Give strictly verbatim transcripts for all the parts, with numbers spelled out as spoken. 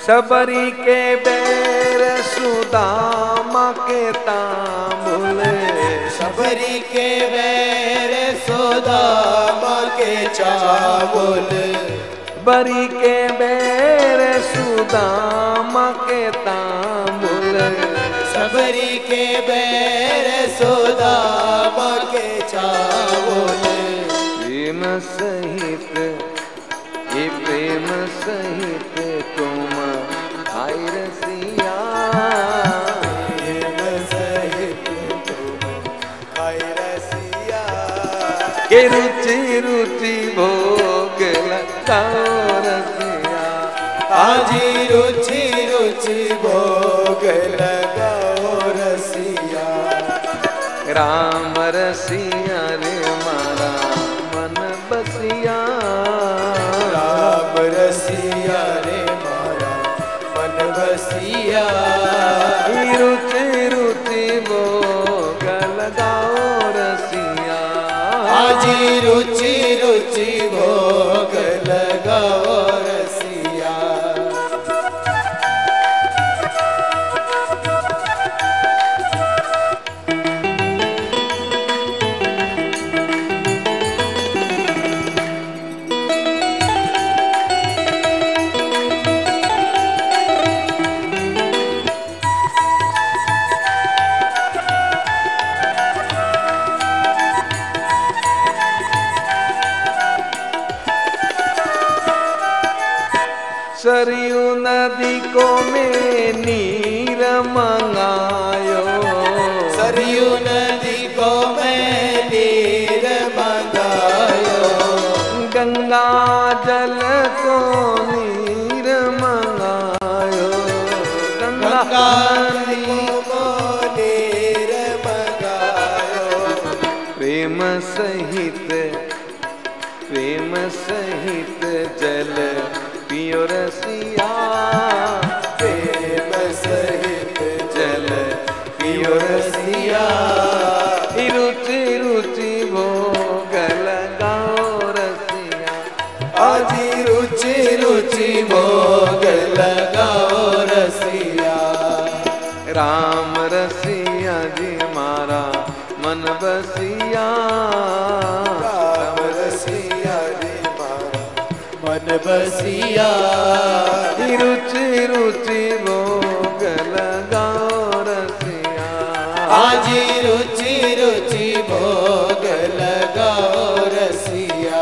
सबरी के बैर सुदामा के तांबुल, सबरी के बैर सुदामा के चावल, बरी के बैर सुदामा के तांबुल, सबरी के बैर सुदामा के चावल। प्रेम सहित ये प्रेम सहित तुम आई रसिया, प्रेम सहित तुम आई रसिया, के रुचि रुचि भोग लगाओ रसिया, आजी रुचि रुचि भोग लगाओ रसिया। राम रसिया रे मारा मन बसिया, राम रसिया रे मारा मन बसिया, रुचि रुचि भोग लगाओ रसिया, आजी रुचि रुचि भोग लगाओ रसिया। सरयू नदी को में नीर मंगायो, सरयू नदी को मैं नीर मंगायो, गंगा जल को नीर मंगायो, गंगा नदी को नीर मंगायो। प्रेम सहित प्रेम सहित जल पियो रसिया, प्रेम सहित जल पियो रसिया, रुचि रुचि भोग लगाओ रसिया, आजी रुचि रुचि भोग लगाओ रसिया। राम रसिया जी मारा मन बसिया, राम रसिया रे मारा मन बसिया, रुचि रुचि भोग लगाओ रसिया, आजी रुचि रुचि भोग लगाओ रसिया।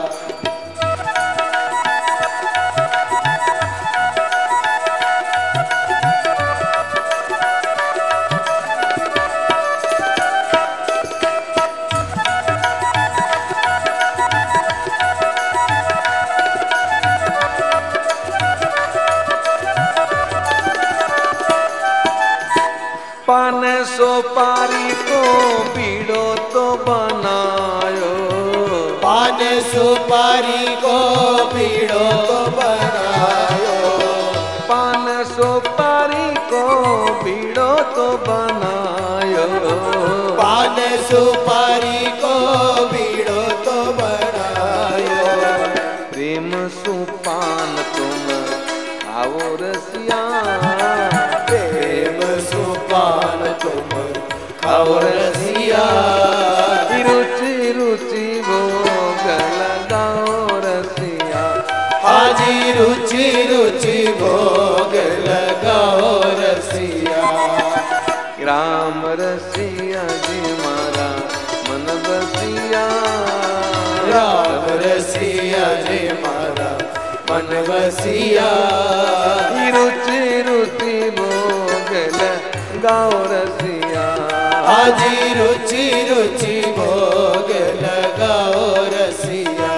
पान सुपारी को बीड़ो तो बनायो, पान सुपारी को बीड़ो तो बनायो, पान सुपारी को बीड़ो तो बनायो, पान सुपारी को बीड़ो तो बनायो। प्रेम सुपान तुम आओ रसिया, प्रेम सुपान तुम खाओ रसिया, रुचि रुचि भोग लगाओ रसिया, आजी रुचि रुचि भोग लगाओ रसिया। राम रसिया जी मारा मन बसिया, राम रसिया जी मारा मन बसिया, रुचि रुचि भोग लगाओ रसिया, आजी रुचि रुचि भोग लगाओ रसिया।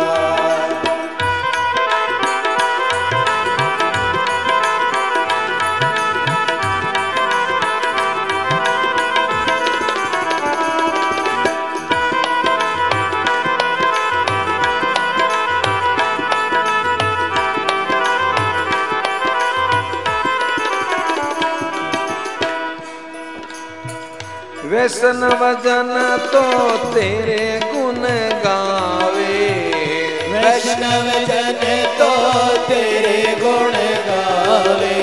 व्यसन वजन तो तेरे गुण गावे, वैष्णव जन तो तेरे गुण गावे,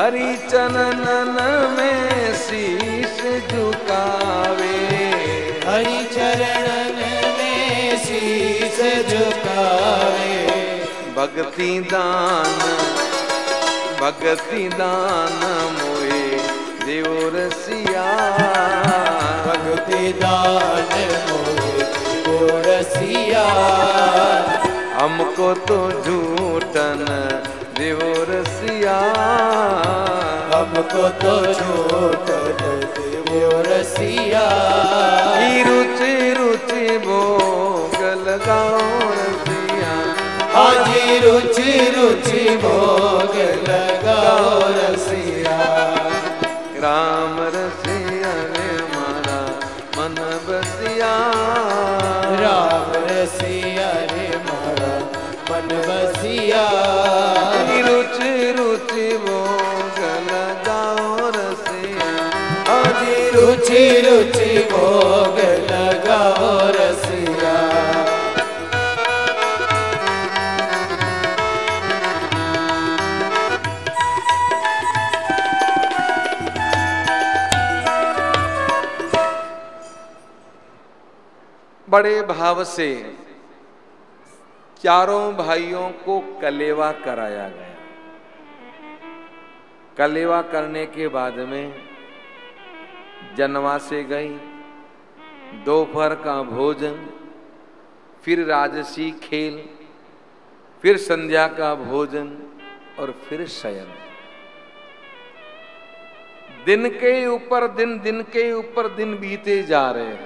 हरि चरणन में शीश झुकावे, हरि चरणन में शीश झुकावे। भक्ति दान भक्ति दान मोहे देव रसिया, भक्ति दान मोहे देव रसिया। हमको तो झूठन देव रसिया, हमको तो झूठन देव रसिया। रुचि रुचि भोग लगाओ रसिया, हाजी रुचि रुचि भोग लगाओ रसिया। राम रसिया रे मारा मन बसिया, राम रसिया रे मारा मन बसिया। रुचि रुचि भोग लगाओ रसिया, हाजी रुचि रुचि भोग लगाओ रसिया। बड़े भाव से चारों भाइयों को कलेवा कराया गया। कलेवा करने के बाद में जनवासे गई, दोपहर का भोजन, फिर राजसी खेल, फिर संध्या का भोजन और फिर शयन। दिन के ऊपर दिन दिन के ऊपर दिन बीते जा रहे हैं।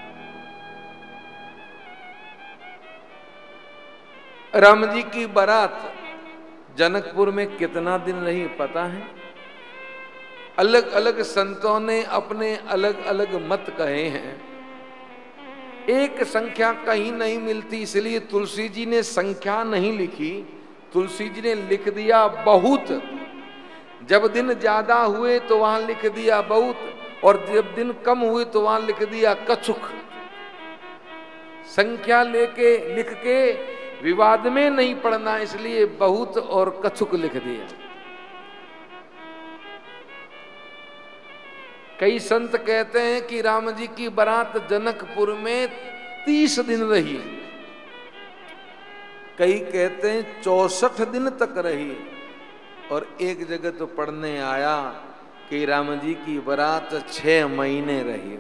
राम जी की बारात जनकपुर में कितना दिन रही पता है? अलग अलग संतों ने अपने अलग अलग मत कहे हैं, एक संख्या कहीं नहीं मिलती, इसलिए तुलसी जी ने संख्या नहीं लिखी, तुलसी जी ने लिख दिया बहुत। जब दिन ज्यादा हुए तो वहां लिख दिया बहुत, और जब दिन कम हुए तो वहां लिख दिया कछुक। संख्या लेके लिख के विवाद में नहीं पड़ना, इसलिए बहुत और कछुक लिख दिया। कई संत कहते हैं कि राम जी की बारात जनकपुर में तीस दिन रही, कई कहते हैं चौसठ दिन तक रही, और एक जगह तो पढ़ने आया कि राम जी की बारात छह महीने रही।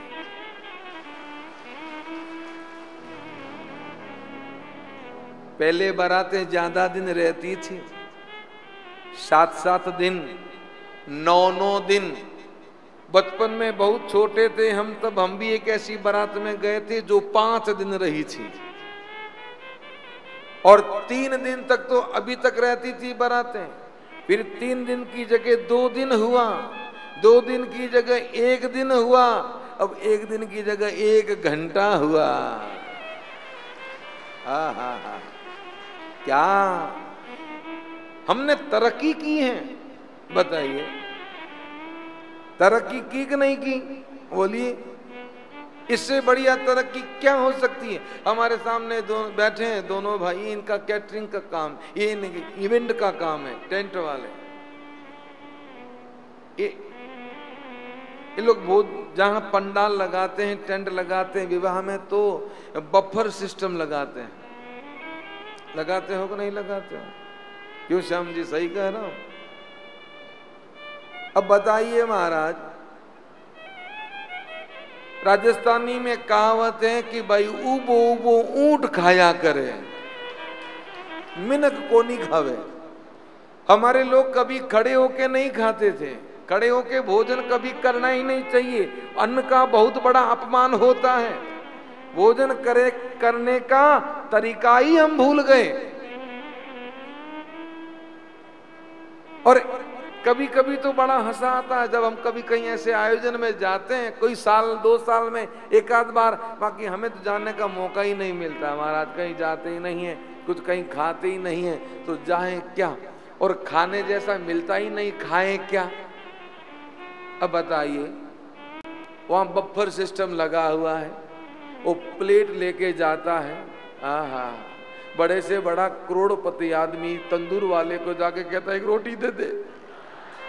पहले बारातें ज्यादा दिन रहती थी, सात सात दिन, नौ नौ दिन। बचपन में बहुत छोटे थे हम, तब हम भी एक ऐसी बारात में गए थे जो पांच दिन रही थी, और तीन दिन तक तो अभी तक रहती थी बारातें। फिर तीन दिन की जगह दो दिन हुआ, दो दिन की जगह एक दिन हुआ, अब एक दिन की जगह एक घंटा हुआ। हा हा हा, क्या हमने तरक्की की है? बताइए, तरक्की की कि नहीं की? बोलिए, इससे बढ़िया तरक्की क्या हो सकती है? हमारे सामने दो बैठे हैं दोनों भाई, इनका कैटरिंग का काम, ये इवेंट का काम है, टेंट वाले। ये ये लोग बहुत, जहां पंडाल लगाते हैं, टेंट लगाते हैं विवाह में, तो बफर सिस्टम लगाते हैं। लगाते हो कि नहीं लगाते हो? क्यों श्याम जी, सही कह रहा हूं? अब बताइए महाराज, राजस्थानी में कहावत है कि भाई उबो उबो ऊंट खाया करे, मिनक को नहीं खावे। हमारे लोग कभी खड़े होके नहीं खाते थे, खड़े होके भोजन कभी करना ही नहीं चाहिए, अन्न का बहुत बड़ा अपमान होता है। भोजन करे करने का तरीका ही हम भूल गए। और कभी कभी तो बड़ा हंसा आता है जब हम कभी कहीं ऐसे आयोजन में जाते हैं, कोई साल दो साल में एक आध बार, बाकी हमें तो जाने का मौका ही नहीं मिलता महाराज, कहीं जाते ही नहीं है, कुछ कहीं खाते ही नहीं है, तो जाएं क्या? और खाने जैसा मिलता ही नहीं, खाएं क्या? अब बताइए, वहां बफर सिस्टम लगा हुआ है, वो प्लेट लेके जाता है, आहा, बड़े से बड़ा करोड़पति आदमी तंदूर वाले को जाके कहता है एक रोटी दे दे।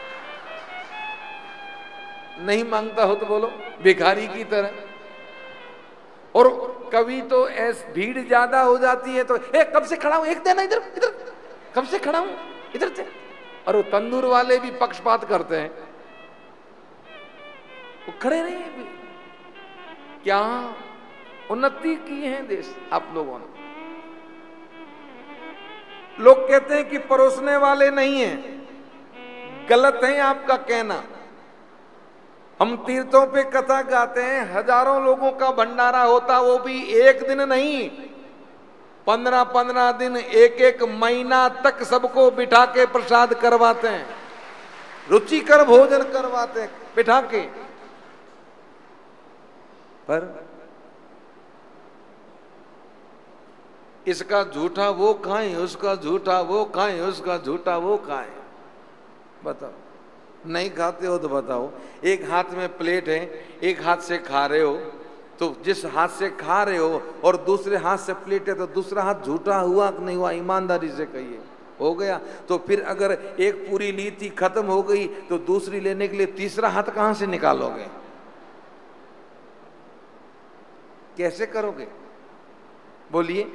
नहीं मांगता हो तो बोलो, भिखारी की तरह। और कभी तो ऐसी भीड़ ज्यादा हो जाती है तो ए कब से खड़ा हूं, एक देना इधर इधर, कब से खड़ा हूं इधर से। और वो तंदूर वाले भी पक्षपात करते हैं, वो खड़े रहे भी। क्या उन्नति की है देश आप लोगों ने। लोग कहते हैं कि परोसने वाले नहीं हैं, गलत है आपका कहना। हम तीर्थों पे कथा गाते हैं, हजारों लोगों का भंडारा होता, वो भी एक दिन नहीं, पंद्रह पंद्रह दिन, एक एक महीना तक सबको बिठा के प्रसाद करवाते हैं, रुचिकर भोजन करवाते हैं बिठा के। पर इसका झूठा वो खाएं, उसका झूठा वो खाएं, उसका झूठा वो खाएं। बताओ, नहीं खाते हो तो बताओ। एक हाथ में प्लेट है, एक हाथ से खा रहे हो, तो जिस हाथ से खा रहे हो और दूसरे हाथ से प्लेट है तो दूसरा हाथ झूठा हुआ कि नहीं हुआ, ईमानदारी से कहिए। हो गया। तो फिर अगर एक पूरी ली थी खत्म हो गई तो दूसरी लेने के लिए तीसरा हाथ कहां से निकालोगे, कैसे करोगे बोलिए।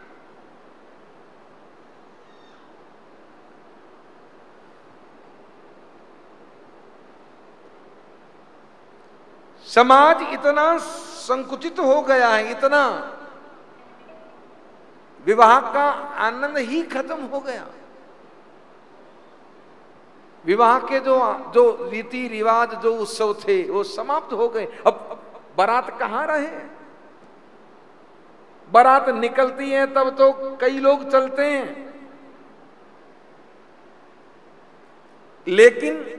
समाज इतना संकुचित हो गया है, इतना विवाह का आनंद ही खत्म हो गया। विवाह के जो जो रीति रिवाज, जो उत्सव थे वो समाप्त हो गए। अब बारात कहाँ रहे। बारात निकलती है तब तो कई लोग चलते हैं, लेकिन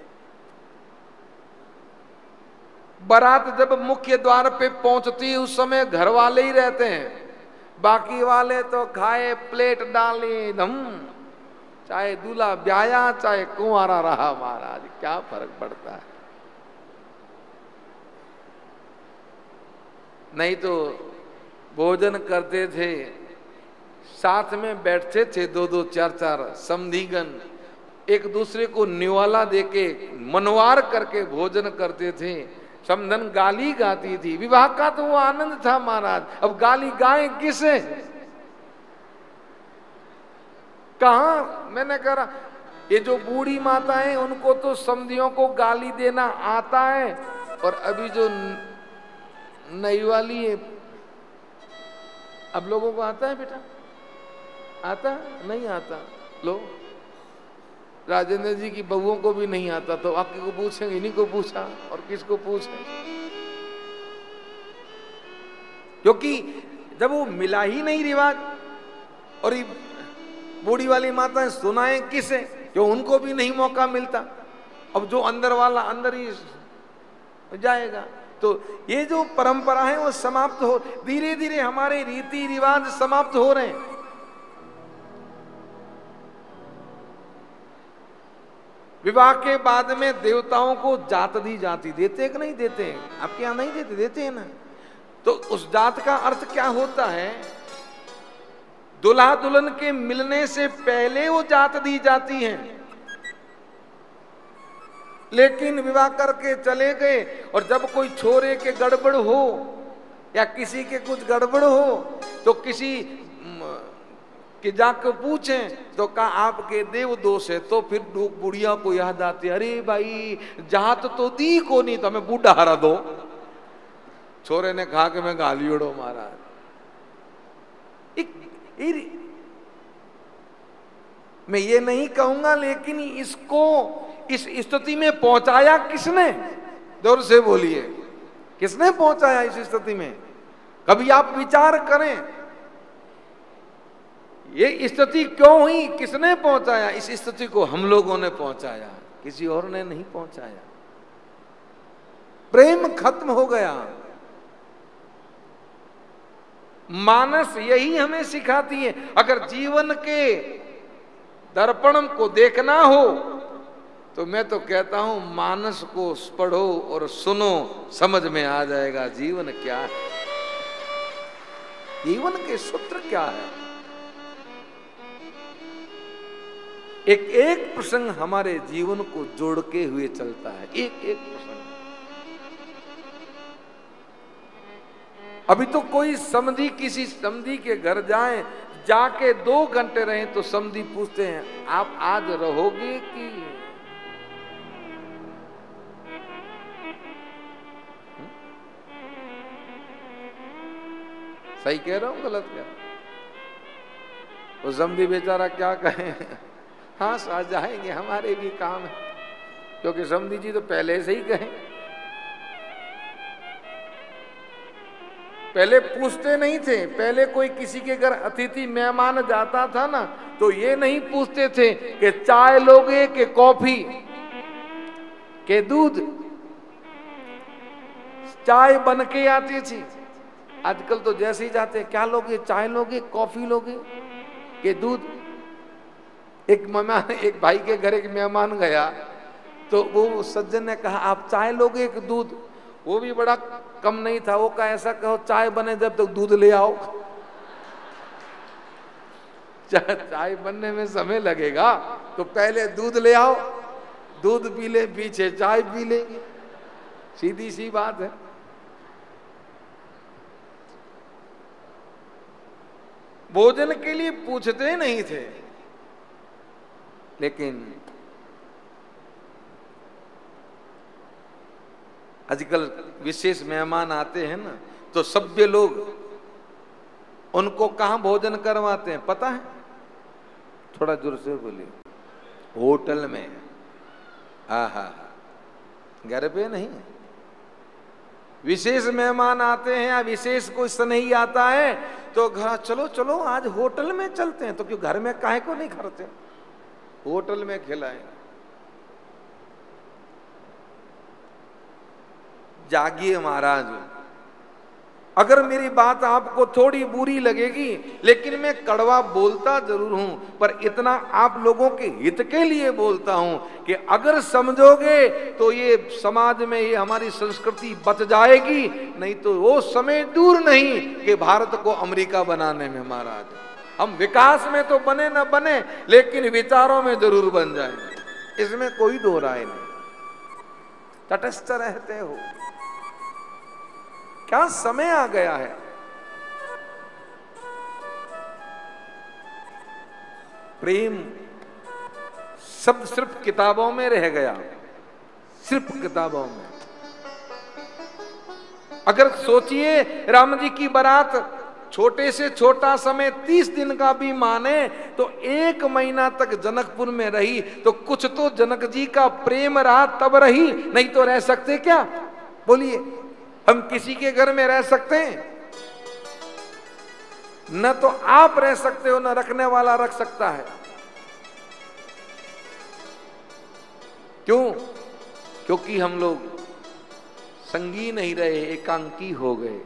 बारात जब मुख्य द्वार पे पहुंचती है उस समय घर वाले ही रहते हैं, बाकी वाले तो खाए प्लेट डाली धम, चाहे दूल्हा ब्याया चाहे कुंवारा रहा महाराज, क्या फर्क पड़ता है। नहीं तो भोजन करते थे, साथ में बैठते थे दो दो चार चार समधीगण, एक दूसरे को निवाला देके मनवार करके भोजन करते थे। समधन गाली गाती थी। विवाह का तो वो आनंद था महाराज, अब गाली गाएं किसे। कहा मैंने कहा ये जो बूढ़ी माताएं उनको तो समधियों को गाली देना आता है, और अभी जो नई वाली है, अब लोगों को आता है बेटा, आता नहीं आता। लो राजेंद्र जी की बहुओं को भी नहीं आता, तो आपके को पूछेंगे, इन्हीं को पूछा और किसको पूछे, क्योंकि जब वो मिला ही नहीं रिवाज। और ये बूढ़ी वाली माताएं सुनाएं किसे, जो उनको भी नहीं मौका मिलता। अब जो अंदर वाला अंदर ही जाएगा। तो ये जो परंपरा है वो समाप्त हो, धीरे धीरे हमारे रीति रिवाज समाप्त हो रहे हैं। विवाह के बाद में देवताओं को जात दी जाती, देते हैं कि नहीं देते हैं, आपके यहां नहीं देते, देते हैं ना। तो उस जात का अर्थ क्या होता है, दुल्हा दुल्हन के मिलने से पहले वो जात दी जाती है। लेकिन विवाह करके चले गए और जब कोई छोरे के गड़बड़ हो या किसी के कुछ गड़बड़ हो तो किसी कि जाकर पूछें तो कहा आपके देव दोष है। तो फिर बुढ़िया को याद आती, अरे भाई जात तो दी को नहीं, तो हमें बूढ़ा हरा दो। छोरे ने कहा कि मैं गाली उड़ो महाराज। मैं ये नहीं कहूंगा, लेकिन इसको इस स्थिति में पहुंचाया किसने, जोर से बोलिए, किसने पहुंचाया इस स्थिति में। कभी आप विचार करें ये स्थिति क्यों हुई, किसने पहुंचाया। इस स्थिति को हम लोगों ने पहुंचाया, किसी और ने नहीं पहुंचाया। प्रेम खत्म हो गया। मानस यही हमें सिखाती है। अगर जीवन के दर्पण को देखना हो तो मैं तो कहता हूं मानस को पढ़ो और सुनो, समझ में आ जाएगा जीवन क्या है, जीवन के सूत्र क्या है। एक एक प्रसंग हमारे जीवन को जोड़ के हुए चलता है, एक एक प्रसंग। अभी तो कोई समधी किसी समधी के घर जाए, जाके दो घंटे रहे तो समधी पूछते हैं आप आज रहोगे कि सही कह रहा हूं गलत क्या? वो समधी बेचारा क्या कहे, हाँ आ जाएंगे हमारे भी काम है, क्योंकि समधी जी तो पहले से ही कहे। पहले पूछते नहीं थे, पहले कोई किसी के घर अतिथि मेहमान जाता था ना तो ये नहीं पूछते थे कि चाय लोगे कि कॉफी के दूध, चाय बन के आती थी। आजकल तो जैसे ही जाते क्या लोगे, चाय लोगे कॉफी लोगे के दूध। एक मेहमान, एक भाई के घर एक मेहमान गया तो वो सज्जन ने कहा आप चाय लोगे कि दूध? वो भी बड़ा कम नहीं था, वो कहा ऐसा कहो चाय बने जब तक तो दूध ले आओ। चाय बनने में समय लगेगा तो पहले दूध ले आओ, दूध पी ले पीछे चाय पी लेंगे, सीधी सी बात है। भोजन के लिए पूछते नहीं थे, लेकिन आजकल विशेष मेहमान आते हैं ना तो सभ्य लोग उनको कहां भोजन करवाते हैं पता है? थोड़ा जोर से बोलिए। होटल में। आहा, घर पे नहीं। विशेष मेहमान आते हैं या विशेष कोई स्नेही आता है तो घर चलो चलो आज होटल में चलते हैं, तो क्यों घर में काहे को नहीं करते, होटल में खिलाएं। जागिए महाराज, अगर मेरी बात आपको थोड़ी बुरी लगेगी लेकिन मैं कड़वा बोलता जरूर हूं, पर इतना आप लोगों के हित के लिए बोलता हूं कि अगर समझोगे तो ये समाज में ये हमारी संस्कृति बच जाएगी, नहीं तो वो समय दूर नहीं कि भारत को अमेरिका बनाने में महाराज हम विकास में तो बने न बने लेकिन विचारों में जरूर बन जाएंगे, इसमें कोई दो राय नहीं। तटस्थ रहते हो, क्या समय आ गया है। प्रेम शब्द सिर्फ किताबों में रह गया, सिर्फ किताबों में। अगर सोचिए राम जी की बारात छोटे से छोटा समय तीस दिन का भी माने तो एक महीना तक जनकपुर में रही, तो कुछ तो जनक जी का प्रेम रहा तब रही, नहीं तो रह सकते क्या? बोलिए, हम किसी के घर में रह सकते हैं? न तो आप रह सकते हो न रखने वाला रख सकता है। क्यों? क्योंकि हम लोग संगी नहीं रहे, एकांकी हो गए।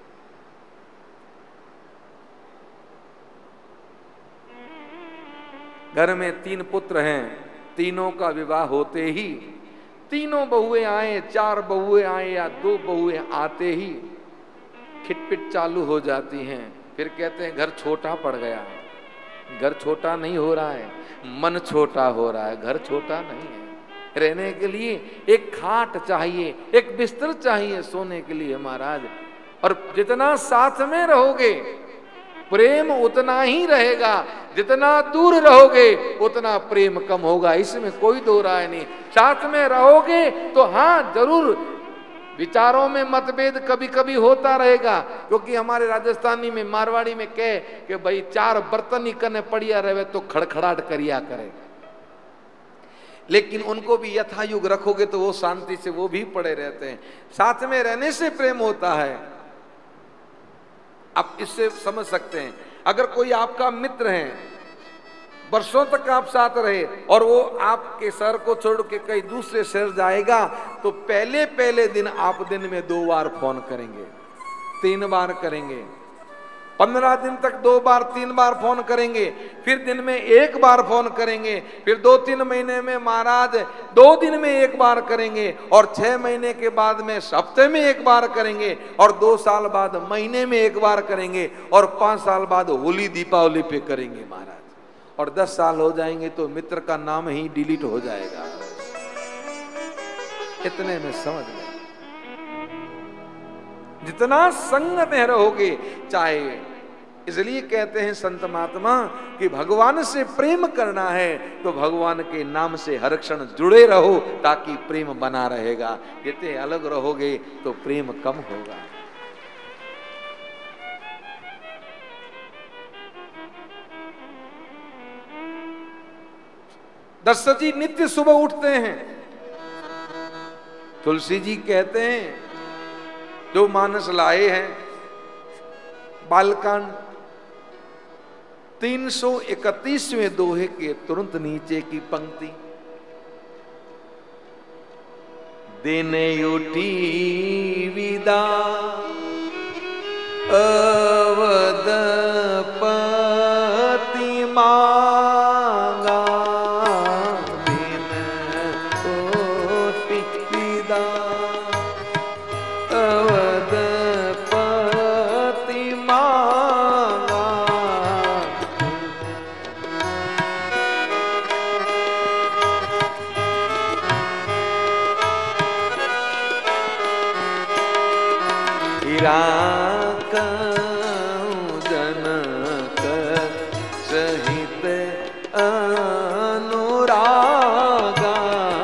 घर में तीन पुत्र हैं, तीनों का विवाह होते ही तीनों बहुएं आए, चार बहुएं आए या दो बहुएं आते ही खिटपिट चालू हो जाती हैं। फिर कहते हैं घर छोटा पड़ गया। घर छोटा नहीं हो रहा है, मन छोटा हो रहा है, घर छोटा नहीं है। रहने के लिए एक खाट चाहिए, एक बिस्तर चाहिए सोने के लिए महाराज। और जितना साथ में रहोगे प्रेम उतना ही रहेगा, जितना दूर रहोगे उतना प्रेम कम होगा, इसमें कोई दो राय नहीं। साथ में रहोगे तो हाँ जरूर विचारों में मतभेद कभी कभी होता रहेगा, क्योंकि हमारे राजस्थानी में मारवाड़ी में कहे कि भाई चार बर्तन ही करने पड़िया रहे तो खड़खड़ाहट करिया करे, लेकिन उनको भी यथायुग रखोगे तो वो शांति से वो भी पड़े रहते हैं। साथ में रहने से प्रेम होता है, आप इससे समझ सकते हैं। अगर कोई आपका मित्र है, वर्षों तक आप साथ रहे और वो आपके शहर को छोड़ के कहीं दूसरे शहर जाएगा तो पहले पहले दिन आप दिन में दो बार फोन करेंगे, तीन बार करेंगे, पंद्रह दिन तक दो बार तीन बार फोन करेंगे, फिर दिन में एक बार फोन करेंगे, फिर दो तीन महीने में महाराज दो दिन में एक बार करेंगे, और छह महीने के बाद में हफ्ते में एक बार करेंगे, और दो साल बाद महीने में एक बार करेंगे, और पांच साल बाद होली दीपावली पे करेंगे महाराज, और दस साल हो जाएंगे तो मित्र का नाम ही डिलीट हो जाएगा। इतने में समझ में जितना संग में रहोगे, चाहे, इसलिए कहते हैं संत महात्मा कि भगवान से प्रेम करना है तो भगवान के नाम से हर क्षण जुड़े रहो, ताकि प्रेम बना रहेगा। जितने अलग रहोगे तो प्रेम कम होगा। दशरथ जी नित्य सुबह उठते हैं। तुलसी जी कहते हैं जो मानस लाए हैं बालकांड तीन सौ इकतीसवें दोहे के तुरंत नीचे की पंक्ति, देने उठी विदा अवधपति मांगा, देने उठी विदा अवधपति मांगा। राखऊं जनक सहित अनुरागा,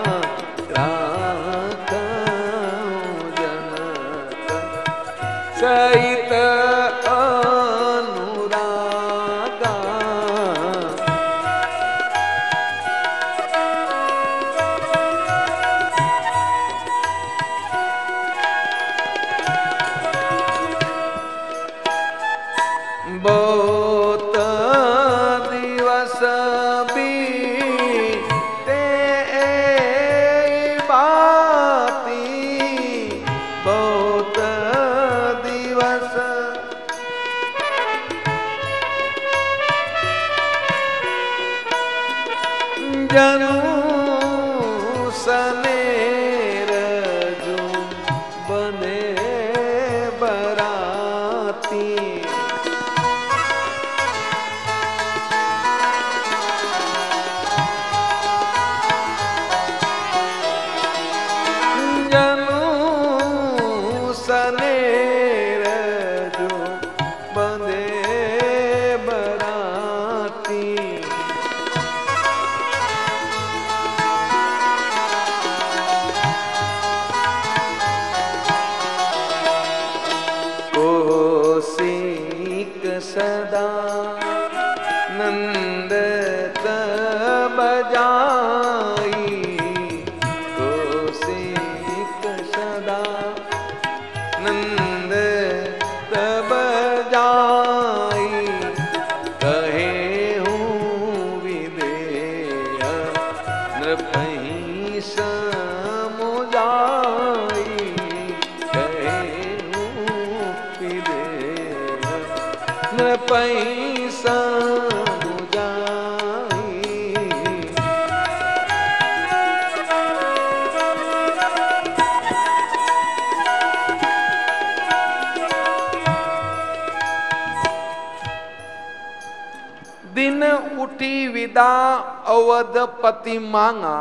राखऊं जनक सहित अनुरागा। बहुत दिवस बीते बाती, बहुत दिवस जनू सनेर जो बने बराती। सनेर जो बंधे बराती, कोशिक सदा नंद तब जाई, कोशिक सदा नंद तब जाई, कहे हूँ विदेह नृपहि समुझाई, कहे हूँ विदेह नृपहि समुझाई। दिन उठी विदा अवधपति मांगा,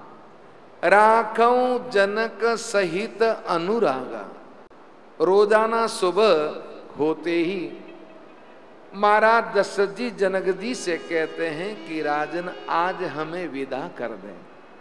राखऊं जनक सहित अनुरागा। रोजाना सुबह होते ही महाराज दशरथ जी जनक जी से कहते हैं कि राजन आज हमें विदा कर दें।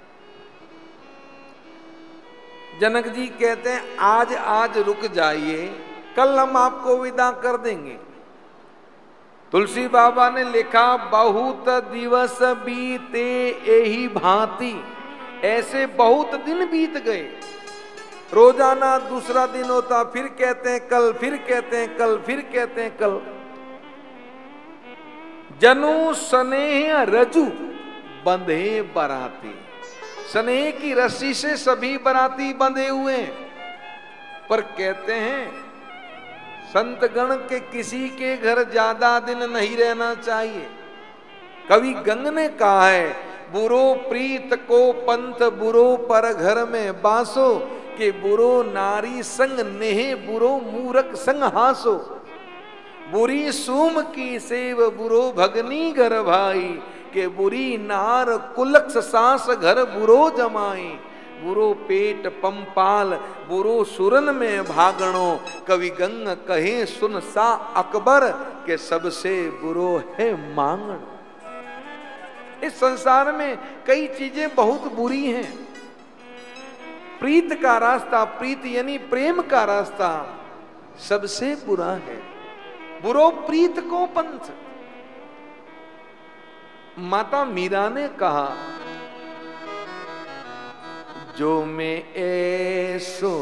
जनक जी कहते हैं आज आज रुक जाइए, कल हम आपको विदा कर देंगे। तुलसी बाबा ने लिखा बहुत दिवस बीते यही भांति, ऐसे बहुत दिन बीत गए। रोजाना दूसरा दिन होता, फिर कहते हैं कल, फिर कहते हैं कल, फिर कहते हैं कल। जनु स्नेह रजू बंधे बराती, स्नेह की रस्सी से सभी बराती बंधे हुए हैं। पर कहते हैं संत गण के किसी के घर ज्यादा दिन नहीं रहना चाहिए। कवि गंग ने कहा है, बुरो प्रीत को पंथ बुरो पर घर में बासो, के बुरो नारी संग नेह बुरो मूरख संग हासो। बुरी सूम की सेव बुरो भगनी घर भाई, के बुरी नार कुलक्ष सास घर बुरो जमाई। बुरो पेट पंपाल, बुरो सुरन में भागणो। कवि गंग कहे सुन सा अकबर, के सबसे बुरो है मांगण। इस संसार में कई चीजें बहुत बुरी हैं। प्रीत का रास्ता, प्रीत यानी प्रेम का रास्ता सबसे बुरा है। बुरो प्रीत को पंथ। माता मीरा ने कहा, जो मैं ऐसो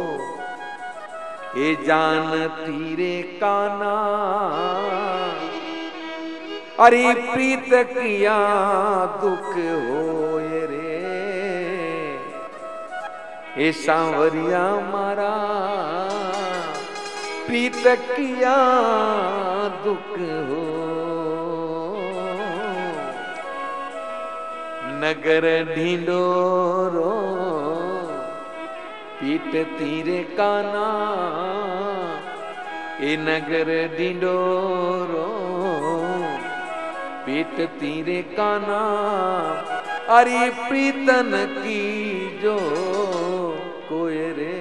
ये जानती रे काना, अरे प्रीत किया दुख होए रे, ए सांवरिया मारा प्रीत किया दुख हो। नगर ढिंडोरो पीट तीरे काना, ए नगर ढिंडोरो पीट तीरे काना, अरे प्रीतन की जो कोय रे,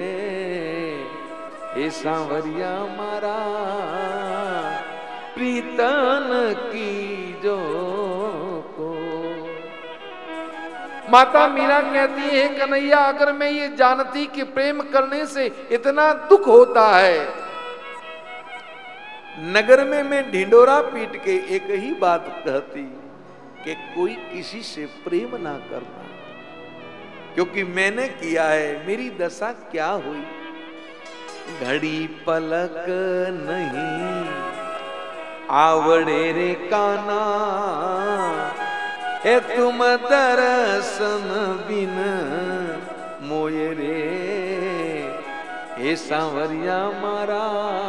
ए सांवरिया मारा प्रीतन की जो को। माता मीरा कहती है, कन्हैया अगर मैं ये जानती कि प्रेम करने से इतना दुख होता है, नगर में मैं ढिंडोरा पीट के एक ही बात कहती कि कोई किसी से प्रेम ना करना, क्योंकि मैंने किया है, मेरी दशा क्या हुई। घड़ी पलक नहीं आवड़े रे काना, ए तुम दर्शन बिन मोय रे, ए सांवरिया मारा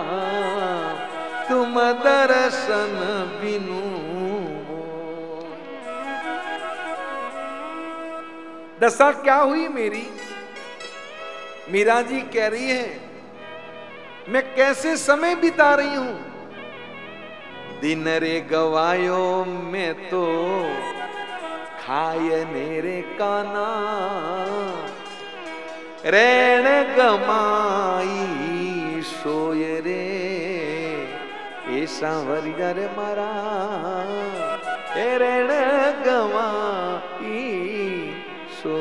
तुम दर्शन बिनु। दशा क्या हुई मेरी। मीरा जी कह रही है, मैं कैसे समय बिता रही हूं। दिन रे गवायो मैं तो खाए नेरे काना, रैन गमाई सोय रे, ए सांवरिया रे मारा, ए रैन गमाई सो।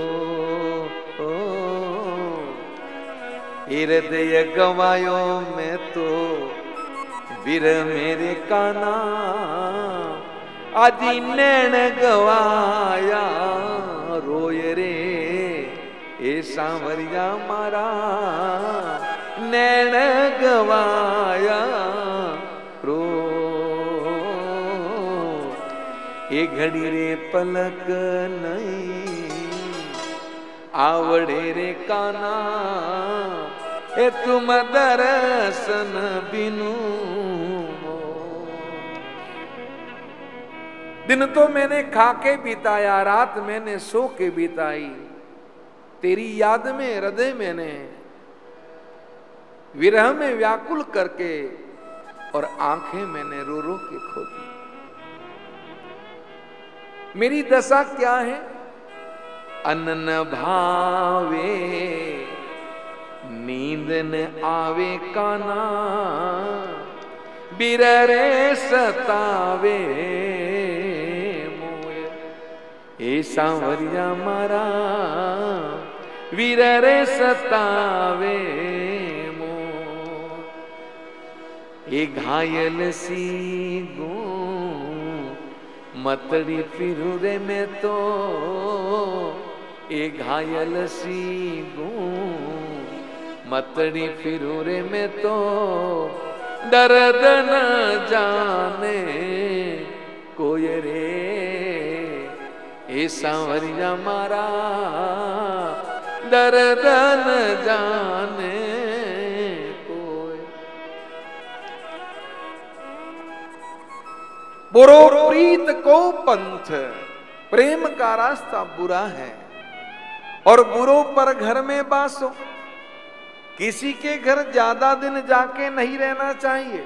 हृदय गवायो मैं तो वीर मेरे काना, आदि नैन गवाया रोय रे, ए सांवरिया मारा नैन गवाया रो। ए घड़ी रे पलक नहीं आवड़े रे काना, ए तुम दर्शन बिनु। दिन तो मैंने खा के बिताया, रात मैंने सो के बिताई, तेरी याद में हृदय मैंने विरह में व्याकुल करके, और आंखें मैंने रो रो के खोली। मेरी दशा क्या है। अन्न न भावे नींद न आवे काना, बिररे सतावे मोय, ए सांवरिया मारा विररे सतावे मोय। ए घायल सी गूं मतड़ी फिरू रे मैं तो, ए घायल सी गूं मतड़ी फिरू रे मैं तो, दर्द न जाने कोय रे, ए सांवरिया मारा दर्द न जाने कोय। बुरो प्रीत को पंथ, प्रेम का रास्ता बुरा है, और बुरो पर घर में बासो। किसी के घर ज्यादा दिन जाके नहीं रहना चाहिए।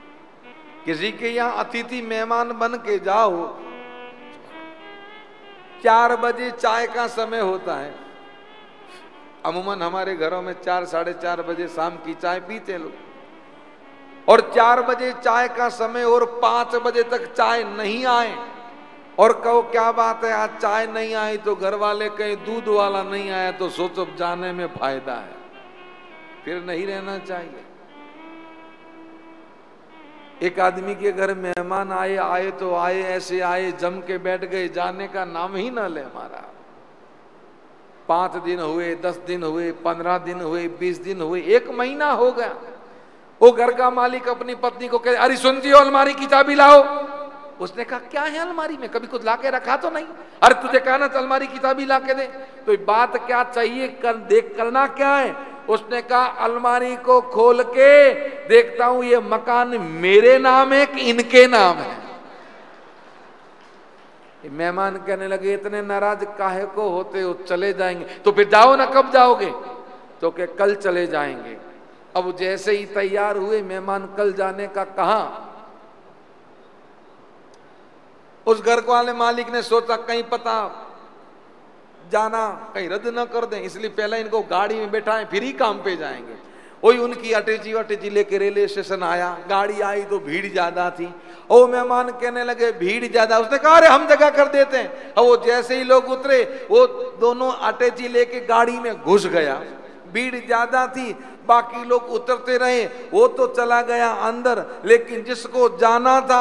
किसी के यहां अतिथि मेहमान बन के जाओ चार बजे चाय का समय होता है। अमूमन हमारे घरों में चार साढ़े चार बजे शाम की चाय पीते लोग, और चार बजे चाय का समय और पांच बजे तक चाय नहीं आए और कहो क्या बात है आज चाय नहीं आई, तो घर वाले कहें दूध वाला नहीं आया, तो सोचो जाने में फायदा है, फिर नहीं रहना चाहिए। एक आदमी के घर मेहमान आए, आए तो आए, ऐसे आए जम के बैठ गए, जाने का नाम ही ना ले हमारा। पांच दिन हुए, दस दिन हुए, पंद्रह दिन हुए, बीस दिन हुए, एक महीना हो गया। वो घर का मालिक अपनी पत्नी को कहे, अरे सुनती हो अलमारी की चाबी लाओ। उसने कहा क्या है अलमारी में, कभी कुछ ला के रखा तो नहीं? अरे तुझे कहा ना अलमारी की चाबी ला के दे। तो बात क्या चाहिए, कर देख करना क्या है? उसने कहा अलमारी को खोल के देखता हूं ये मकान मेरे नाम है कि इनके नाम है। मेहमान कहने लगे इतने नाराज काहे को होते हो, चले जाएंगे। तो फिर जाओ ना, कब जाओगे? तो के कल चले जाएंगे। अब जैसे ही तैयार हुए मेहमान, कल जाने का कहा। उस घर वाले मालिक ने सोचा कहीं पता जाना कहीं रद्द न कर दें, इसलिए पहले इनको गाड़ी में बैठाएं फिर ही काम पे जाएंगे। वही उनकी अटैची अटैची लेके रेलवे स्टेशन आया, गाड़ी आई तो भीड़ ज्यादा थी। ओ मेहमान कहने लगे भीड़ ज्यादा, उसने कहा अरे हम जगह कर देते हैं। और वो जैसे ही लोग उतरे वो दोनों अटैची लेके गाड़ी में घुस गया। भीड़ ज्यादा थी, बाकी लोग उतरते रहे, वो तो चला गया अंदर, लेकिन जिसको जाना था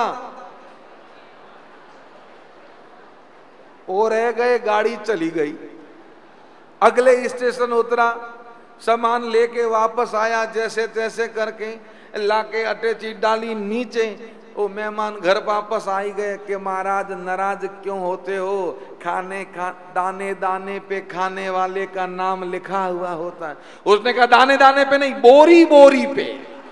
वो रह गए, गाड़ी चली गई। अगले स्टेशन उतरा, सामान लेके वापस आया, जैसे तैसे करके लाके अटैची डाली नीचे। वो मेहमान घर वापस आई गए कि महाराज नाराज क्यों होते हो, खाने खा दाने दाने पे खाने वाले का नाम लिखा हुआ होता है। उसने कहा दाने दाने पे नहीं, बोरी बोरी पे।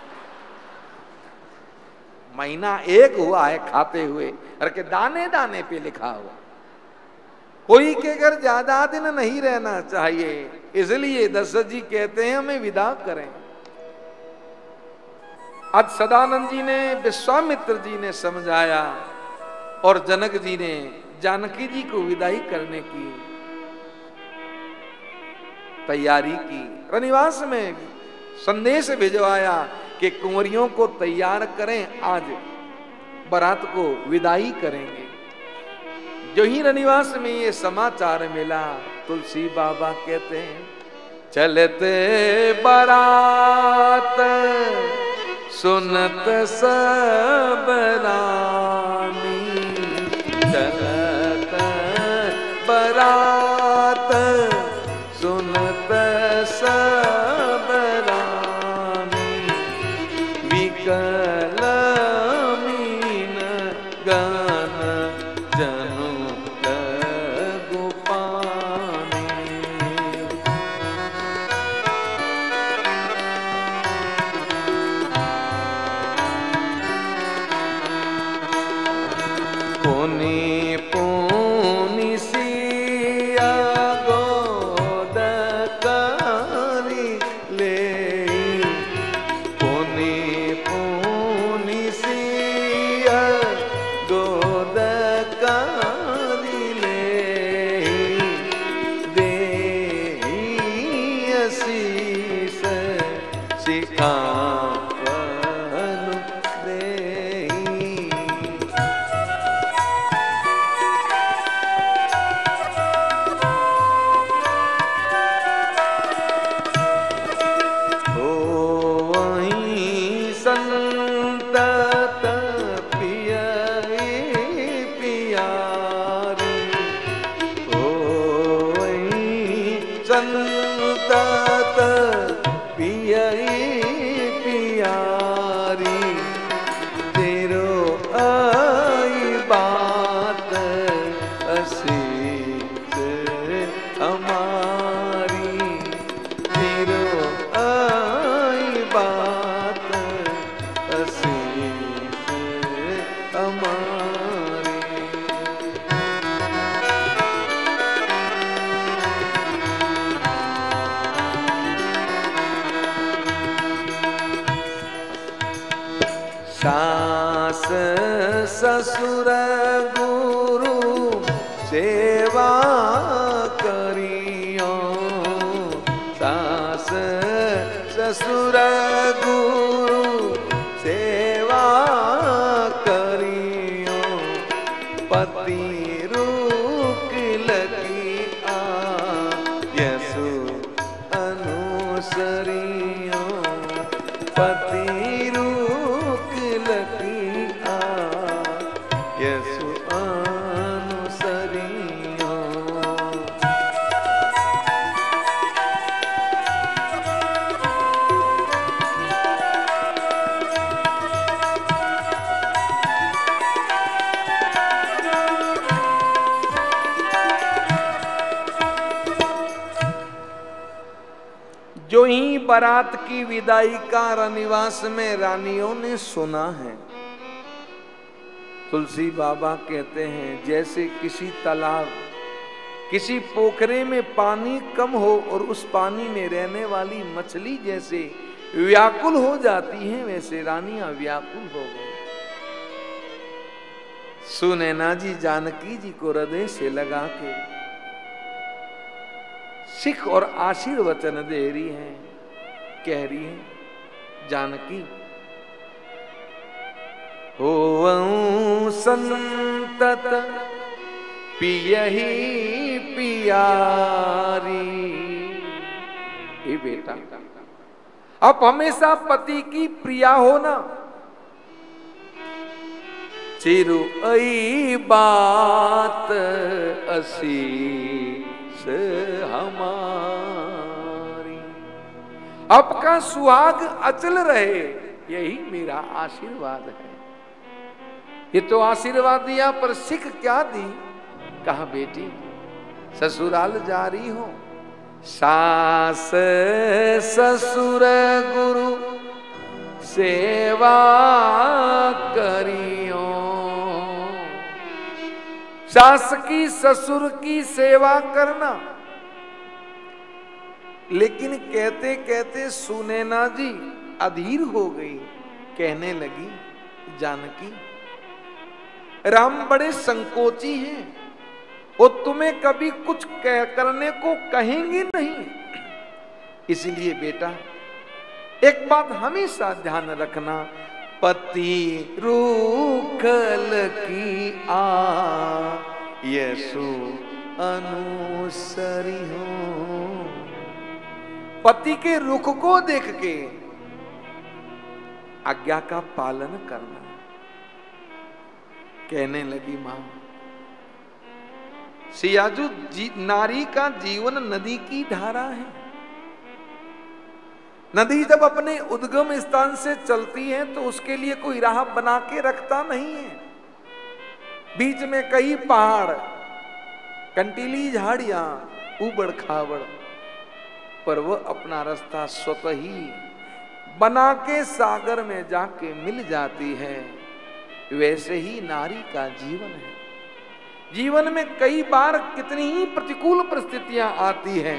महीना एक हुआ है खाते हुए, अरे के दाने दाने पे लिखा हुआ। कोई के घर ज्यादा दिन नहीं रहना चाहिए, इसलिए दशरथ जी कहते हैं हमें विदा करें। आज सदानंद जी ने, विश्वामित्र जी ने समझाया और जनक जी ने जानकी जी को विदाई करने की तैयारी की। रनिवास में संदेश भिजवाया कि कुंवरियों को तैयार करें, आज बारात को विदाई करेंगे। जो ही रनिवास में ये समाचार मिला, तुलसी बाबा कहते हैं चलते बारात सुनत सब रानी, चलत बारात सुनत सब रानी, विकल मीन गान जनु लगु पानी। पुनि पुनि सिया गोद करी ले, पुनि पुनि सिया गोद करी ले, देहि आशीष सिखावनु देहि। संतत पियई पियारी, होई संतत पियई पियारी, तेरो आई बात असीस हमारी, तेरो आई बात असीस हमारी। सास ससुर गुरु सेवा बारात की विदाई का रनिवास में रानियों ने सुना है। तुलसी बाबा कहते हैं जैसे किसी तालाब, किसी पोखरे में पानी कम हो और उस पानी में रहने वाली मछली जैसे व्याकुल हो जाती हैं, वैसे रानियां व्याकुल हो गई। सुनैना जी जानकी जी को हृदय से लगा के सिख और आशीर्वचन दे रही हैं, कह रही है जानकी हो संतत पियही पियारी। ए बेटा, आप हमेशा पति की प्रिया हो ना। चिरु आई बात असीस हमारी, आपका सुहाग अचल रहे, यही मेरा आशीर्वाद है। ये तो आशीर्वाद दिया, पर सिख क्या दी? कहा बेटी ससुराल जा रही हो, सास ससुर गुरु सेवा करियो। सास की ससुर की सेवा करना। लेकिन कहते कहते सुनैना जी अधीर हो गई, कहने लगी जानकी राम बड़े संकोची हैं, वो तुम्हें कभी कुछ करने को कहेंगे नहीं। इसलिए बेटा एक बात हमेशा ध्यान रखना, पति रूखल की आ यसु अनुसरी हो। पति के रुख को देख के आज्ञा का पालन करना। कहने लगी मां सियाजू जी, नारी का जीवन नदी की धारा है। नदी जब अपने उद्गम स्थान से चलती है तो उसके लिए कोई राह बना के रखता नहीं है। बीच में कई पहाड़, कंटीली झाड़ियां, उबड़ खाबड़, पर वह अपना रास्ता स्वतः ही बना के सागर में जाके मिल जाती है। वैसे ही नारी का जीवन है। जीवन में कई बार कितनी ही प्रतिकूल परिस्थितियां आती हैं,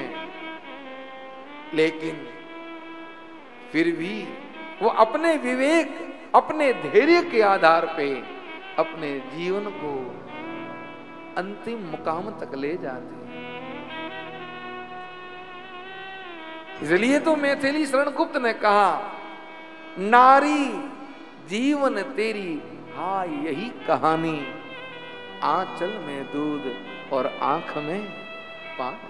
लेकिन फिर भी वो अपने विवेक, अपने धैर्य के आधार पे अपने जीवन को अंतिम मुकाम तक ले जाती है। इसलिए तो मैथिली शरण गुप्त ने कहा, नारी जीवन तेरी हाँ यही कहानी, आंचल में दूध और आंख में पानी।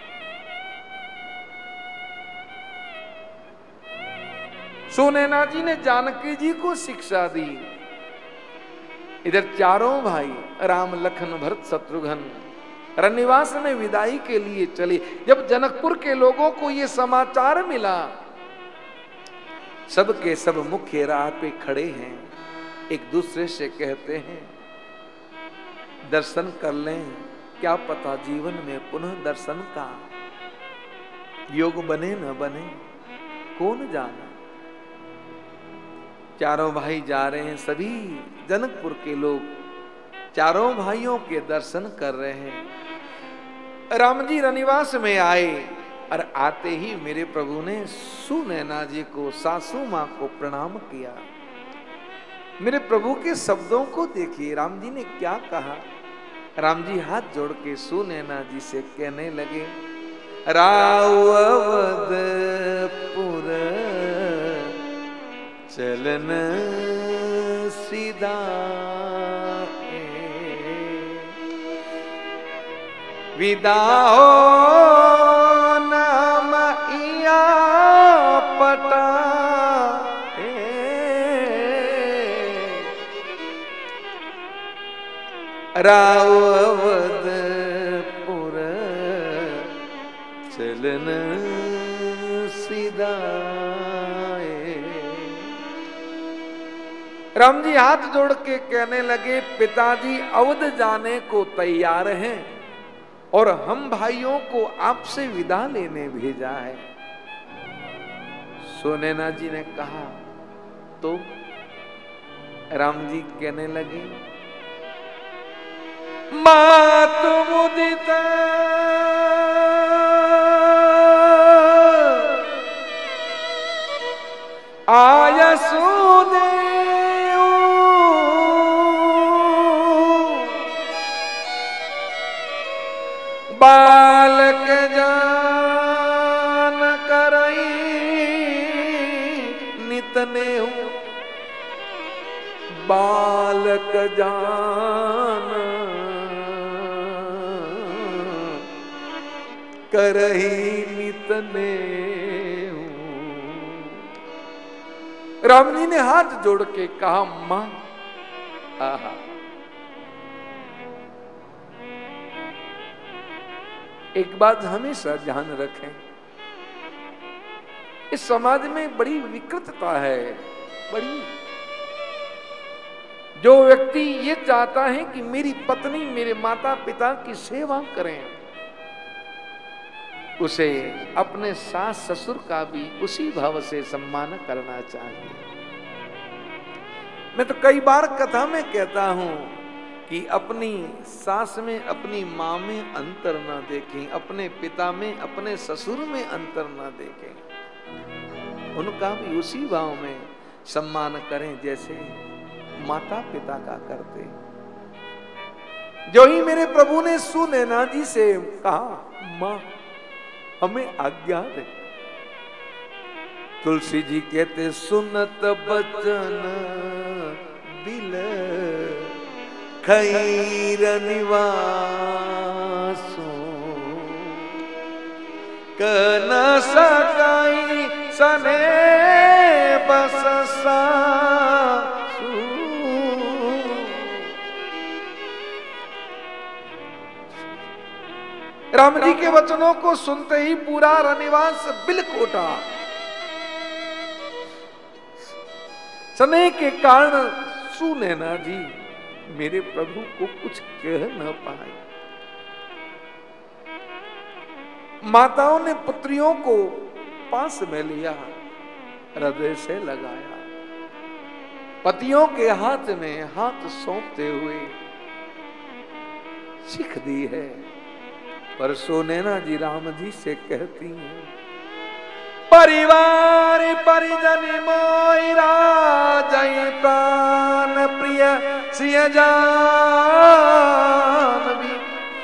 सुनैना जी ने जानकी जी को शिक्षा दी। इधर चारों भाई राम लखन भरत शत्रुघ्न रनिवास में विदाई के लिए चले। जब जनकपुर के लोगों को यह समाचार मिला, सब के सब मुख्य राह पे खड़े हैं, एक दूसरे से कहते हैं दर्शन कर लें, क्या पता जीवन में पुनः दर्शन का योग बने न बने, कौन जाना। चारों भाई जा रहे हैं, सभी जनकपुर के लोग चारों भाइयों के दर्शन कर रहे हैं। राम जी रनिवास में आए और आते ही मेरे प्रभु ने सुनैना जी को, सासू मां को प्रणाम किया। मेरे प्रभु के शब्दों को देखिए, राम जी ने क्या कहा। राम जी हाथ जोड़ के सुनैना जी से कहने लगे, राव अवधपुर चलन सीधा, विदा हो नाम इया पटा, राव अवधपुर चलन सीधा। राम जी हाथ जोड़ के कहने लगे, पिताजी अवध जाने को तैयार हैं और हम भाइयों को आपसे विदा लेने भेजा है। सुनैना जी ने कहा तो राम जी कहने लगे, मात मुदित आय सुने बालक जान करई नितने हूँ, बालक जान करही नितने हूँ। राम जी ने हाथ जोड़ के कहा, मां आहा, एक बात हमेशा ध्यान रखें, इस समाज में बड़ी विकृतता है, बड़ी। जो व्यक्ति ये चाहता है कि मेरी पत्नी मेरे माता पिता की सेवा करें, उसे अपने सास ससुर का भी उसी भाव से सम्मान करना चाहिए। मैं तो कई बार कथा में कहता हूं कि अपनी सास में अपनी मां में अंतर ना देखें, अपने पिता में अपने ससुर में अंतर ना देखें, उनका भी उसी भाव में सम्मान करें जैसे माता पिता का करते। जो ही मेरे प्रभु ने सुनैना जी से कहा, मां हमें आज्ञा दे, तुलसी जी कहते सुनत बचन दिल खैर निवासो कन सकाई सने बस सासु। राम जी के वचनों को सुनते ही पूरा रनिवास बिल्क उठा। स्नेह के कारण सुनैना जी मेरे प्रभु को कुछ कह न पाए। माताओं ने पुत्रियों को पास में लिया, हृदय से लगाया, पतियों के हाथ में हाथ सौंपते हुए सीख दी है। पर सुनैना जी राम जी से कहती हैं, परिवार परिजन मोइरा जय प्राण प्रिय सिय जानवी,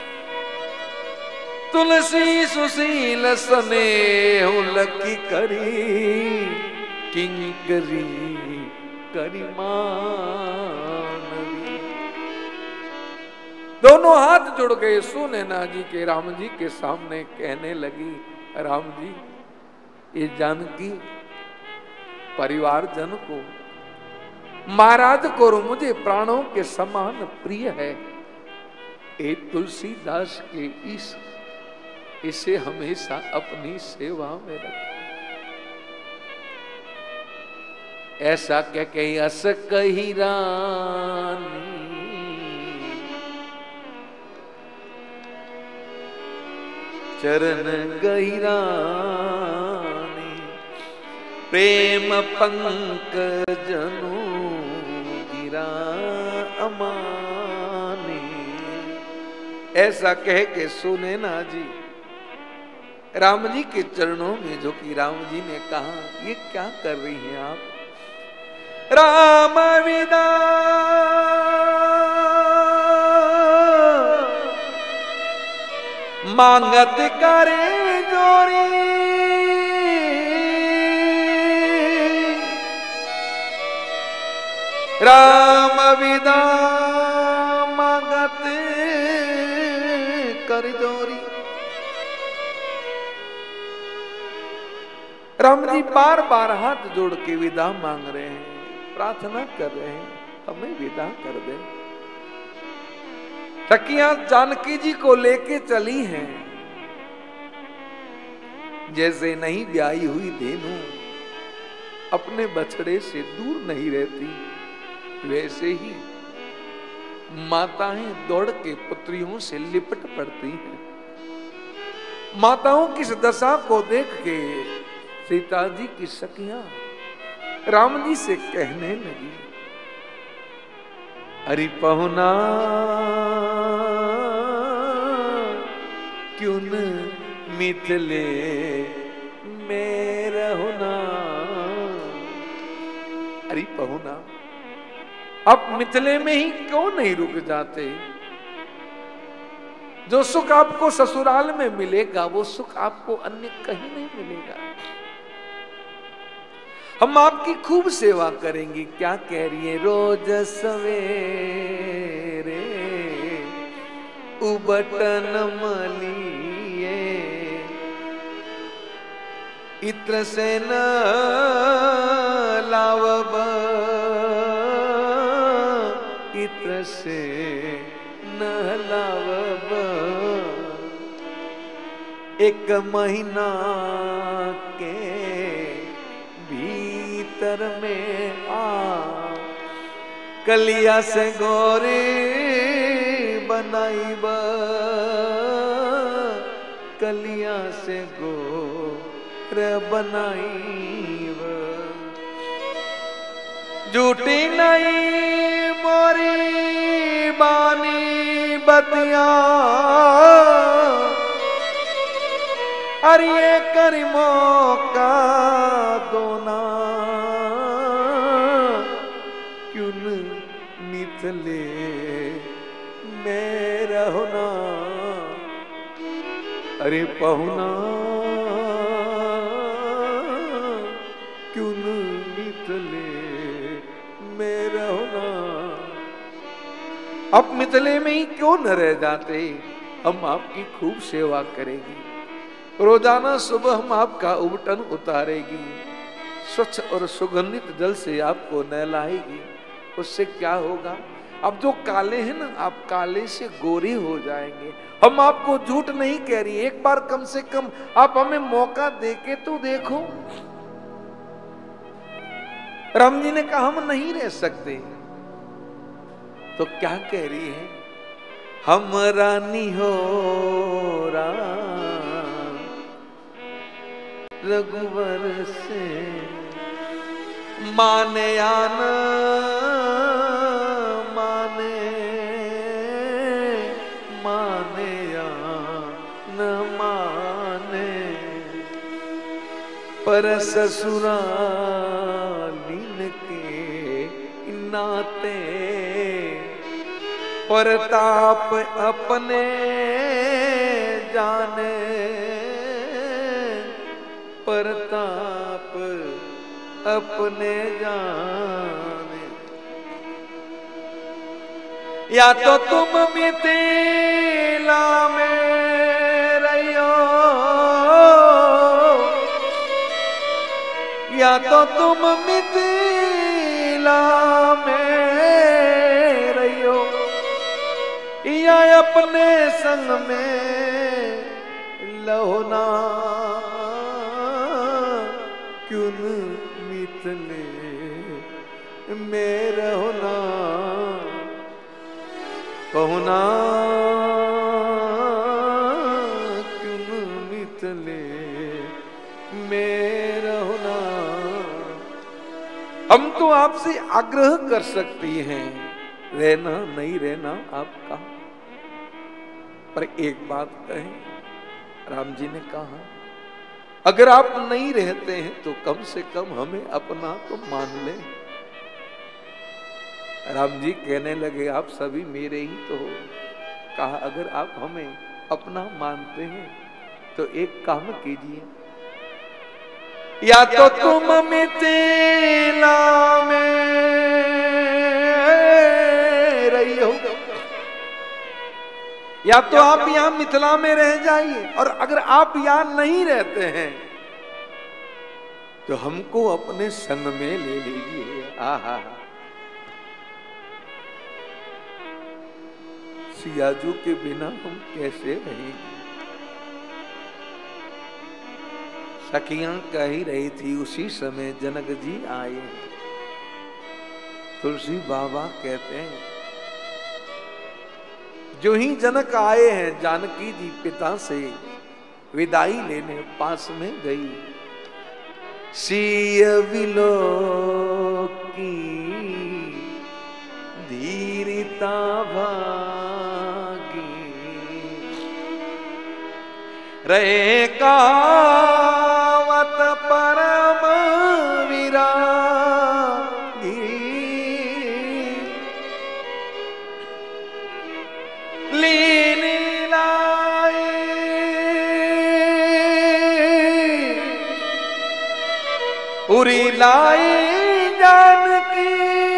तुलसी सुशील स्नेह लकी करी किंकरी करी मानवी। दोनों हाथ जुड़ गए सुनैना जी के राम जी के सामने, कहने लगी, राम जी ये जानकी परिवार जन को महाराज को मुझे प्राणों के समान प्रिय है। ए तुलसीदास के इस इसे हमेशा अपनी सेवा में रखें। ऐसा कह के अस कही रानी चरण गहिरानी, प्रेम पंकजनु गिरा अमानी। ऐसा कह के सुनैना जी राम जी के चरणों में झुकी। राम जी ने कहा, ये क्या कर रही हैं आप? राम विदा मांगत करे जोरी, राम विदा मांगत कर जोरी। राम जी बार बार हाथ जोड़ के विदा मांग रहे हैं, प्रार्थना कर रहे हैं, हमें विदा कर दे। सखियां जानकी जी को लेके चली हैं, जैसे नहीं ब्याही हुई धेनु अपने बछड़े से दूर नहीं रहती, वैसे ही माताएं दौड़ के पुत्रियों से लिपट पड़ती हैं। माताओं की इस दशा को देख के सीता जी की सखियां राम जी से कहने लगी, अरे पहुना क्यों न मिथिले में रहुना। अरे पहुना आप मिथिले में ही क्यों नहीं रुक जाते? जो सुख आपको ससुराल में मिलेगा वो सुख आपको अन्य कहीं नहीं मिलेगा। हम आपकी खूब सेवा करेंगे। क्या कह रही है? रोज सवेरे उबटन मलिए इत्र से न लावब इत्र से न लावब। एक महीना के भीतर में आ कलिया से गोरी बनाई बा, कलिया से गोर बनाई बा। झूठी नहीं मोरी बानी बतिया, अरे करी मौका दोना क्यों न मिथिले में रहुना। अरे पहुना क्यों न मिथिले में रहुना। अब मिथिले में ही क्यों न रह जाते? हम आपकी खूब सेवा करेंगे। रोजाना सुबह हम आपका उबटन उतारेगी, स्वच्छ और सुगंधित जल से आपको नहलाएगी। उससे क्या होगा? अब जो काले हैं ना, आप काले से गोरे हो जाएंगे। हम आपको झूठ नहीं कह रही, एक बार कम से कम आप हमें मौका देके तो देखो। राम जी ने कहा हम नहीं रह सकते। तो क्या कह रही है? हम रानी हो राम रघुवर से माने या न माने, माने या न माने, पर ससुरालीन के नाते परताप अपने जाने, परताप अपने जाने। या तो तुम मिथिला में रहियो, या तो तुम मिथिला में रहियो, या अपने संग में लहोना क्यों न मिथिले में रहुना। पहुना क्यों न मिथिले में रहुना। हम तो आपसे आग्रह कर सकती हैं, रहना नहीं रहना आपका, पर एक बात कहें, राम जी ने कहा अगर आप नहीं रहते हैं तो कम से कम हमें अपना तो मान लें। राम जी कहने लगे आप सभी मेरे ही तो हो। कहा अगर आप हमें अपना मानते हैं तो एक काम कीजिए, या तो तुम मिथिला में रही हो, या तो आप यहां मिथिला में रह जाइए, और अगर आप यहां नहीं रहते हैं तो हमको अपने संग में ले लीजिए। आहा, सियाजू के बिना हम कैसे रहेंगे? सखियां कह ही रही थी, उसी समय जनक जी आए। तुलसी बाबा कहते हैं जो ही जनक आए हैं, जानकी जी पिता से विदाई लेने पास में गई। सिय विलो की धीरता भागी रहे कावत परम विरागी लीन लाई उरी लाई जानकी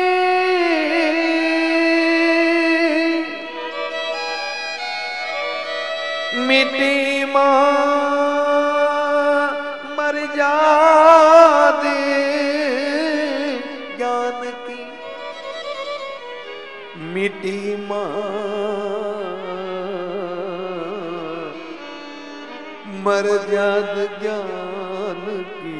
मिट्टी मर जादे ज्ञान की मिट्टी मर जाद ज्ञान की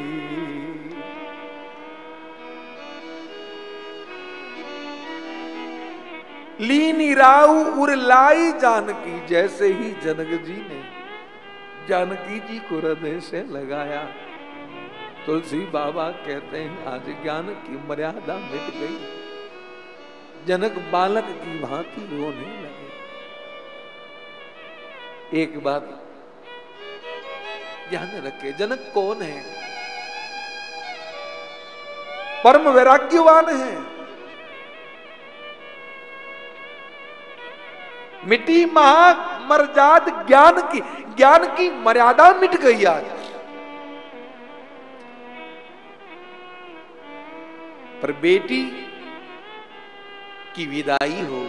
लीनी राऊ उर लाई जानकी। जैसे ही जनक जी ने जानकी जी को हृदय से लगाया, तुलसी बाबा कहते हैं आज ज्ञान की मर्यादा मिट गई। जनक बालक की भांति रोने लगे। एक बात ध्यान रखे, जनक कौन है? परम वैराग्यवान है। मिट्टी महा मर्याद ज्ञान की, ज्ञान की मर्यादा मिट गई आज। पर बेटी की विदाई हो,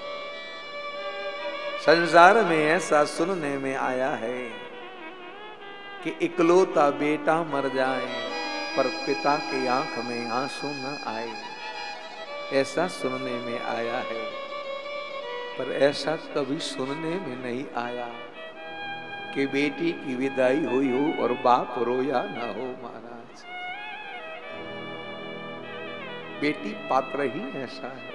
संसार में ऐसा सुनने में आया है कि इकलौता बेटा मर जाए पर पिता की आंख में आंसू न आए, ऐसा सुनने में आया है। पर ऐसा कभी सुनने में नहीं आया कि बेटी की विदाई हुई हो और बाप रोया ना हो। महाराज, बेटी पात्र ही ऐसा है।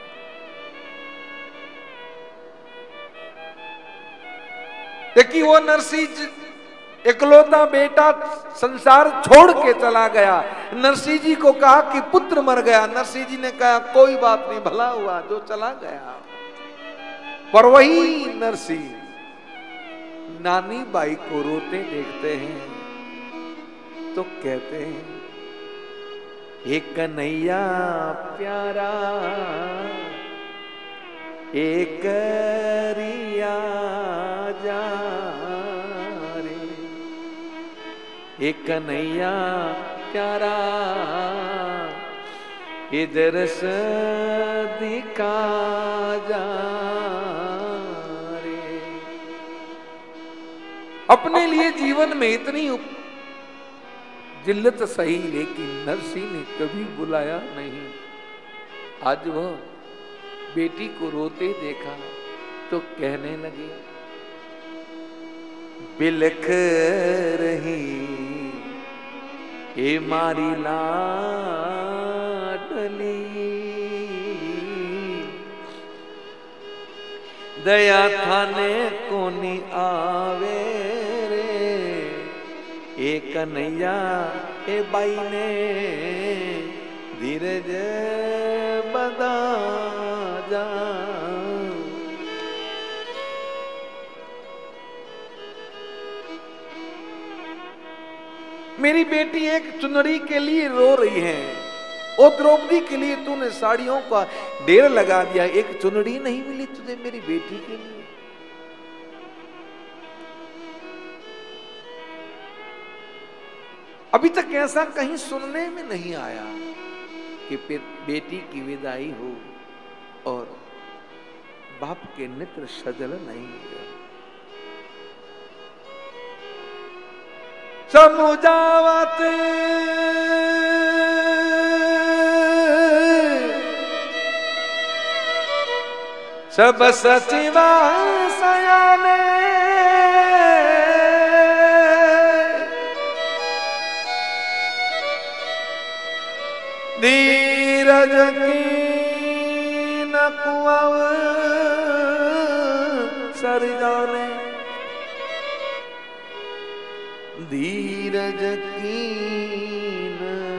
देखिए वो नरसिंह इकलौता बेटा संसार छोड़ के चला गया। नरसिंह जी को कहा कि पुत्र मर गया। नरसिंह जी ने कहा कोई बात नहीं, भला हुआ जो चला गया। पर वही नरसिंह नानी बाई को रोते देखते हैं तो कहते हैं, एक कन्हैया प्यारा एक रिया जा रे, एक कन्हैया प्यारा इधर से दिखा जा। अपने लिए जीवन में इतनी जिल्लत सही, लेकिन नरसिंह ने कभी बुलाया नहीं। आज वह बेटी को रोते देखा तो कहने लगे, बिलख रही ए मारी लाडली, दया थाने कोनी आवे रे, ए कन्हैया ए बाई ने धीरज बदा जा। मेरी बेटी एक चुनरी के लिए रो रही है। ओ द्रौपदी के लिए तूने साड़ियों का ढेर लगा दिया, एक चुनरी नहीं मिली तुझे मेरी बेटी के लिए। अभी तक ऐसा कहीं सुनने में नहीं आया कि बेटी की विदाई हो और बाप के नेत्र सजल नहीं हुए। समुझावत सब सचिवा सयाने, धीरज की न कुआव सर जाने, धीरज की न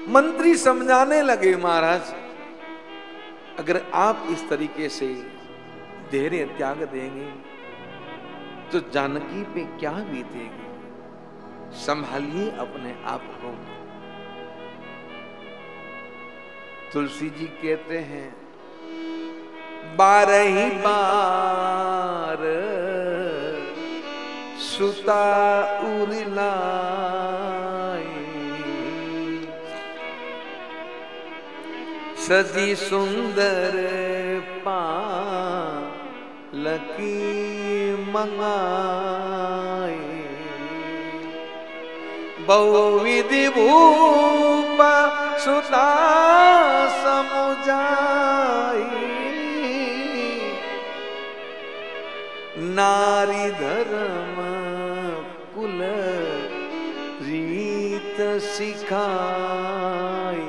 मंत्री समझाने लगे, महाराज अगर आप इस तरीके से धैर्य त्याग देंगे तो जानकी पे क्या बीतेगी, संभालिए अपने आप को। तुलसी जी कहते हैं, बारह ही बार सुता उरलाई, सजी सुंदर पालकी मंगाई, बहुविधि भूप सुता समुझाई, नारी धर्म कुल रीत सिखाई।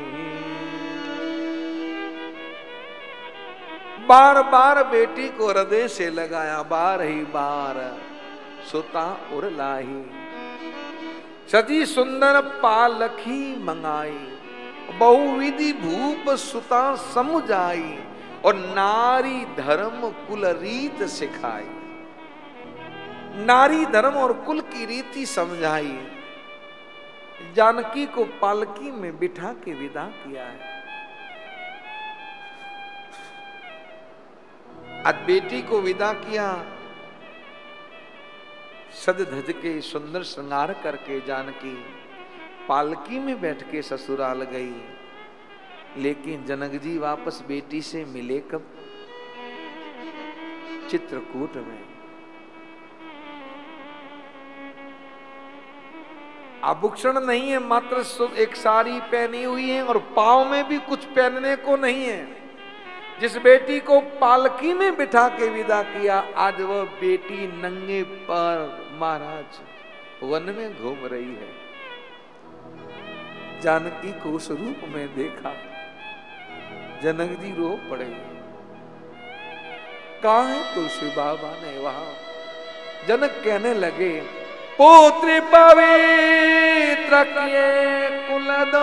बार बार बेटी को हृदय से लगाया, बार ही बार सुता उर लाही, सजी सुंदर पालकी मंगाई, बहुविधि भूप सुता समुझाई, और नारी धर्म कुल रीत सिखाई। नारी धर्म और कुल की रीति समझाई। जानकी को पालकी में बिठा के विदा किया है। आज बेटी को विदा किया, सज धज के सुंदर श्रृंगार करके जानकी पालकी में बैठ के ससुराल गई। लेकिन जनक जी वापस बेटी से मिले कब? चित्रकूट में। आभूषण नहीं है, मात्र एक साड़ी पहनी हुई है और पांव में भी कुछ पहनने को नहीं है। जिस बेटी को पालकी में बिठा के विदा किया, आज वह बेटी नंगे पैर महाराज वन में घूम रही है। जानकी को उस रूप में देखा, जनक जी रो पड़े। कहाँ है तुलसी बाबा ने? वहां जनक कहने लगे, पुत्र पवित्र किए कुल दो,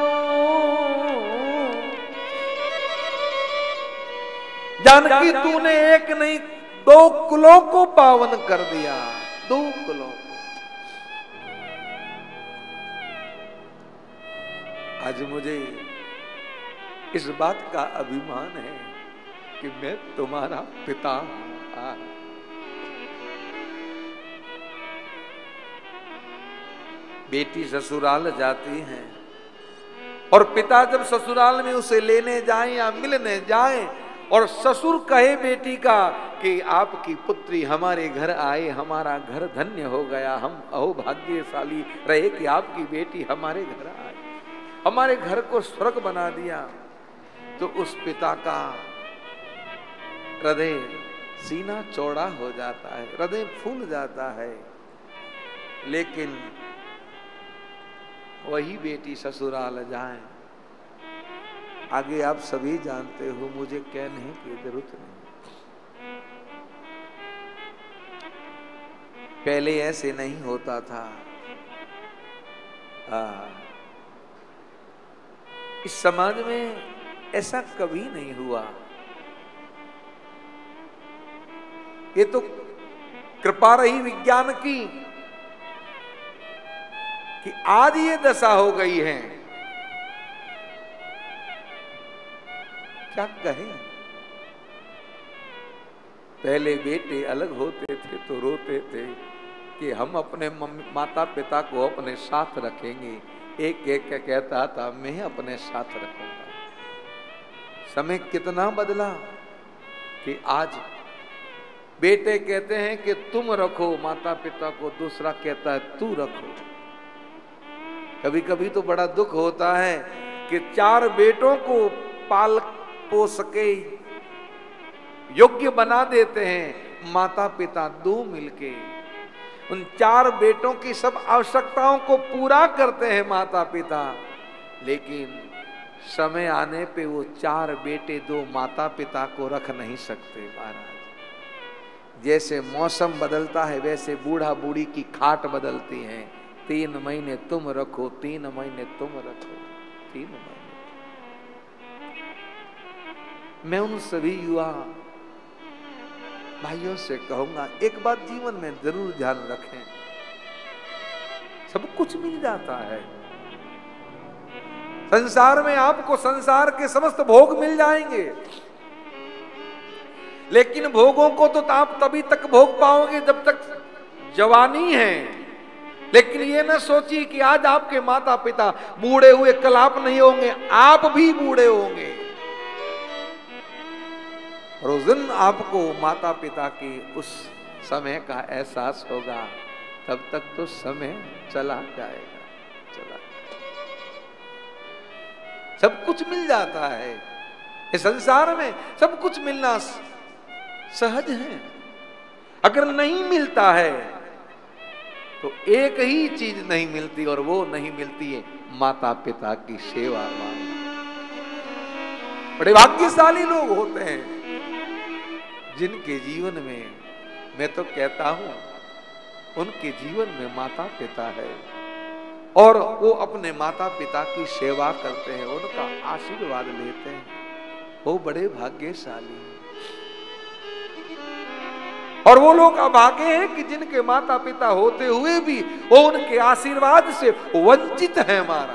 जानकी तूने एक नहीं दो कुलों को पावन कर दिया, दो कुलों। आज मुझे इस बात का अभिमान है कि मैं तुम्हारा पिता हूं। बेटी ससुराल जाती है और पिता जब ससुराल में उसे लेने जाए या मिलने जाए और ससुर कहे बेटी का कि आपकी पुत्री हमारे घर आए, हमारा घर धन्य हो गया, हम अहो भाग्यशाली रहे कि आपकी बेटी हमारे घर आए, हमारे घर को स्वर्ग बना दिया, तो उस पिता का हृदय सीना चौड़ा हो जाता है, हृदय फूल जाता है। लेकिन वही बेटी ससुराल जाए, आगे आप सभी जानते हो, मुझे कहने की जरूरत नहीं। पहले ऐसे नहीं होता था। आ, इस समाज में ऐसा कभी नहीं हुआ। ये तो कृपा रही विज्ञान की कि आज ये दशा हो गई है। क्या कहें? पहले बेटे अलग होते थे तो रोते थे कि हम अपने माता पिता को अपने साथ रखेंगे। एक एक कहता था मैं अपने साथ रखूंगा। समय कितना बदला कि आज बेटे कहते हैं कि तुम रखो माता पिता को, दूसरा कहता है तू रखो। कभी कभी तो बड़ा दुख होता है कि चार बेटों को पाल पोस के योग्य बना देते हैं माता पिता दो मिलके। उन चार बेटों की सब आवश्यकताओं को पूरा करते हैं माता पिता, लेकिन समय आने पे वो चार बेटे दो माता पिता को रख नहीं सकते। महाराज, जैसे मौसम बदलता है वैसे बूढ़ा बूढ़ी की खाट बदलती है। तीन महीने तुम रखो, तीन महीने तुम रखो। तीन महीने। मैं उन सभी युवा भाइयों से कहूंगा, एक बात जीवन में जरूर ध्यान रखें, सब कुछ मिल जाता है संसार में, आपको संसार के समस्त भोग मिल जाएंगे, लेकिन भोगों को तो आप तभी तक भोग पाओगे जब तक जवानी है। लेकिन ये न सोचिए कि आज आपके माता पिता बूढ़े हुए, कल आप नहीं होंगे, आप भी बूढ़े होंगे और उस दिन आपको माता पिता की उस समय का एहसास होगा। तब तक तो समय चला जाएगा, चला सब कुछ मिल जाता है इस संसार में, सब कुछ मिलना सहज है। अगर नहीं मिलता है तो एक ही चीज नहीं मिलती, और वो नहीं मिलती है माता पिता की सेवा। बड़े भाग्यशाली लोग होते हैं जिनके जीवन में, मैं तो कहता हूं उनके जीवन में माता पिता है और वो अपने माता पिता की सेवा करते हैं, उनका आशीर्वाद लेते हैं, वो बड़े भाग्यशाली हैं। और वो लोग अभागे हैं कि जिनके माता पिता होते हुए भी वो उनके आशीर्वाद से वंचित है। हमारा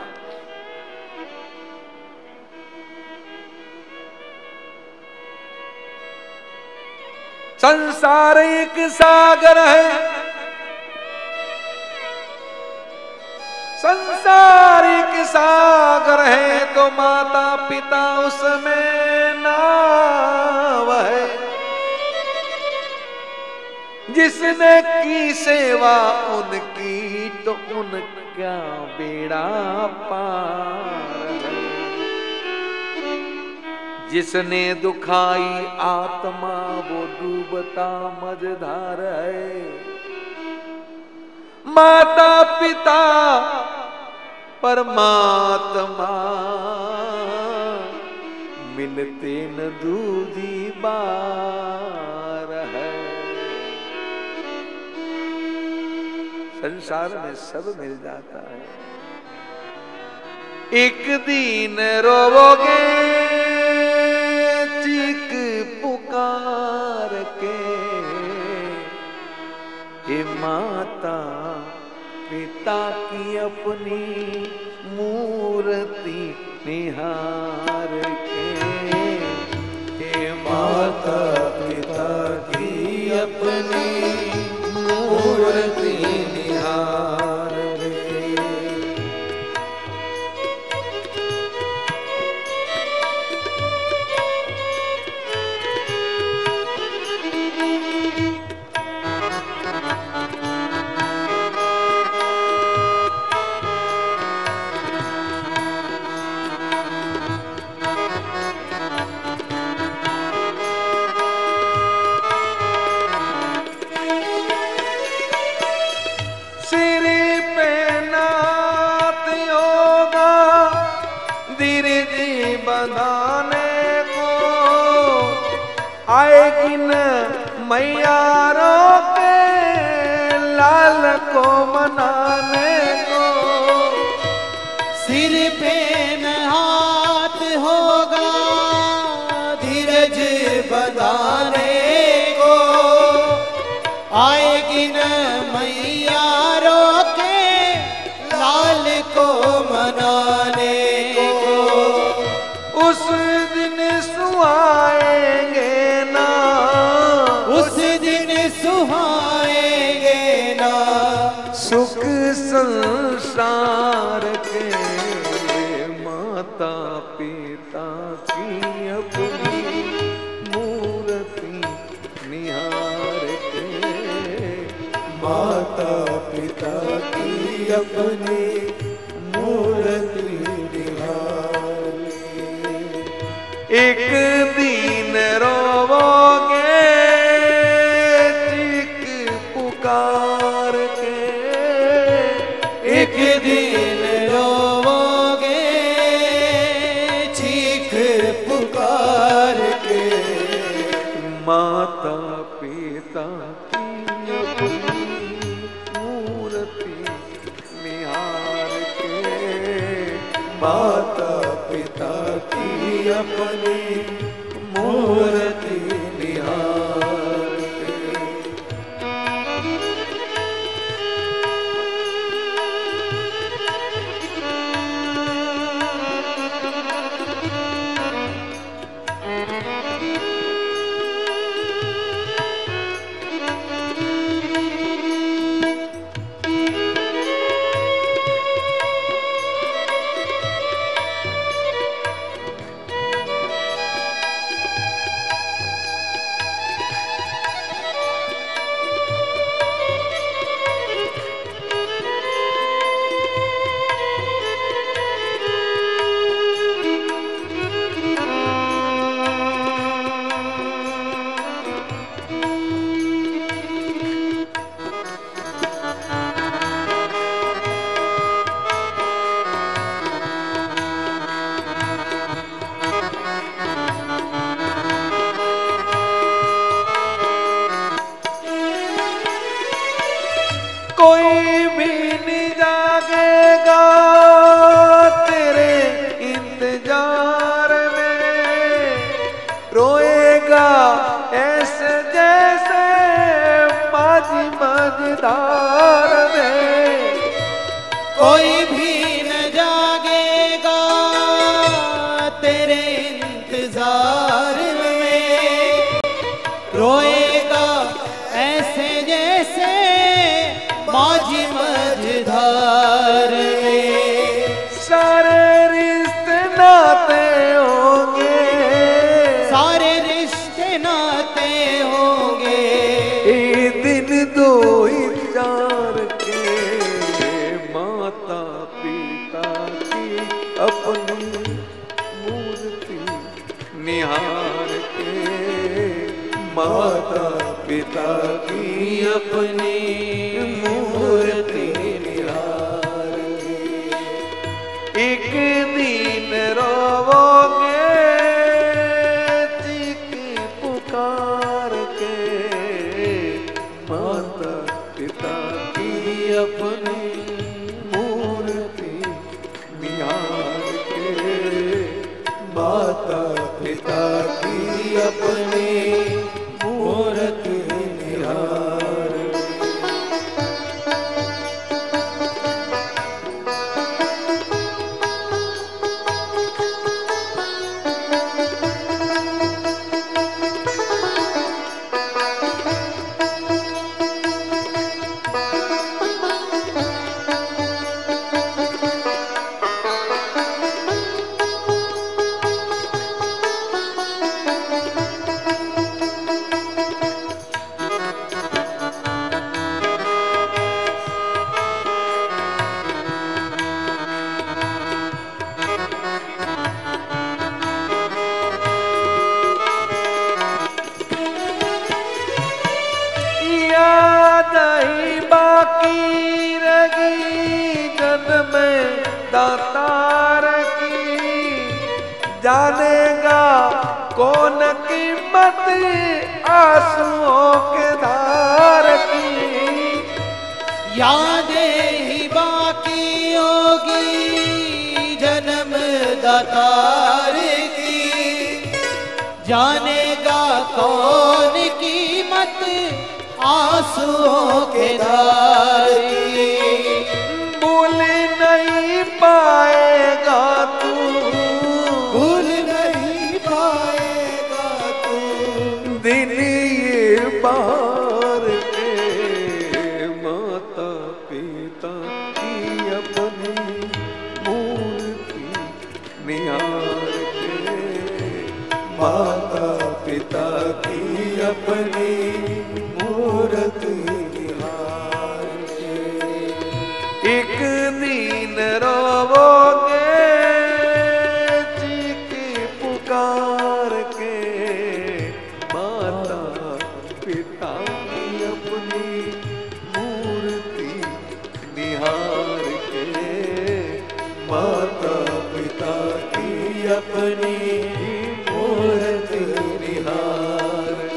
संसार एक सागर है, संसार एक सागर है तो माता पिता उसमें नाव है। जिसने की सेवा उनकी तो उनका बेड़ा पार है। जिसने दुखाई आत्मा वो डूबता मझधार है। माता पिता परमात्मा मिलते न दूजी बार है। संसार में सब मिल जाता है। एक दिन रोवोगे चीख पुकार के, हे माता पिता की अपनी मूर्ति निहार के। हे माता पिता की अपनी मूर्ति निहार के। आएगी न मैया रोके लाल को मनाने को। सिर पे न हाथ होगा धीरज बंधाने को। आएगी न मैया रोके लाल को मनाने को। उस दिन सुहाएंगे ना, उस दिन सुहाएंगे ना सुख संसार के। माता पिता की अपनी मूर्ति निहार के। माता पिता की अपनी मूर्ति निहार के। एक दिन रोवोगे चीख पुकार के। एक दिन रोवोगे चीख पुकार के। माता पिता की अपनी मूर्ति निहार के। माता अपनी मूर्ति निहार के। कोई भी नहीं जागेगा तेरे इंतजार में, रोएगा ऐसे जैसे माझी मझधार में। कोई भी न जागेगा तेरे इंतजार में, रोएगा ऐसे जैसे माझी मझधार में। सारे रिश्ते नाते होंगे, सारे रिश्ते नाते होंगे, ये दिन दो ही चार के। माता पिता की अपनी मूर्ति निहार के, माता पिता की अपनी मूर्ति निहार के। एक दिन रोवोगे चीख पुकार के, माता पिता की अपनी मूर्ति निहार के, माता पिता की अपनी मूर्ति निहार के। याद ही बाकी रही जन्म दातार की, जानेगा कौन कीमत आंसुओं के धार की। यादें ही बाकी होगी जन्म दातार की, जानेगा कौन कीमत आंसुओं के धार की। भूल नहीं पाएगा तू, भूल नहीं पाएगा तू, दिन ये बार के। माता पिता की अपनी मूर्ति निहार के, माता पिता की अपनी मूर्ति निहार के। एक दिन रोवोगे चीख पुकार के, माता पिता की अपनी मूर्ति निहार के, माता पिता की अपनी मूर्ति निहार के।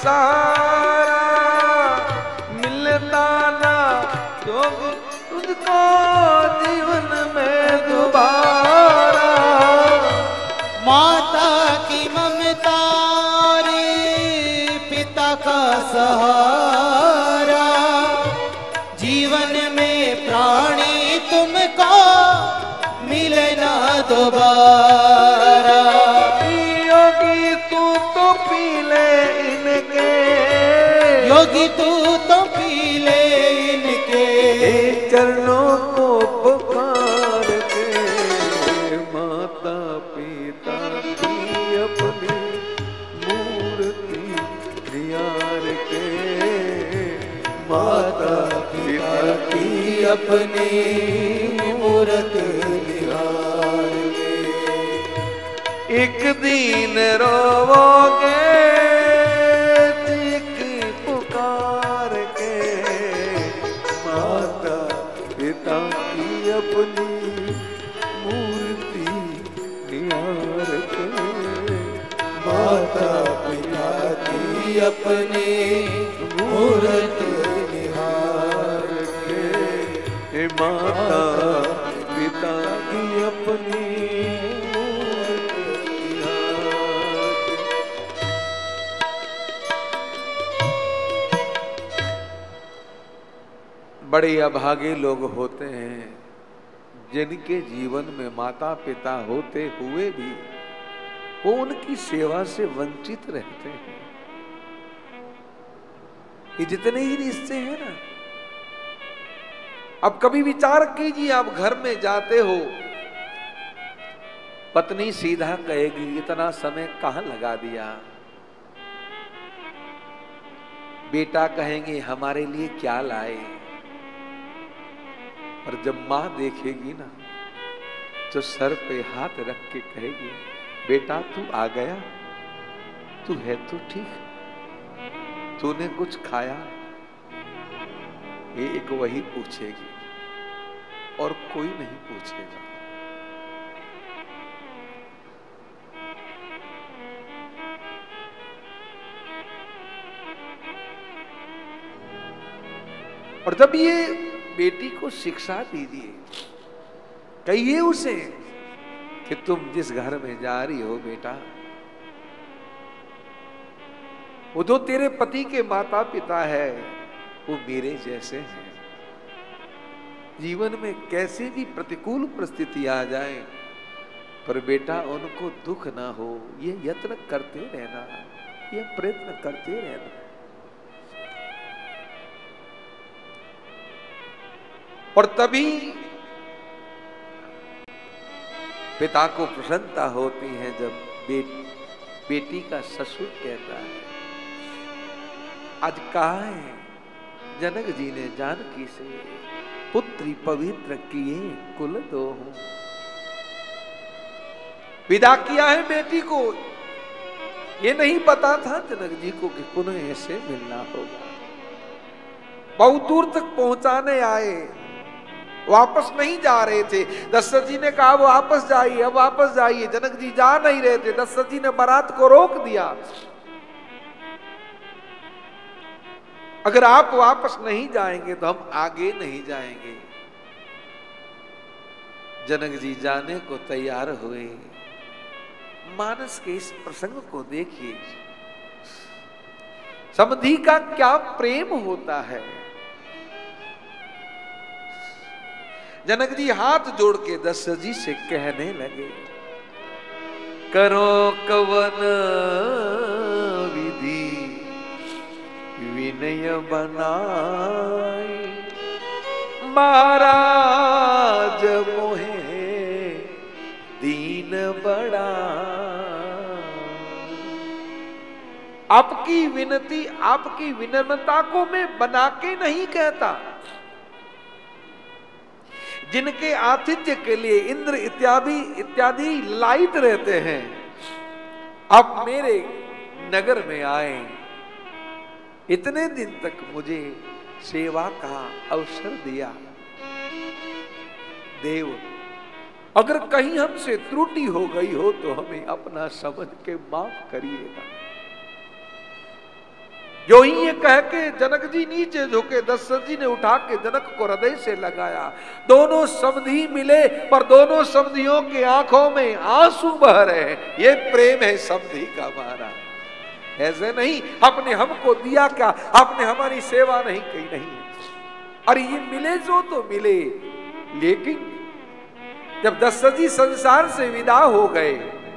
संसारा मिलता ना जोगी तुझको जीवन में दोबारा। माता की ममता रे पिता का सहारा, जीवन में प्राणी तुमको मिले ना दोबारा। योगी तू तो पी ले इनके, योगी तू तो पी ले इनके चरणों को पुकार के। माता पिता की अपनी मूर्ति निहार के, माता पिता की अपनी मूर्ति निहार के। एक दिन रोवोगे चीख पुकार के। माता पिता की अपनी मूर्ति निहार के, माता पिता की अपनी मूर्ति निहार के। माता पिता की अपनी बड़े अभागे लोग होते हैं जिनके जीवन में माता पिता होते हुए भी वो उनकी सेवा से वंचित रहते हैं। ये जितने ही रिश्ते हैं ना, अब कभी विचार कीजिए, आप घर में जाते हो, पत्नी सीधा कहेगी इतना समय कहां लगा दिया, बेटा कहेंगे हमारे लिए क्या लाए। और जब मां देखेगी ना तो सर पे हाथ रख के कहेगी बेटा तू आ गया, तू है तो ठीक, तूने कुछ खाया। ये एक वही पूछेगी और कोई नहीं पूछेगा। और जब ये बेटी को शिक्षा दीजिए, कहिए उसे कि तुम जिस घर में जा रही हो बेटा, वो जो तेरे पति के माता पिता है वो मेरे जैसे हैं। जीवन में कैसे भी प्रतिकूल परिस्थिति आ जाए पर बेटा उनको दुख ना हो, ये यत्न करते रहना, ये प्रयत्न करते रहना। और तभी पिता को प्रसन्नता होती है जब बेट, बेटी का ससुर कहता है आज कहा है जनक जी ने जानकी से पुत्री पवित्र किए कुल दो हूं। विदा किया है बेटी को, ये नहीं पता था जनक जी को कि पुनः ऐसे मिलना होगा। बहुत दूर तक पहुंचाने आए, वापस नहीं जा रहे थे। दशरथ जी ने कहा वो वापस जाइए, अब वापस जाइए। जनक जी जा नहीं रहे थे, दशरथ जी ने बारात को रोक दिया। अगर आप वापस नहीं जाएंगे तो हम आगे नहीं जाएंगे। जनक जी जाने को तैयार हुए। मानस के इस प्रसंग को देखिए, समधि का क्या प्रेम होता है। जनक जी हाथ जोड़ के दशरथ जी से कहने लगे करो कवन विधि विनय बनाई, महाराज मोहे दीन बड़ा। आपकी विनती, आपकी विनम्रता को मैं बना के नहीं कहता। जिनके आतिथ्य के लिए इंद्र इत्यादि इत्यादि लाइत रहते हैं, आप मेरे नगर में आए, इतने दिन तक मुझे सेवा का अवसर दिया। देव, अगर कहीं हमसे त्रुटि हो गई हो तो हमें अपना समझ के माफ करिएगा। जो ही ये कह के जनक जी नीचे झुके, दशरथ जी ने उठा के जनक को हृदय से लगाया। दोनों समधी मिले पर दोनों समधियों के आंखों में आंसू बह रहे हैं। ये प्रेम है समधी का महाराज। ऐसे नहीं आपने हमको दिया क्या, आपने हमारी सेवा नहीं की, नहीं। अरे ये मिले जो तो मिले, लेकिन जब दशरथ जी संसार से विदा हो गए,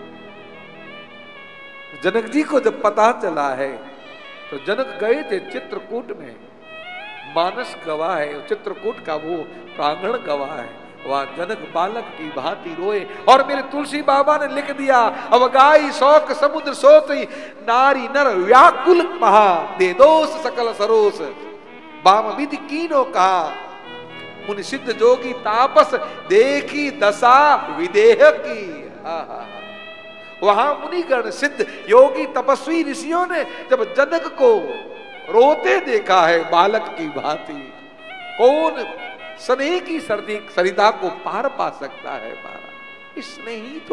जनक जी को जब पता चला है तो जनक गए थे चित्रकूट में, मानस गवाह है, चित्रकूट का वो प्रांगण गवाह है। वहां जनक बालक की भांति रोए और मेरे तुलसी बाबा ने लिख दिया, अब गाई शौक समुद्र सोती, नारी नर व्याकुल महा, दे दोष सकल सरोस, बाम विधि कीनो कहा, मुनि सिद्ध जोगी तापस देखी दशा विदेह की। हा हा वहां मुनिगण सिद्ध योगी तपस्वी ऋषियों ने जब जनक को रोते देखा है बालक की भांति, कौन स्नेह की सर्दी सरिता को पार पा सकता है महाराज? इसने ही तो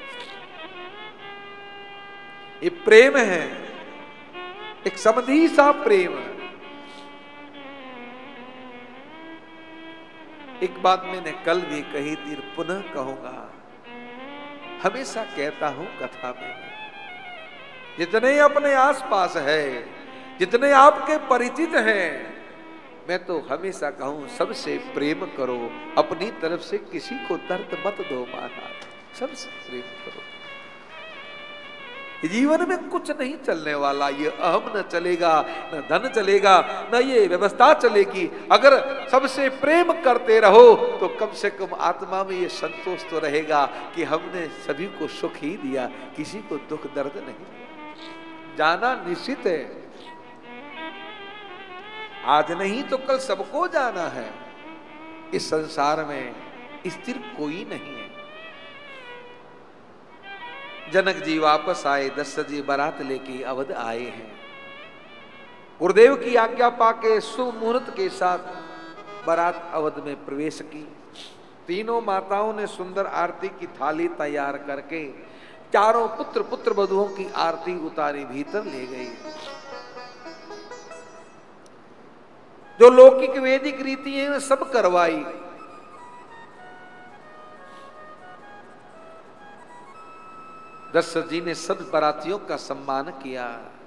ये प्रेम है, एक समधी सा प्रेम है। एक बात मैंने कल भी कही थी, पुनः कहूंगा, हमेशा कहता हूं कथा में, जितने अपने आसपास है, जितने आपके परिचित हैं, मैं तो हमेशा कहूं सबसे प्रेम करो, अपनी तरफ से किसी को दर्द मत दो महाराज, सबसे प्रेम करो। जीवन में कुछ नहीं चलने वाला, ये अहम न चलेगा, न धन चलेगा, न ये व्यवस्था चलेगी। अगर सबसे प्रेम करते रहो तो कम से कम आत्मा में ये संतोष तो रहेगा कि हमने सभी को सुख ही दिया, किसी को दुख दर्द नहीं दिया। जाना निश्चित है, आज नहीं तो कल सबको जाना है। इस संसार में स्थिर कोई नहीं है। जनक जी वापस आए, दशरथ जी बारात लेके अवध आए हैं। गुरुदेव की आज्ञा पाके शुभ मुहूर्त के साथ बारात अवध में प्रवेश की। तीनों माताओं ने सुंदर आरती की थाली तैयार करके चारों पुत्र पुत्र वधुओं की आरती उतारी, भीतर ले गई। जो लौकिक वैदिक रीति है सब करवाई। दशरथ जी ने सब बारातियों का सम्मान किया।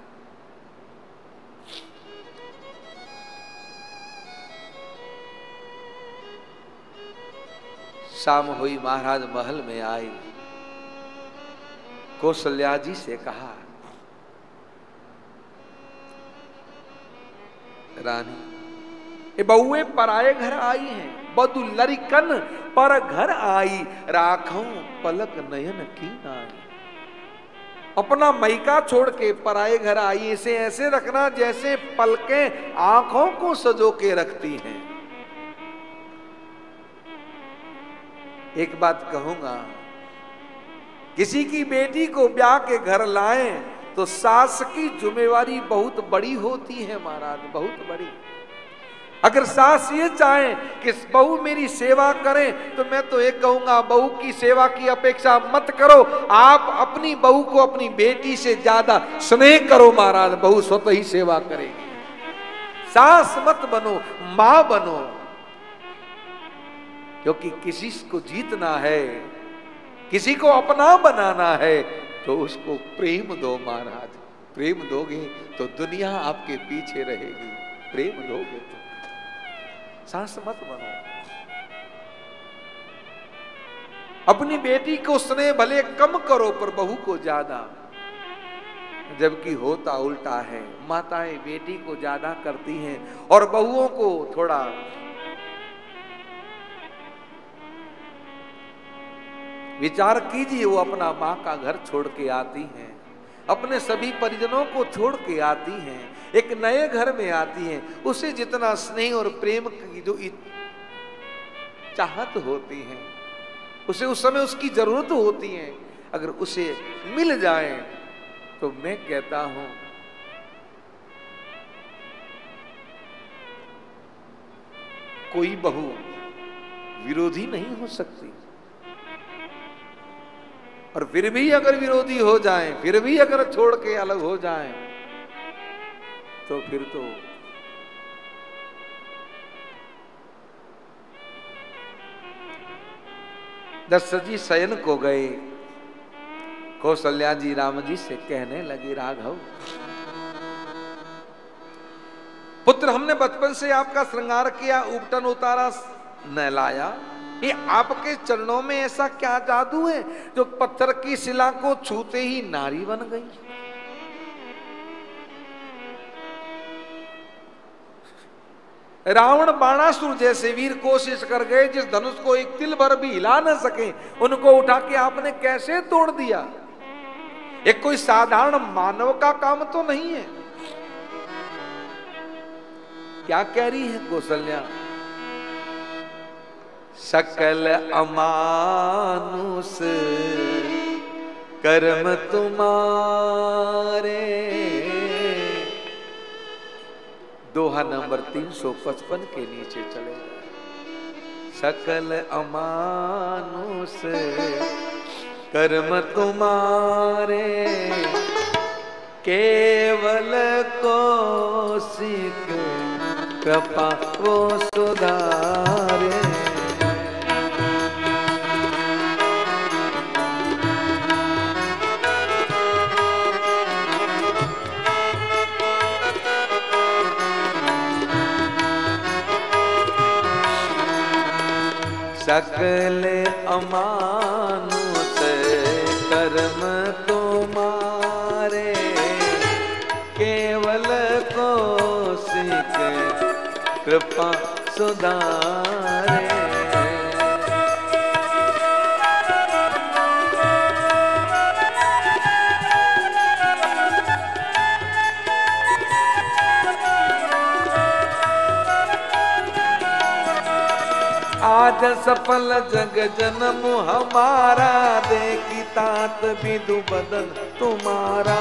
शाम हुई, महाराज महल में आए, कौशल्या जी से कहा, रानी ये बहुए पराये घर आई हैं, बधु लरिकन पर घर आई, राखूं पलक नयन की नाई। अपना मैका छोड़ के पराये घर आई, इसे ऐसे रखना जैसे पलकें आंखों को सजो के रखती हैं। एक बात कहूंगा, किसी की बेटी को ब्याह के घर लाएं तो सास की जिम्मेवारी बहुत बड़ी होती है महाराज, बहुत बड़ी। अगर सास ये चाहे कि बहू मेरी सेवा करें तो मैं तो एक कहूंगा, बहू की सेवा की अपेक्षा मत करो, आप अपनी बहू को अपनी बेटी से ज्यादा स्नेह करो महाराज, बहू स्वतः ही सेवा करेगी। सास मत बनो, मां बनो, क्योंकि किसी को जीतना है, किसी को अपना बनाना है तो उसको प्रेम दो महाराज। प्रेम दोगे तो दुनिया आपके पीछे रहेगी, प्रेम दोगे तो सास मत बनो। अपनी बेटी को स्नेह भले कम करो पर बहू को ज्यादा, जबकि होता उल्टा है। माताएं बेटी को ज्यादा करती हैं और बहुओं को थोड़ा। विचार कीजिए, वो अपना माँ का घर छोड़ के आती हैं, अपने सभी परिजनों को छोड़ के आती हैं, एक नए घर में आती हैं, उसे जितना स्नेह और प्रेम की जो चाहत होती है, उसे उस समय उसकी जरूरत होती है, अगर उसे मिल जाए तो मैं कहता हूं कोई बहू विरोधी नहीं हो सकती। और फिर भी अगर विरोधी हो जाए, फिर भी अगर छोड़ के अलग हो जाए तो फिर तो दशरथ जी शयन को गए। कौशल्या जी राम जी से कहने लगी, राघव पुत्र, हमने बचपन से आपका श्रृंगार किया, उपटन उतारा, नहलाया। ये आपके चरणों में ऐसा क्या जादू है जो पत्थर की शिला को छूते ही नारी बन गई? रावण बाणासुर जैसे वीर कोशिश कर गए, जिस धनुष को एक तिल भर भी हिला न सके, उनको उठा के आपने कैसे तोड़ दिया? एक कोई साधारण मानव का काम तो नहीं है। क्या कह रही है कौशल्या? सकल अमानुष कर्म तुम्हारे। दोहा नंबर तीन सौ पचपन के नीचे चले जाए। सकल अमानुष कर्म तुम्हारे, केवल कौशिक कृपा वो सुधारे। सकल अमानुष कर्म तुम्हारे, केवल कौशिक कृपा सुधारे। आज सफल जग जन्म हमारा, देखी तात विदु बदन तुम्हारा।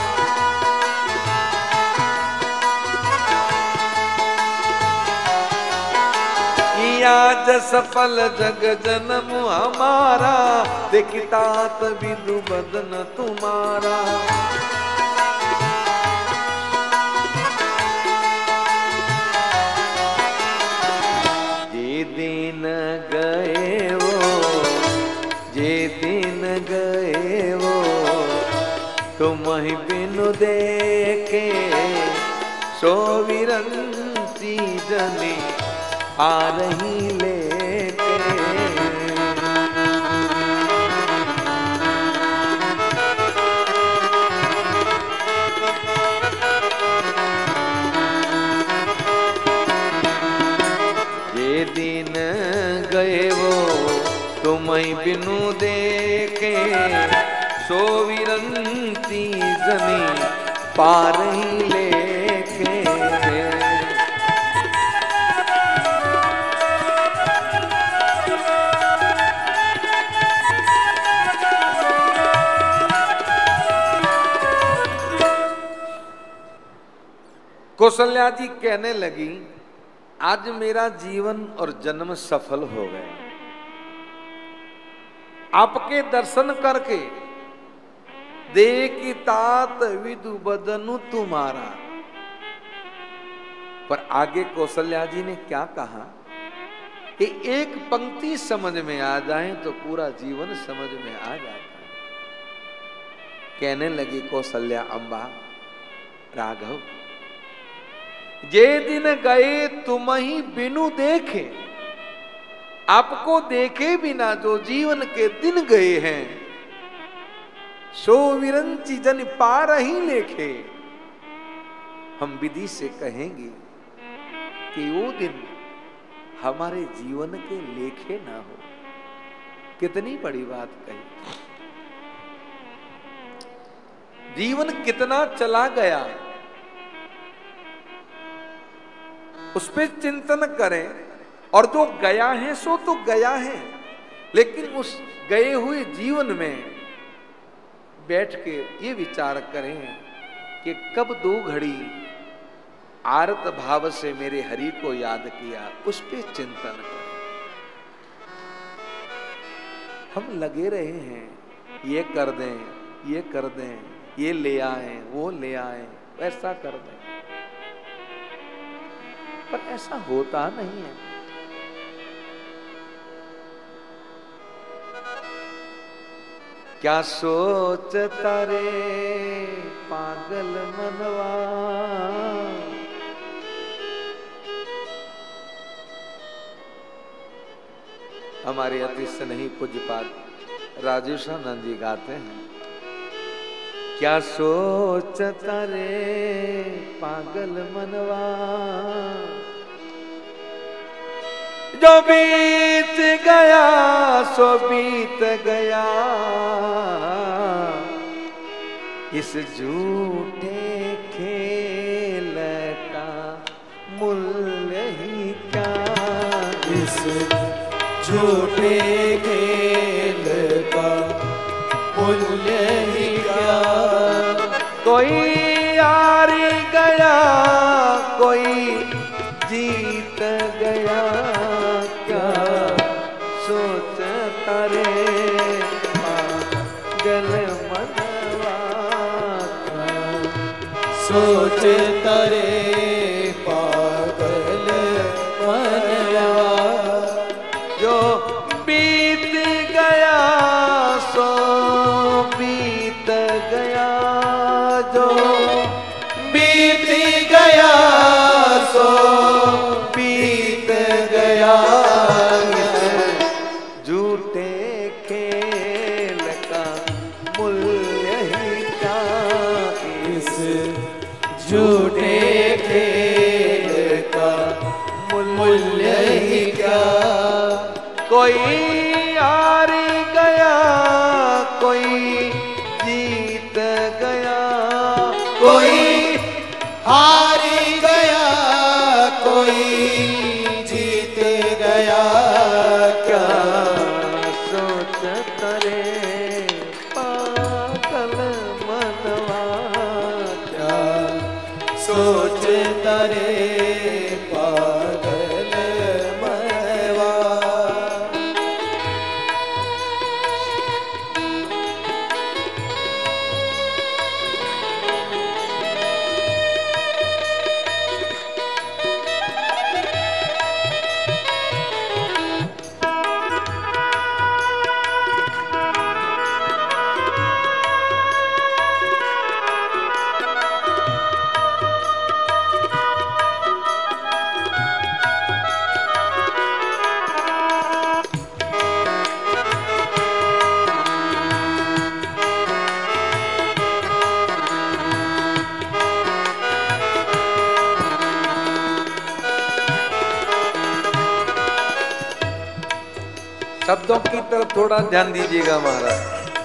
आज सफल जग जन्म हमारा, देखी तात विदु बदन तुम्हारा। दिन गए वो, जे दिन गए वो, तुम ही बिनु देखे, सो विरंती जनी आ रही लेके। दिन गए वो, तुम बिनु देखे, सो विरंती जनी पार ही लेके। कौशल्या जी कहने लगी, आज मेरा जीवन और जन्म सफल हो गए। आपके दर्शन करके देखी तात विदु बदनु तुम्हारा। पर आगे कौशल्या जी ने क्या कहा कि एक पंक्ति समझ में आ जाए तो पूरा जीवन समझ में आ जाता है। कहने लगी कौशल्या, अम्बा राघव, जे दिन गए तुम ही बिनु देखे, आपको देखे बिना जो जीवन के दिन गए हैं, सो विरंची जन पार ही लेखे। हम विधि से कहेंगे कि वो दिन हमारे जीवन के लेखे ना हो। कितनी बड़ी बात कही। जीवन कितना चला गया उस पर चिंतन करें, और जो गया है सो तो गया है, लेकिन उस गए हुए जीवन में बैठ के ये विचार करें कि कब दो घड़ी आरत भाव से मेरे हरि को याद किया, उस पे चिंतन करें। हम लगे रहे हैं, ये कर दें, ये कर दें, ये ले आए, वो ले आए, ऐसा कर दें। पर ऐसा होता नहीं है। क्या सोचता रे पागल मनवा, हमारे अति स्नेही पूज्यपाद राजेशानंद जी गाते हैं, क्या सोचता रे पागल मनवा, जो बीत गया सो बीत गया, इस झूठे खेल का मूल्य ही क्या, इस झूठे खेल का मूल्य ही क्या, कोई हार गया कोई जीत गया, क्या सोचता रे पागल मनवा, सोचता रे पागल मनवा, जो बीत गया सो बीत गया, जो बीत गया सो बीत गया, झूठे खेल का मूल्य ही क्या, इस झूठे खेल का मूल्य ही क्या, कोई हार गया कोई जीत गया, कोई हार गया कोई जीत गया, क्या सोचता रे पागल मनवा, क्या सोचता रे पागल मनवा, शब्दों की तरफ थोड़ा ध्यान दीजिएगा महाराज।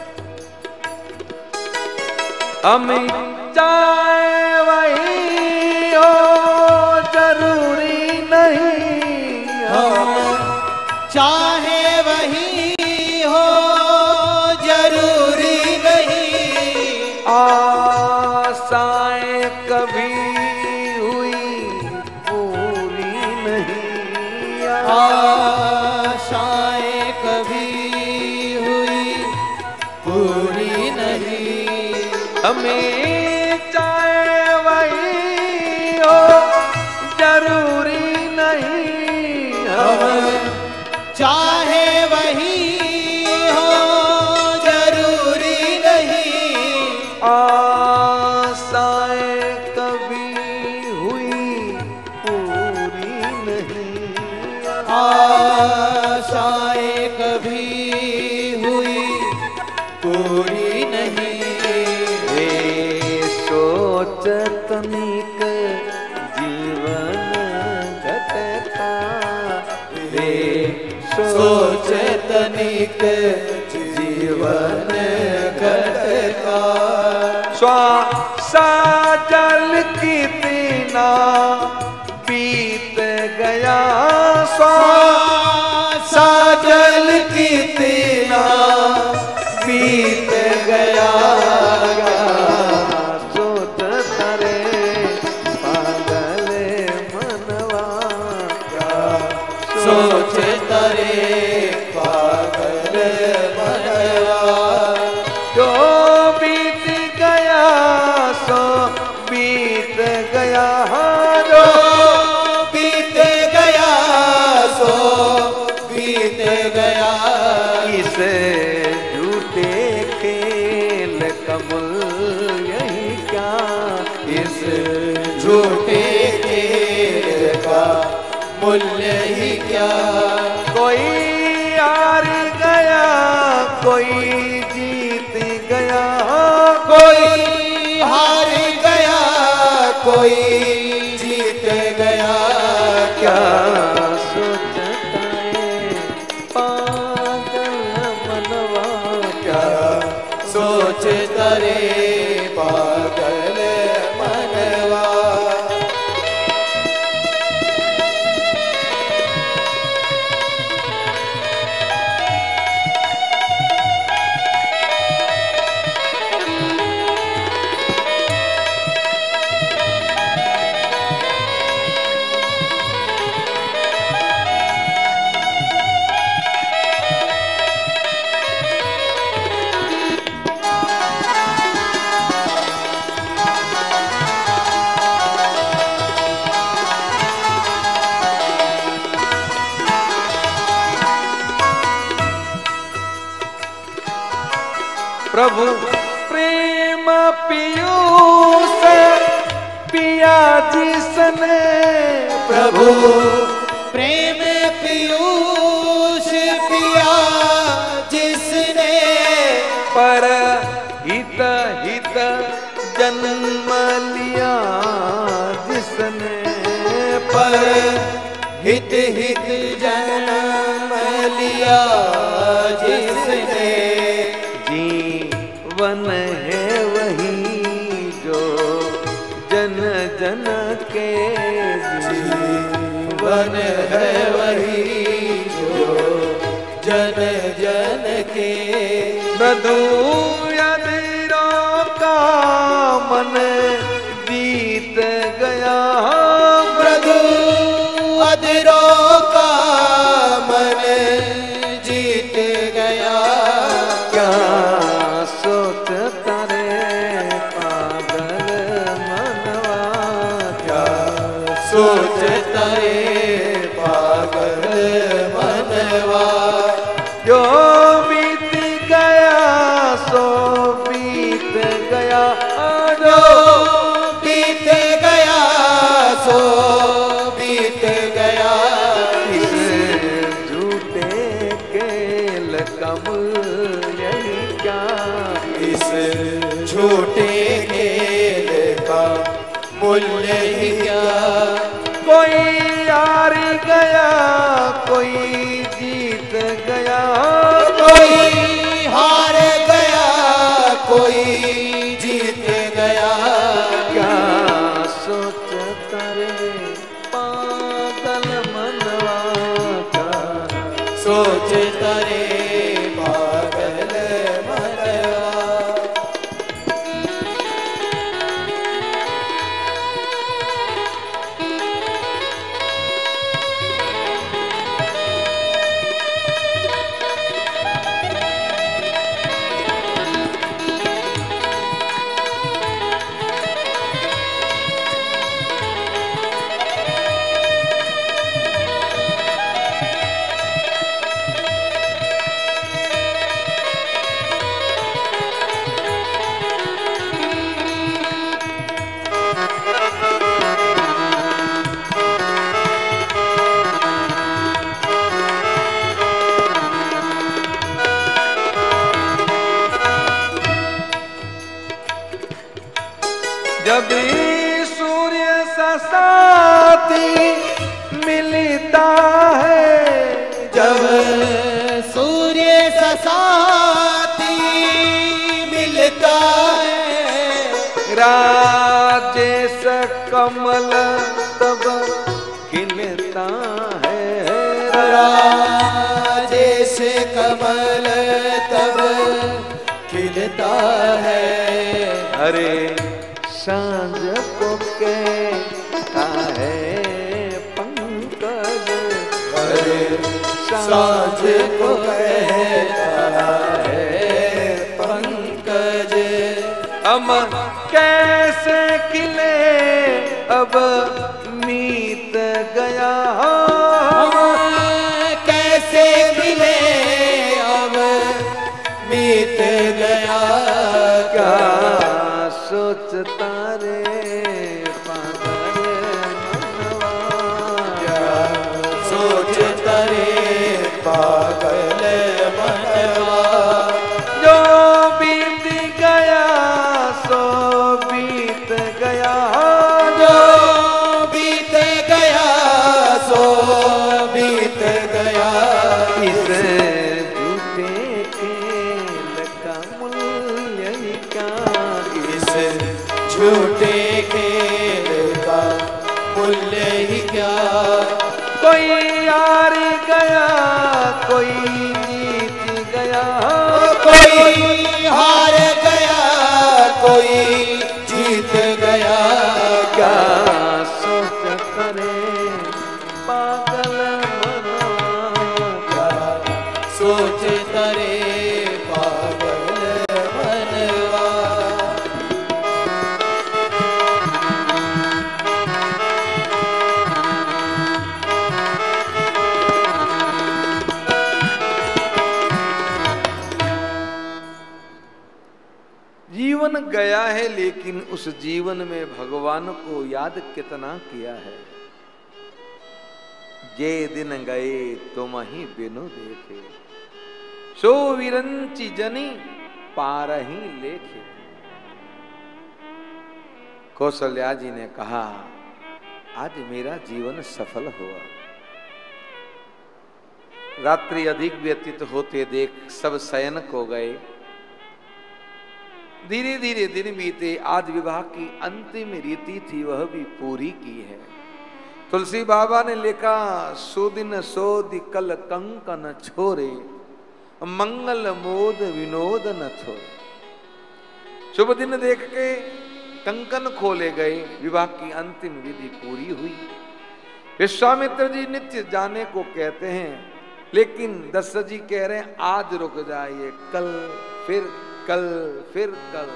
हम चाहे वही हो जरूरी नहीं, हम चाहे वही हो जरूरी नहीं, आशाएं कभी हुई पूरी नहीं, आशाएं कभी हुई पूरी नहीं, हमें चाहे वही हो जरूरी नहीं, हम चाहे वही हो जरूरी नहीं, आशाएं कभी हुई पूरी नहीं, आशाएं कभी हुई पूरी नहीं, वे सोच तनिक जीवन घटता, वे सोच तनिक जीवन घटता, श्वासा जल कितना बीत गया, श्वासा जल कितना बीत गया, सोचता रे पागल मनवा, सोचता रे पागल मनवा, जो बीत गया सो बीत गया, जो बीत मूल्य ही क्या। कोई हार गया कोई जीत गया, कोई हार गया कोई जीत गया, क्या सोचता है पागल मनवा, क्या सोचता रे पागल मनवा। प्रभु प्रेम पीयूष पिया जिसने, प्रभु प्रेम पीयूष पिया जिसने, पर हित हित जन्म लिया जिसने, पर हित हित जन्म लिया जिसने, जीवन है वही जो जन जन के, जीवन है वही जो जन जन के। मृदु अधीरों का मन जीत गया, मृदु अधीरों का मन जीत गया, क्या सोचता रे पागल मनवा, क्या सोचता रे पागल मनवा। जो बीत गया सो बीत गया, जो बीत गया सो बीत गया, इस झूठे खेल का मूल्य ही क्या, इस झूठे खेल का मूल्य ही क्या। कोई हार गया कोई जीत गया, कोई हार गया कोई जीत गया, क्या सोचता रे पागल मनवा, क्या सोचता रे पागल मनवा। जब सूर्य सा साथी मिलता है, जब सूर्य सा साथी मिलता है, राजेश कमल तब खिलता है, राजेश कमल तब खिलता है। अरे सांझ को कहता है पंकज, अरे सांझ को कहता है पंकज, हम कैसे खिले अब मीत गया, कैसे मिले अब मीत गया, क्या सोचता रे पागल मनवा, क्या पागल मनवा। जो बीत गया सो बीत गया, जो बीत गया सो बीत गया। इस झूठे खेल का मूल्य ही क्या, इस झूठे खेल का मूल्य ही क्या। कोई हार गया कोई जीत गया, कोई हार गया कोई जीत गया। क्या सोच करे पागल मनवा, सोच करे पागल मनवा। जीवन गया है लेकिन उस जीवन में भगवान को याद कितना किया है। जे दिन गए तुम ही बिनु देखे, सो विरंची जनी पार ही लेखे। कौशल्या जी ने कहा आज मेरा जीवन सफल हुआ। रात्रि अधिक व्यतीत होते देख सब शयन को गए। धीरे धीरे दिन बीते, आज विवाह की अंतिम रीति थी वह भी पूरी की है। तुलसी बाबा ने लिखा सो दिन सो कल कंकन छोरे, मंगल मोद विनोद न छोरे। शुभ दिन देख के कंकन खोले गए, विवाह की अंतिम विधि पूरी हुई। विश्वामित्र जी नित्य जाने को कहते हैं, लेकिन दशरथ जी कह रहे हैं आज रुक जाइए, कल फिर कल फिर कल।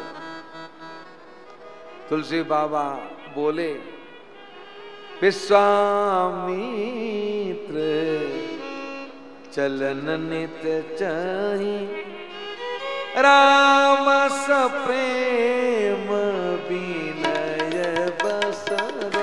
तुलसी बाबा बोले विश्वामित्र चलन नित चाहि, राम स प्रेम विनय बसर।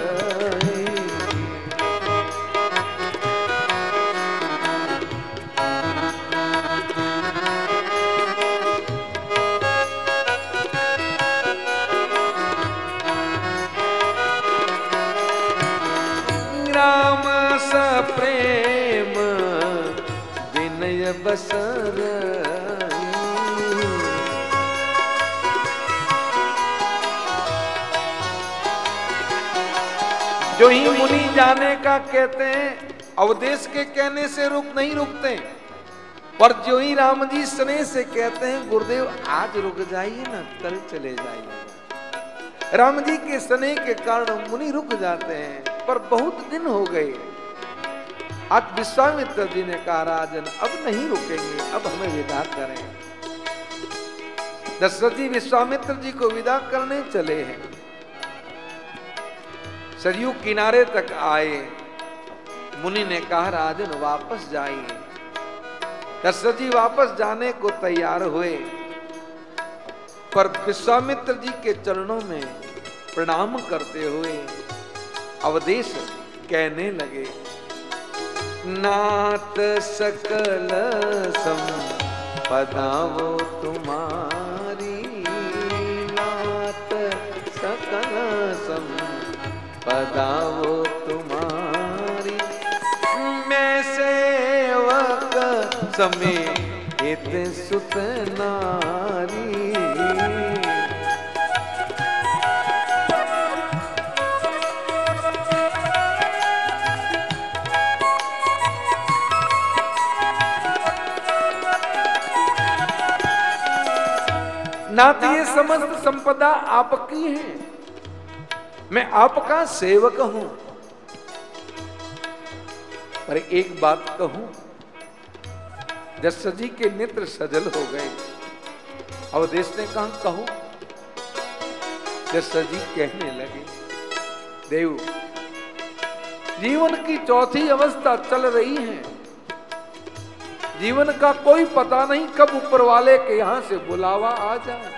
राम स प्रेम विनय बसर। जो ही मुनि जाने का कहते हैं, अवदेश के कहने से रुक नहीं रुकते, पर जो ही राम जी स्नेह से कहते हैं गुरुदेव आज रुक जाइए ना, कल चले जाइए। राम जी के स्नेह के कारण मुनि रुक जाते हैं, पर बहुत दिन हो गए। आज विश्वामित्र जी ने कहा राजन अब नहीं रुकेंगे, अब हमें विदा करें। दशरथ जी विश्वामित्र जी को विदा करने चले हैं। सरयू किनारे तक आए, मुनि ने कहा राजन वापस जाइए। दशरथ जी वापस जाने को तैयार हुए, पर विश्वामित्र जी के चरणों में प्रणाम करते हुए अवदेश कहने लगे, नाथ सकल संपदा वो तुम्हारी, नाथ सकल संपदा वो तुम्हारी, मैं सेवक समेत सुत नारी। नाथ ये समस्त संपदा आपकी है, मैं आपका सेवक हूं। पर एक बात कहूं, दशरथ जी के नेत्र सजल हो गए। अवदेश ने कहा कहो। दशरथ जी कहने लगे, देव जीवन की चौथी अवस्था चल रही है, जीवन का कोई पता नहीं कब ऊपर वाले के यहां से बुलावा आ जाए।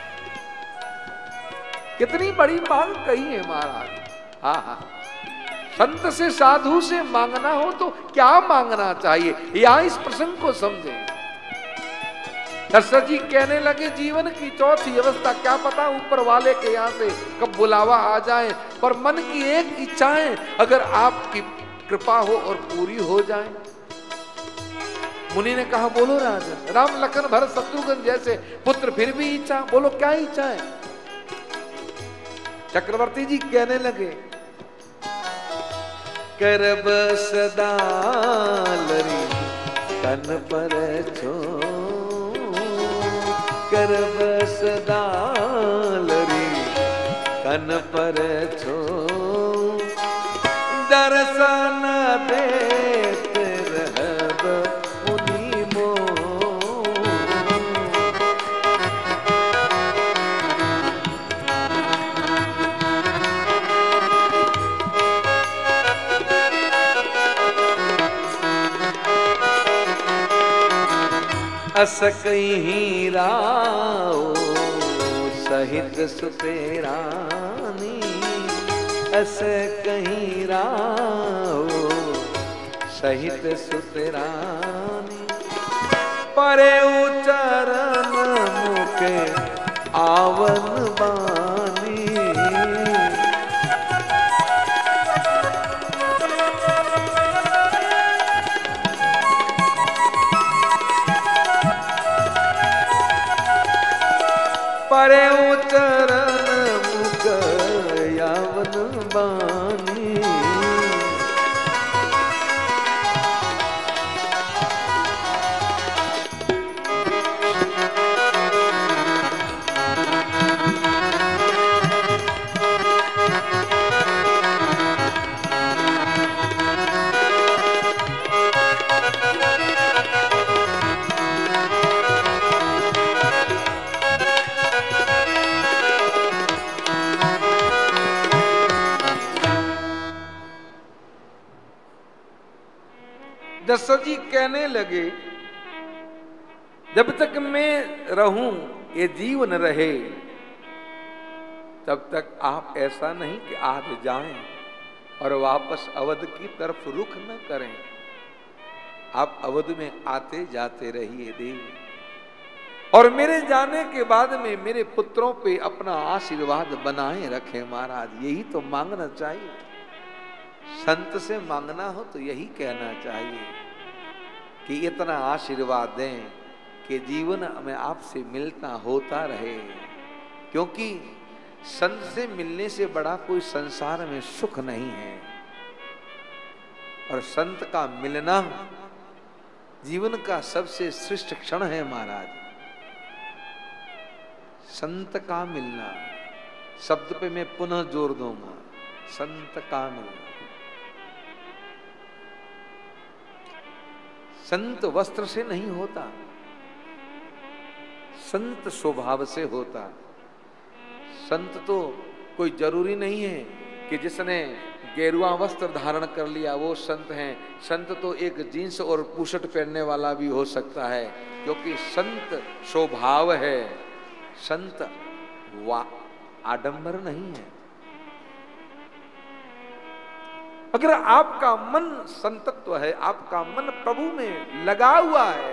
कितनी बड़ी बात कही है महाराज। हाँ हाँ संत से साधु से मांगना हो तो क्या मांगना चाहिए, यहां इस प्रसंग को समझें। दशरथ जी कहने लगे जीवन की चौथी अवस्था, क्या पता ऊपर वाले के यहाँ से कब बुलावा आ जाए, पर मन की एक इच्छाएं अगर आपकी कृपा हो और पूरी हो जाए। मुनि ने कहा बोलो राजन, राम लखन भरत शत्रुघ्न जैसे पुत्र फिर भी इच्छा, बोलो क्या इच्छा है। चक्रवर्ती जी कहने लगे करब सदा लरी तन पर छो, करब सदा लरी कन पर छो, दर्शन देत रहब मुनि मोह। अस कहीं राओ सहित सुतेरानी, अस कहीं राओ सहित सुतरानी, परे उचरण मुखे आवन बानी। परे उचरण मुख यावन बानी, दशरथ जी कहने लगे जब तक मैं रहूं ये जीवन रहे तब तक आप ऐसा नहीं कि आज जाएं और वापस अवध की तरफ रुख न करें। आप अवध में आते जाते रहिए देव, और मेरे जाने के बाद में मेरे पुत्रों पे अपना आशीर्वाद बनाए रखें महाराज। यही तो मांगना चाहिए, संत से मांगना हो तो यही कहना चाहिए कि इतना आशीर्वाद दें कि जीवन में आपसे मिलता होता रहे, क्योंकि संत से मिलने से बड़ा कोई संसार में सुख नहीं है। और संत का मिलना जीवन का सबसे श्रेष्ठ क्षण है महाराज। संत का मिलना शब्द पे मैं पुनः जोर दूंगा, संत का मिलना। संत वस्त्र से नहीं होता, संत स्वभाव से होता। संत तो कोई जरूरी नहीं है कि जिसने गेरुआ वस्त्र धारण कर लिया वो संत हैं। संत तो एक जीन्स और पुशर्ट पहनने वाला भी हो सकता है, क्योंकि संत स्वभाव है, संत वा आडंबर नहीं है। अगर आपका मन संतत्व है, आपका मन प्रभु में लगा हुआ है,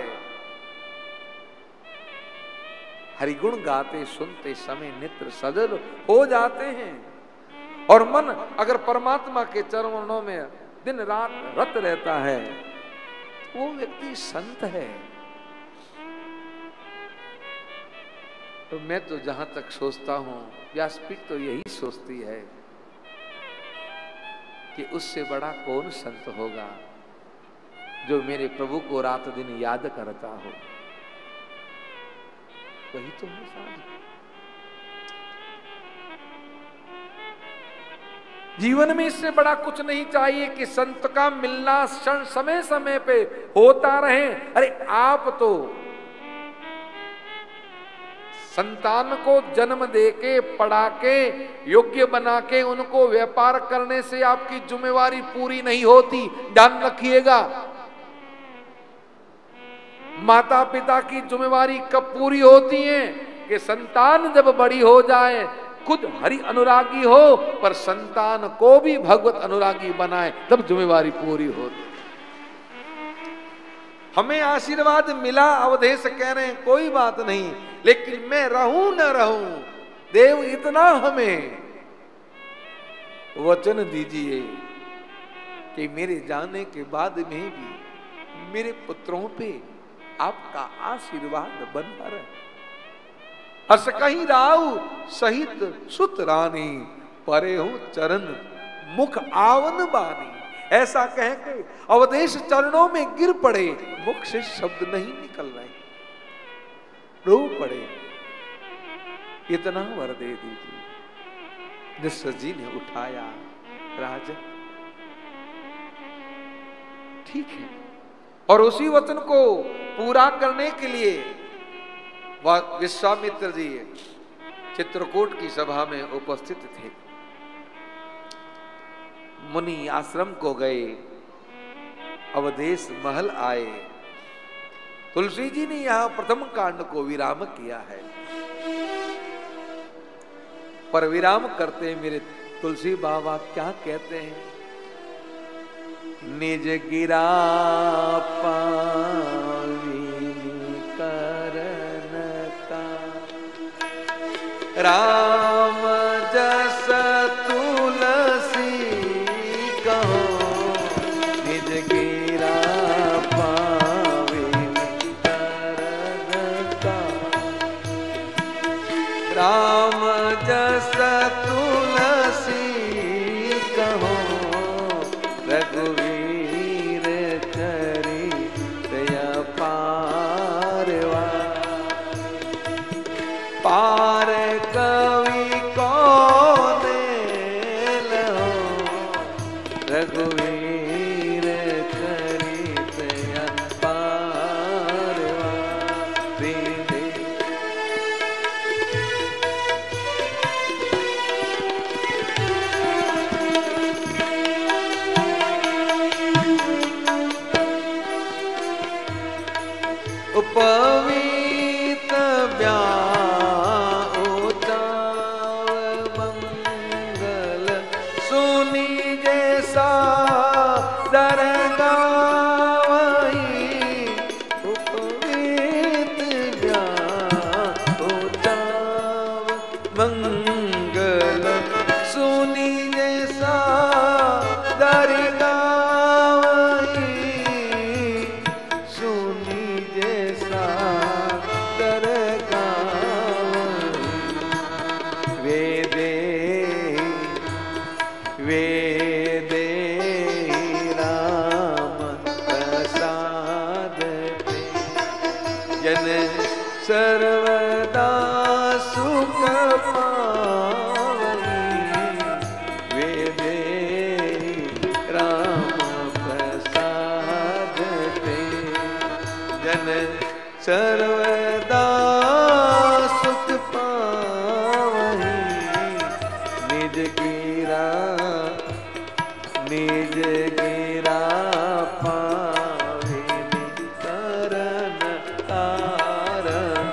हरिगुण गाते सुनते समय नेत्र सजल हो जाते हैं, और मन अगर परमात्मा के चरणों में दिन रात रत रहता है, वो व्यक्ति संत है। तो मैं तो जहां तक सोचता हूं, व्यासपीठ तो यही सोचती है कि उससे बड़ा कौन संत होगा जो मेरे प्रभु को रात दिन याद करता हो। वही तो है साथ। जीवन में इससे बड़ा कुछ नहीं चाहिए कि संत का मिलना क्षण समय समय पे होता रहे। अरे आप तो संतान को जन्म देके पढ़ा के योग्य बना के उनको व्यापार करने से आपकी जिम्मेवारी पूरी नहीं होती, ध्यान रखिएगा। माता पिता की जिम्मेवारी कब पूरी होती है कि संतान जब बड़ी हो जाए, खुद हरि अनुरागी हो पर संतान को भी भगवत अनुरागी बनाए, तब जिम्मेवारी पूरी होती। हमें आशीर्वाद मिला, अवधेश कह रहे हैं कोई बात नहीं, लेकिन मैं रहूं न रहूं, देव इतना हमें वचन दीजिए कि मेरे जाने के बाद में भी मेरे पुत्रों पे आपका आशीर्वाद बना रहे। हर्ष कहीं राव सहित सुत रानी, परे हूं चरण मुख आवन बानी। ऐसा कह के अवधेश चरणों में गिर पड़े, मुख से शब्द नहीं निकल रहे, रो पड़े, इतना वर दे दीजिए। निस्सर जी ने उठाया, राजन ठीक है। और उसी वचन को पूरा करने के लिए वह विश्वामित्र जी चित्रकूट की सभा में उपस्थित थे। मुनि आश्रम को गए, अवधेश महल आए। तुलसी जी ने यहां प्रथम कांड को विराम किया है, पर विराम करते मेरे तुलसी बाबा क्या कहते हैं? निज गिरा पावी करन का, राम जस तुलसी कहो, निज गिरा पावी करन का, राम जस तुलसी कहो, रघुवीर करी दया पारवा। पार कवि कौने लहो, रघुवीर करी दया पारवा। पवित ब्याउताव मंगल सुनी जैसा दरगावई। पवित ब्याउताव मंगल सुनी जैसा दरगावई, सुनी जैसा दरगावई। वेदे वेदे राम प्रसाद ते, जन सर्वदा सुख पावई। वेदे राम प्रसाद ते, जन सर्वदा सुख पावई। निज गिरा निज गिरा पावे करन तारण।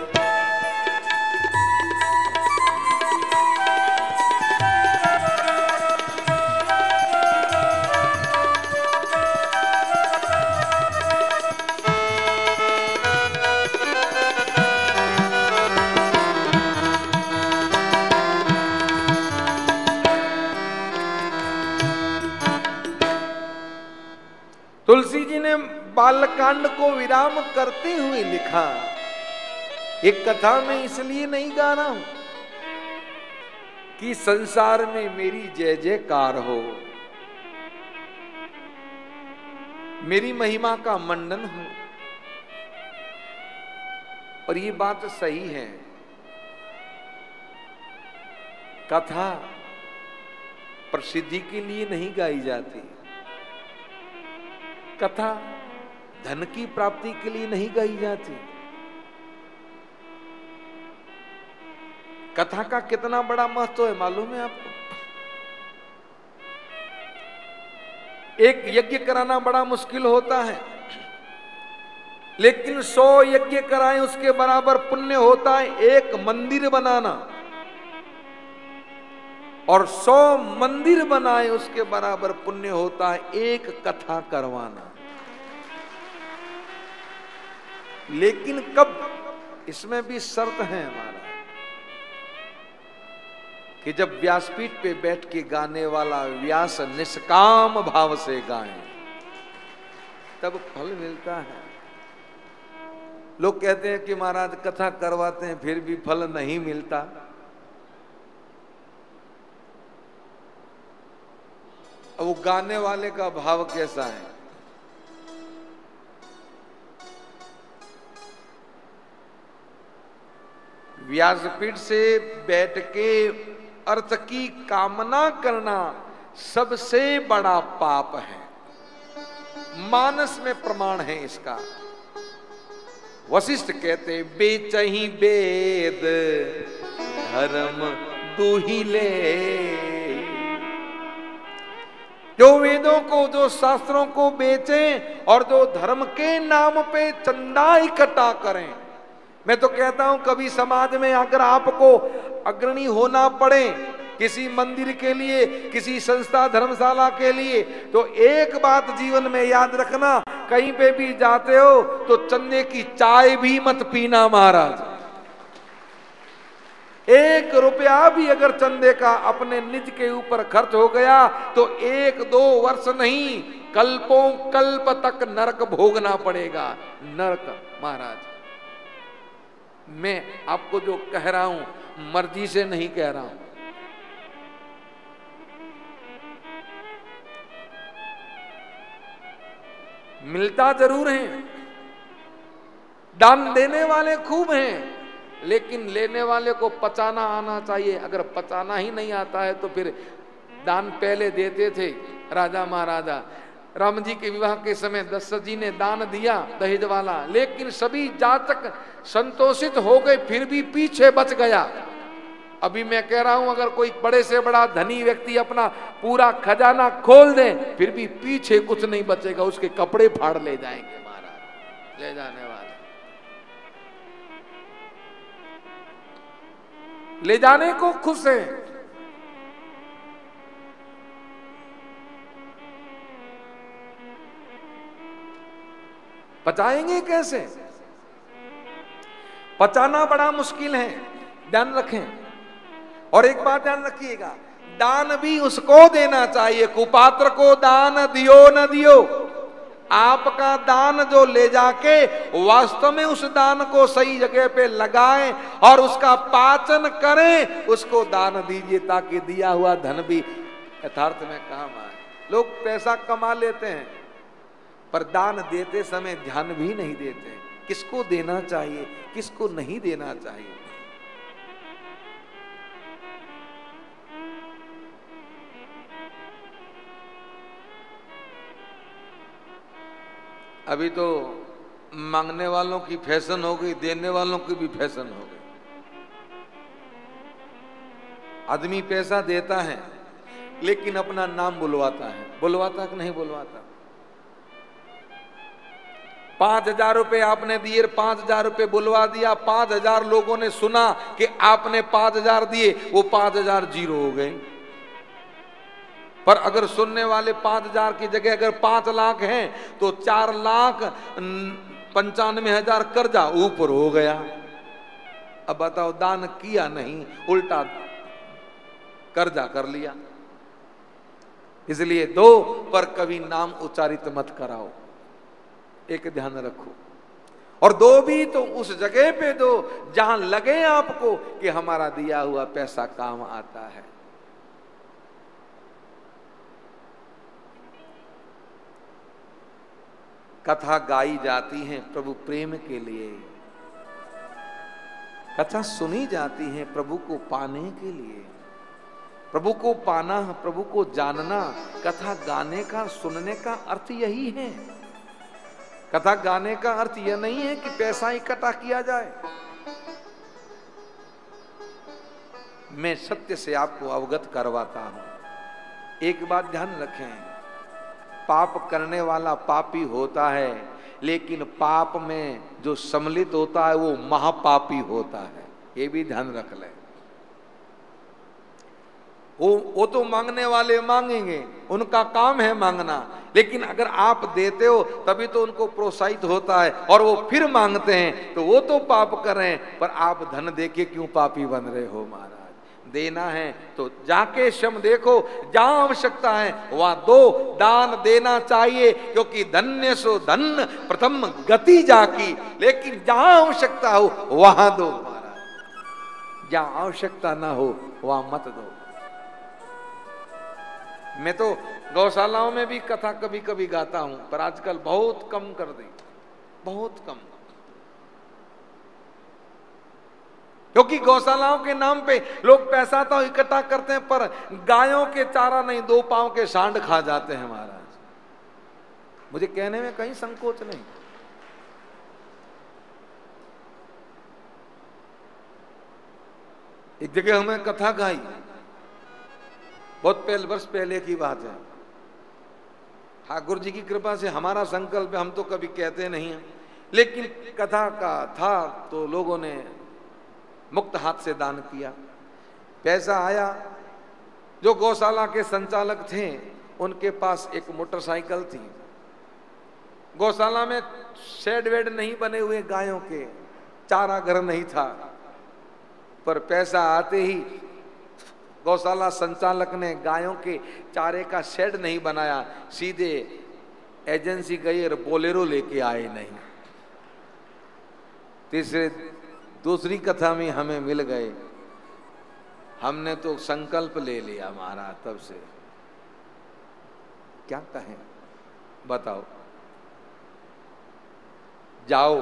तुलसी जी ने बालकांड को विराम करते हुए लिखा, एक कथा में इसलिए नहीं गा रहा हूं कि संसार में मेरी जय जयकार हो, मेरी महिमा का मंडन हो। और ये बात सही है, कथा प्रसिद्धि के लिए नहीं गाई जाती, कथा धन की प्राप्ति के लिए नहीं गाई जाती। कथा का कितना बड़ा महत्व है मालूम है आपको? एक यज्ञ कराना बड़ा मुश्किल होता है, लेकिन सौ यज्ञ कराएं उसके बराबर पुण्य होता है एक मंदिर बनाना। और सौ मंदिर बनाए उसके बराबर पुण्य होता है एक कथा करवाना। लेकिन कब, इसमें भी शर्त है हमारा, कि जब व्यासपीठ पे बैठ के गाने वाला व्यास निष्काम भाव से गाए तब फल मिलता है। लोग कहते हैं कि महाराज कथा करवाते हैं फिर भी फल नहीं मिलता। अब वो गाने वाले का भाव कैसा है? व्यासपीठ से बैठ के अर्थ की कामना करना सबसे बड़ा पाप है। मानस में प्रमाण है इसका। वशिष्ठ कहते बेचही वेद धर्म दुहिले, जो वेदों को, जो शास्त्रों को बेचें और जो धर्म के नाम पे चंदा इकट्ठा करें। मैं तो कहता हूं कभी समाज में अगर आपको अग्रणी होना पड़े किसी मंदिर के लिए, किसी संस्था धर्मशाला के लिए, तो एक बात जीवन में याद रखना, कहीं पे भी जाते हो तो चंदे की चाय भी मत पीना महाराज। एक रुपया भी अगर चंदे का अपने निज के ऊपर खर्च हो गया तो एक दो वर्ष नहीं, कल्पों कल्प तक नरक भोगना पड़ेगा। नरक महाराज, मैं आपको जो कह रहा हूं मर्जी से नहीं कह रहा हूं। मिलता जरूर है, दान देने वाले खूब हैं, लेकिन लेने वाले को पचाना आना चाहिए। अगर पचाना ही नहीं आता है तो फिर दान पहले देते थे राजा महाराजा। राम जी के विवाह के समय दशरथ जी ने दान दिया दहेज वाला, लेकिन सभी जातक संतोषित हो गए, फिर भी पीछे बच गया। अभी मैं कह रहा हूं अगर कोई बड़े से बड़ा धनी व्यक्ति अपना पूरा खजाना खोल दे फिर भी पीछे कुछ नहीं बचेगा, उसके कपड़े फाड़ ले जाएंगे महाराज ले जाने वाले। ले जाने को खुश है, पचाएंगे कैसे? पचाना बड़ा मुश्किल है, ध्यान रखें। और एक बात ध्यान रखिएगा, दान भी उसको देना चाहिए, कुपात्र को दान दियो न दियो। आपका दान जो ले जाके वास्तव में उस दान को सही जगह पे लगाएं और उसका पाचन करें, उसको दान दीजिए ताकि दिया हुआ धन भी यथार्थ में काम आए। लोग पैसा कमा लेते हैं पर दान देते समय ध्यान भी नहीं देते किसको देना चाहिए किसको नहीं देना चाहिए। अभी तो मांगने वालों की फैशन हो गई, देने वालों की भी फैशन हो गई। आदमी पैसा देता है लेकिन अपना नाम बुलवाता है, बुलवाता कि नहीं बुलवाता? पांच हजार रुपए आपने दिए, पांच हजार रुपए बुलवा दिया, पांच हजार लोगों ने सुना कि आपने पांच हजार दिए, वो पांच हजार जीरो हो गए। पर अगर सुनने वाले पांच हजार की जगह अगर पांच लाख हैं तो चार लाख पंचानवे हजार कर्जा ऊपर हो गया। अब बताओ, दान किया नहीं, उल्टा कर्जा कर लिया। इसलिए दो पर कभी नाम उच्चारित मत कराओ, एक ध्यान रखो। और दो भी तो उस जगह पे दो जहां लगे आपको कि हमारा दिया हुआ पैसा काम आता है। कथा गाई जाती है प्रभु प्रेम के लिए, कथा सुनी जाती है प्रभु को पाने के लिए। प्रभु को पाना, प्रभु को जानना, कथा गाने का, सुनने का अर्थ यही है। कथा गाने का अर्थ यह नहीं है कि पैसा इकट्ठा किया जाए। मैं सत्य से आपको अवगत करवाता हूं। एक बात ध्यान रखें, पाप करने वाला पापी होता है, लेकिन पाप में जो सम्मिलित होता है वो महापापी होता है। ये भी ध्यान रख लें। वो वो तो मांगने वाले मांगेंगे, उनका काम है मांगना, लेकिन अगर आप देते हो तभी तो उनको प्रोत्साहित होता है और वो फिर मांगते हैं, तो वो तो पाप कर रहे हैं, पर आप धन देके क्यों पापी बन रहे हो महाराज? देना है तो जाके श्रम देखो, जहां आवश्यकता है वहां दो, दान देना चाहिए, क्योंकि धन्य सो धन प्रथम गति जाकी, लेकिन जहां आवश्यकता हो वहां दो महाराज, जहां आवश्यकता ना हो वहां मत दो। मैं तो गौशालाओं में भी कथा कभी कभी गाता हूं, पर आजकल बहुत कम कर दी, बहुत कम, क्योंकि गौशालाओं के नाम पे लोग पैसा तो इकट्ठा करते हैं, पर गायों के चारा नहीं, दो पांव के सांड खा जाते हैं महाराज। मुझे कहने में कहीं संकोच नहीं। एक जगह हमें कथा गाई, बहुत पहले वर्ष पहले की बात है। ठाकुर जी की कृपा से हमारा संकल्प हम तो कभी कहते नहीं हैं, लेकिन कथा का था तो लोगों ने मुक्त हाथ से दान किया, पैसा आया। जो गौशाला के संचालक थे उनके पास एक मोटरसाइकिल थी, गौशाला में शेड वेड नहीं बने हुए गायों के, चारा घर नहीं था, पर पैसा आते ही गौशाला संचालक ने गायों के चारे का शेड नहीं बनाया, सीधे एजेंसी गई और बोलेरो लेके आए नहीं। तीसरे दूसरी कथा में हमें मिल गए, हमने तो संकल्प ले लिया महाराज, तब से क्या कहें बताओ। जाओ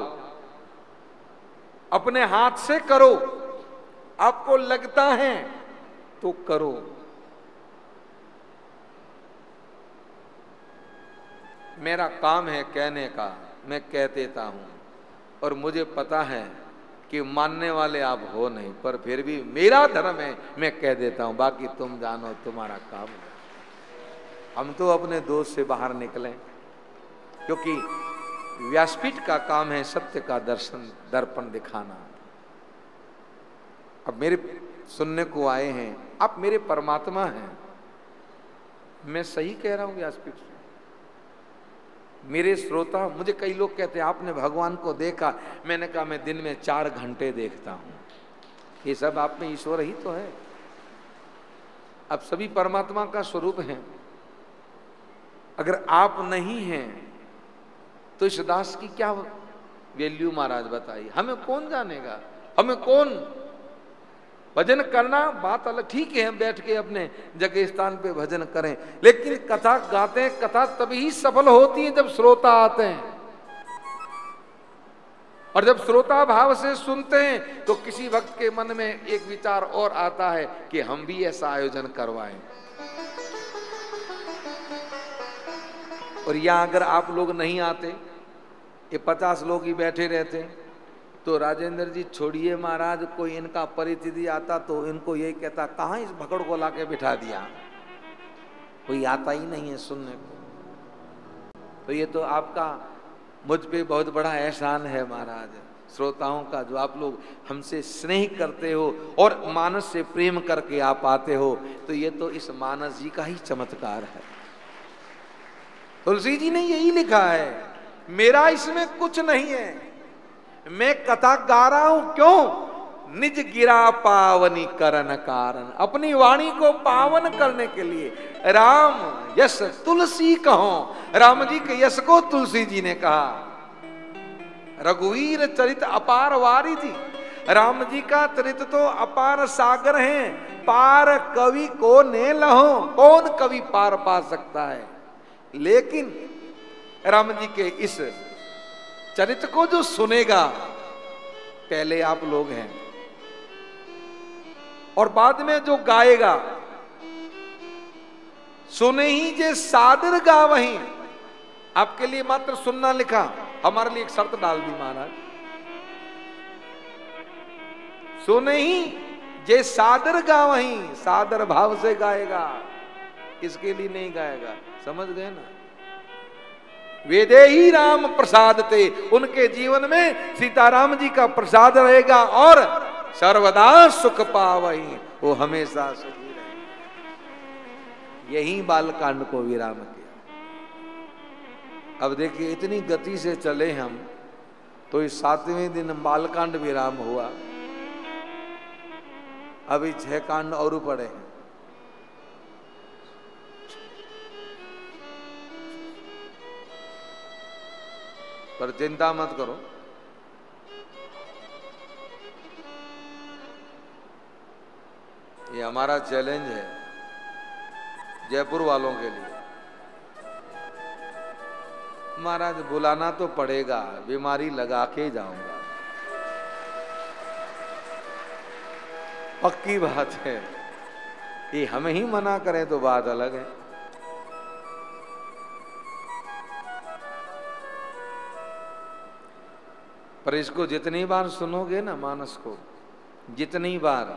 अपने हाथ से करो, आपको लगता है तो करो। मेरा काम है कहने का, मैं कह देता हूं, और मुझे पता है कि मानने वाले आप हो नहीं, पर फिर भी मेरा धर्म है, मैं कह देता हूं, बाकी तुम जानो तुम्हारा काम है। हम तो अपने दोष से बाहर निकले, क्योंकि व्यासपीठ का काम है सत्य का दर्शन दर्पण दिखाना। अब मेरे सुनने को आए हैं, आप मेरे परमात्मा हैं, मैं सही कह रहा हूं व्यासपीठ से। मेरे श्रोता, मुझे कई लोग कहते हैं आपने भगवान को देखा, मैंने कहा मैं दिन में चार घंटे देखता हूं। ये सब आप में ईश्वर ही तो है, अब सभी परमात्मा का स्वरूप है। अगर आप नहीं हैं तो इस दास की क्या वैल्यू महाराज बताइए। हमें कौन जानेगा, हमें कौन भजन करना बात अलग, ठीक है हम बैठ के अपने जगह स्थान पे भजन करें, लेकिन कथा गाते हैं, कथा तभी ही सफल होती है जब श्रोता आते हैं, और जब श्रोता भाव से सुनते हैं तो किसी भक्त के मन में एक विचार और आता है कि हम भी ऐसा आयोजन करवाएं। और यहां अगर आप लोग नहीं आते, ये पचास लोग ही बैठे रहते, तो राजेंद्र जी छोड़िए महाराज, कोई इनका परिस्थिति आता तो इनको यही कहता कहां इस भकड़ को लाके बिठा दिया, कोई आता ही नहीं है सुनने को। तो ये तो आपका मुझ पे बहुत बड़ा एहसान है महाराज, श्रोताओं का, जो आप लोग हमसे स्नेह करते हो और मानस से प्रेम करके आप आते हो। तो ये तो इस मानस जी का ही चमत्कार है। तुलसी जी ने यही लिखा है, मेरा इसमें कुछ नहीं है, मैं कथा गा रहा हूं क्यों, निज गिरा पावनी करन कारण, अपनी वाणी को पावन करने के लिए। राम यश तुलसी कहो, राम जी के यश को तुलसी जी ने कहा। रघुवीर चरित अपार वारी थी, राम जी का चरित तो अपार सागर है, पार कवि को ने लहो, कौन कवि पार पा सकता है। लेकिन राम जी के इस चरित्र को जो सुनेगा, पहले आप लोग हैं, और बाद में जो गाएगा, सुने ही जे सादर गा वहीं। आपके लिए मात्र सुनना लिखा, हमारे लिए एक शर्त डाल दी महाराज, सुने ही जे सादर गा वहीं, सादर भाव से गाएगा, किसके लिए नहीं गाएगा, समझ गए ना। वेदे ही राम प्रसाद थे, उनके जीवन में सीताराम जी का प्रसाद रहेगा, और सर्वदा सुख पावहीं, वो हमेशा सुखी रहे। यही बालकांड को विराम किया। अब देखिए इतनी गति से चले हम तो इस सातवें दिन बालकांड विराम हुआ, अभी छह कांड और पड़े हैं। पर चिंता मत करो, ये हमारा चैलेंज है जयपुर वालों के लिए। महाराज बुलाना तो पड़ेगा, बीमारी लगा के जाऊंगा, पक्की बात है। कि हमें ही मना करें तो बात अलग है। पर इसको जितनी बार सुनोगे ना मानस को, जितनी बार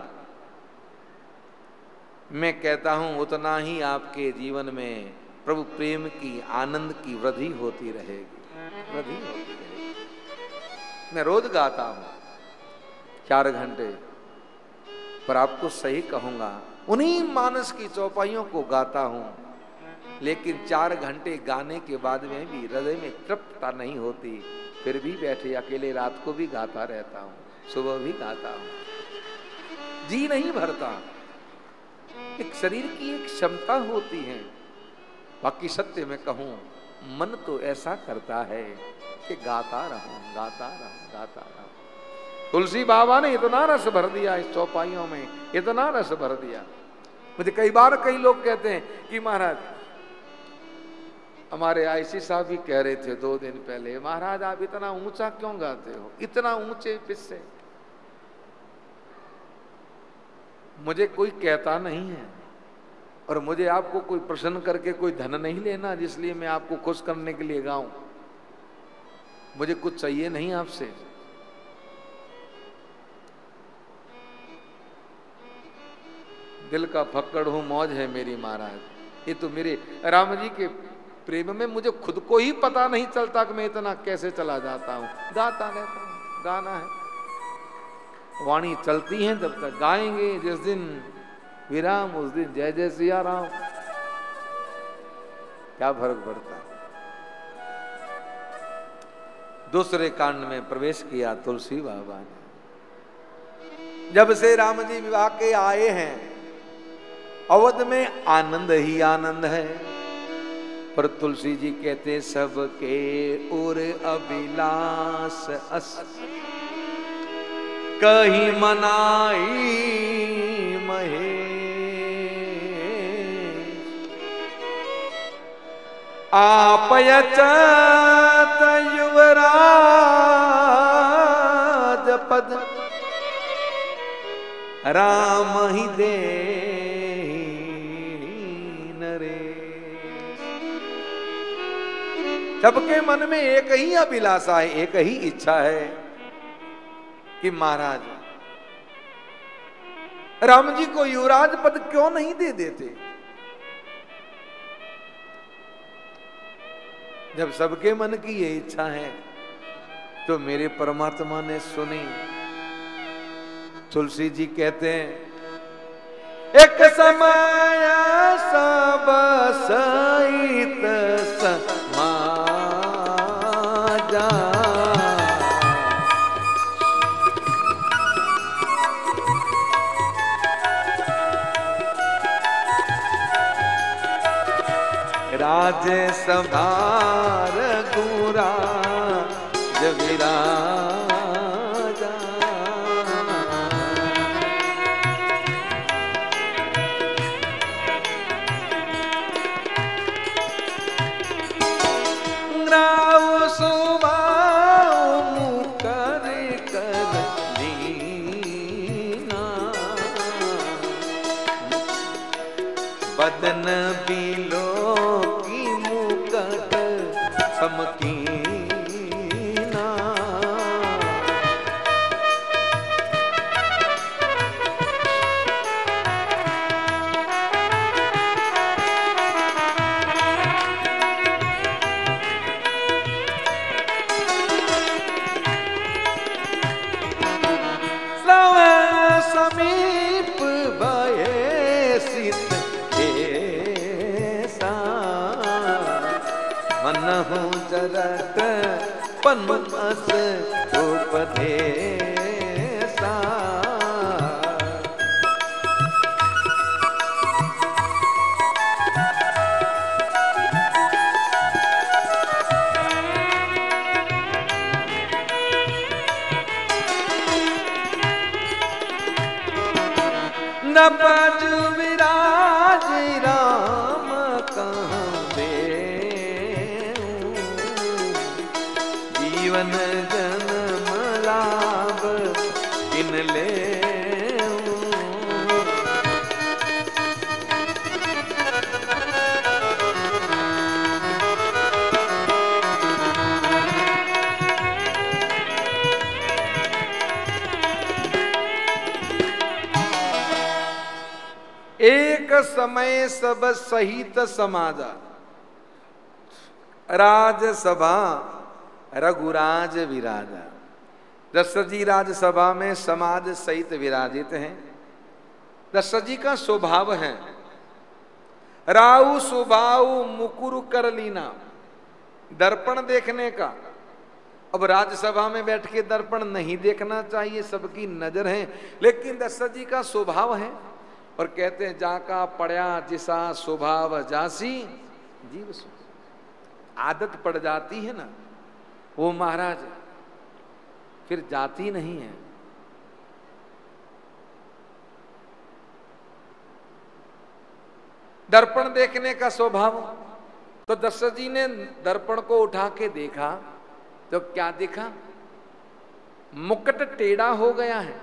मैं कहता हूं उतना ही आपके जीवन में प्रभु प्रेम की आनंद की वृद्धि होती रहेगी, वृद्धि होती रहेगी। मैं रोज गाता हूं चार घंटे, पर आपको सही कहूंगा उन्हीं मानस की चौपाइयों को गाता हूं, लेकिन चार घंटे गाने के बाद में भी हृदय में तृप्तता नहीं होती। फिर भी बैठे अकेले रात को भी गाता रहता हूं, सुबह भी गाता हूं, जी नहीं भरता। एक शरीर की एक क्षमता होती है। बाकी सत्य में कहूं मन तो ऐसा करता है कि गाता रहूं, गाता रहूं, गाता रहूं। तुलसी बाबा ने इतना रस भर दिया इस चौपाइयों में, इतना रस भर दिया। मुझे कई बार कई लोग कहते हैं कि महाराज, हमारे आईसी साहब भी कह रहे थे दो दिन पहले, महाराज आप इतना ऊंचा क्यों गाते हो, इतना ऊंचे पिच से। मुझे कोई कहता नहीं है और मुझे आपको कोई प्रसन्न करके कोई धन नहीं लेना जिसलिए मैं आपको खुश करने के लिए गाऊं। मुझे कुछ चाहिए नहीं आपसे। दिल का फक्कड़ हूं, मौज है मेरी महाराज। ये तो मेरे राम जी के प्रेम में मुझे खुद को ही पता नहीं चलता कि मैं इतना कैसे चला जाता हूं। गाता रहता हूं, गाना है, वाणी चलती है जब तक गाएंगे। जिस दिन विराम उस दिन जय जय सिया राम। क्या फर्क पड़ता है। दूसरे कांड में प्रवेश किया तुलसी बाबा ने। जब से राम जी विवाह के आए हैं अवध में आनंद ही आनंद है। पर तुलसी जी कहते सबके उर अभिलाष अस कहीं मनाई महे। आप यचत युवराज पद राम ही दे सबके मन में एक ही अभिलाषा है, एक ही इच्छा है कि महाराज राम जी को युवराज पद क्यों नहीं दे देते। जब सबके मन की ये इच्छा है तो मेरे परमात्मा ने सुनी। तुलसी जी कहते हैं एक समय सब सहित समाजा राज सभार गुरा जविरा बदन बिलो की मुकट समकीना। समीप भये सित जरत पनु अस उपदेसा। न बज विराज राम कहाँ देऊं, जीवन जन्म लाभ किन लेऊं। एक समय सब सहित समाजा, राजसभा रघुराज विराजा। दशरथ जी राजसभा में समाज सहित विराजित हैं। दशरथ जी का स्वभाव है राउ स्वभाव मुकुर कर लीना, दर्पण देखने का। अब राज्यसभा में बैठ के दर्पण नहीं देखना चाहिए, सबकी नजर है, लेकिन दशरथ जी का स्वभाव है। और कहते हैं जाका पड़या जिसा स्वभाव जासी जीव सो। आदत पड़ जाती है ना वो महाराज फिर जाती नहीं है। दर्पण देखने का स्वभाव, तो दशरथ जी ने दर्पण को उठा के देखा तो क्या देखा? मुकुट टेढ़ा हो गया है।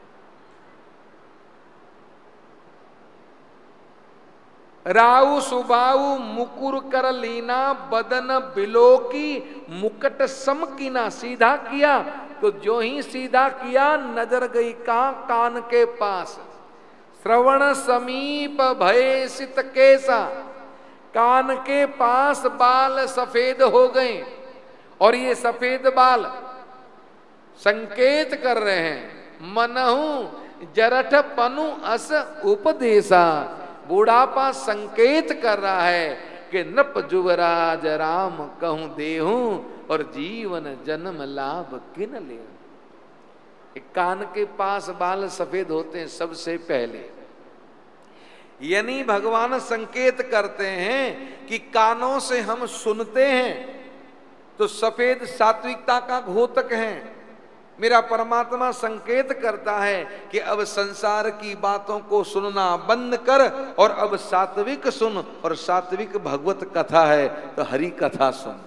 राउ सुबाऊ मुकुर कर लीना, बदन बिलो की मुकुट सम कीना। सीधा किया तो जो ही सीधा किया नजर गई कहां? कान के पास। श्रवण समीप भय सित केसा, कान के पास बाल सफेद हो गए। और ये सफेद बाल संकेत कर रहे हैं मनहु जरठ पनु अस उपदेशा। बुढ़ापा संकेत कर रहा है कि नप जुवराज राम कहूं देहूं, और जीवन जन्म लाभ किन ले। कान के पास बाल सफेद होते हैं सबसे पहले, यानी भगवान संकेत करते हैं कि कानों से हम सुनते हैं तो सफेद सात्विकता का घोतक है। मेरा परमात्मा संकेत करता है कि अब संसार की बातों को सुनना बंद कर और अब सात्विक सुन, और सात्विक भगवत कथा है तो हरि कथा सुन।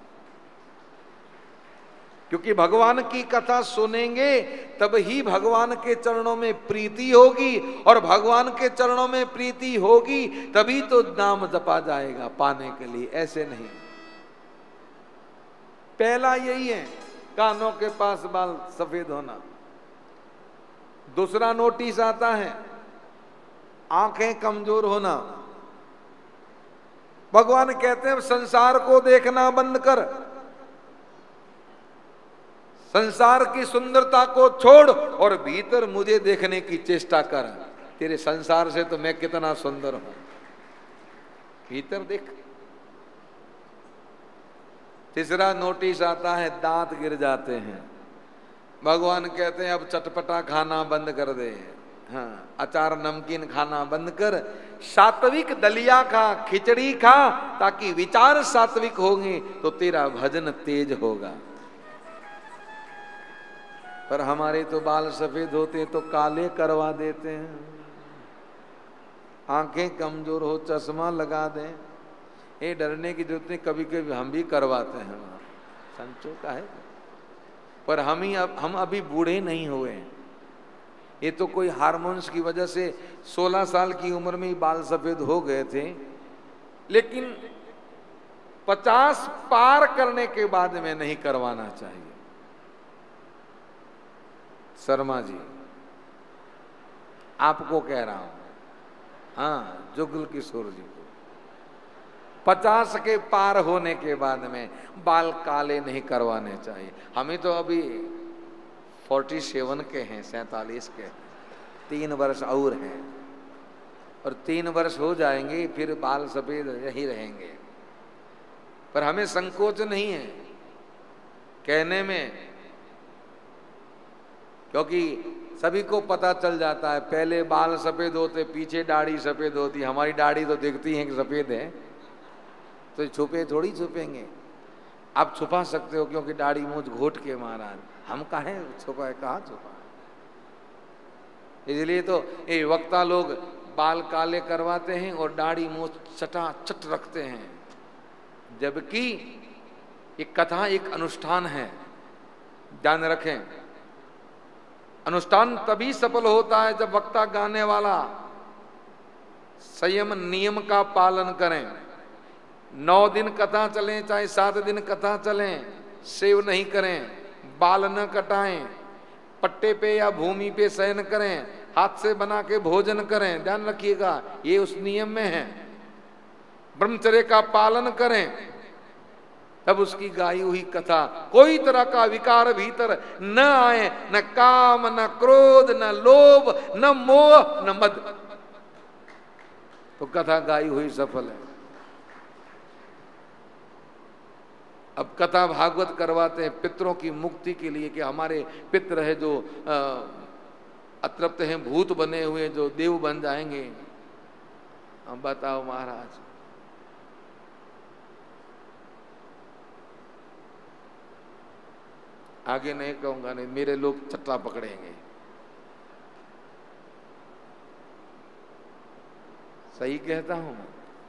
क्योंकि भगवान की कथा सुनेंगे तब ही भगवान के चरणों में प्रीति होगी, और भगवान के चरणों में प्रीति होगी तभी तो नाम जपा जाएगा पाने के लिए, ऐसे नहीं। पहला यही है, कानों के पास बाल सफेद होना। दूसरा नोटिस आता है आंखें कमजोर होना। भगवान कहते हैं संसार को देखना बंद कर, संसार की सुंदरता को छोड़ और भीतर मुझे देखने की चेष्टा कर। तेरे संसार से तो मैं कितना सुंदर हूं, भीतर देख। तीसरा नोटिस आता है दांत गिर जाते हैं। भगवान कहते हैं अब चटपटा खाना बंद कर दे, हाँ अचार नमकीन खाना बंद कर, सात्विक दलिया खा, खिचड़ी खा, ताकि विचार सात्विक होंगे तो तेरा भजन तेज होगा। पर हमारे तो बाल सफेद होते तो काले करवा देते हैं, आंखें कमजोर हो चश्मा लगा दें। ये डरने की जरूरत नहीं, कभी कभी हम भी करवाते हैं, संचो का है। पर हम ही अब हम अभी बूढ़े नहीं हुए हैं। ये तो कोई हार्मोन्स की वजह से सोलह साल की उम्र में ही बाल सफेद हो गए थे, लेकिन पचास पार करने के बाद में नहीं करवाना चाहिए। शर्मा जी आपको कह रहा हूं, हाँ जुगल किशोर जी को, पचास के पार होने के बाद में बाल काले नहीं करवाने चाहिए। हमें तो अभी फोर्टी सेवन के हैं, सैतालीस के, तीन वर्ष और हैं, और तीन वर्ष हो जाएंगे फिर बाल सफेद यही रहेंगे। पर हमें संकोच नहीं है कहने में, क्योंकि सभी को पता चल जाता है। पहले बाल सफेद होते, पीछे दाढ़ी सफेद होती। हमारी दाढ़ी तो दिखती है कि सफेद है, तो छुपे थोड़ी छुपेंगे। आप छुपा सकते हो क्योंकि दाढ़ी मूछ घोट के महाराज, हम काहे छुपाए, कहाँ छुपा। इसलिए तो ये वक्ता लोग बाल काले करवाते हैं और दाढ़ी मूछ चटा चट रखते हैं, जबकि ये कथा एक अनुष्ठान है। ध्यान रखें, अनुष्ठान तभी सफल होता है जब वक्ता गाने वाला संयम नियम का पालन करें। नौ दिन कथा चलें, चाहे सात दिन कथा चलें, सेव नहीं करें, बाल न कटाएं, पट्टे पे या भूमि पे शयन करें, हाथ से बना के भोजन करें। ध्यान रखिएगा, ये उस नियम में है। ब्रह्मचर्य का पालन करें, तब उसकी गाई हुई कथा कोई तरह का विकार भीतर न आए, न काम, न क्रोध, न लोभ, न मोह, न मद, तो कथा गाई हुई सफल है। अब कथा भागवत करवाते हैं पितरों की मुक्ति के लिए, कि हमारे पितर है जो अतृप्त हैं, भूत बने हुए, जो देव बन जाएंगे। अब बताओ महाराज, आगे नहीं कहूंगा, नहीं मेरे लोग चट्टा पकड़ेंगे। सही कहता हूं मैं?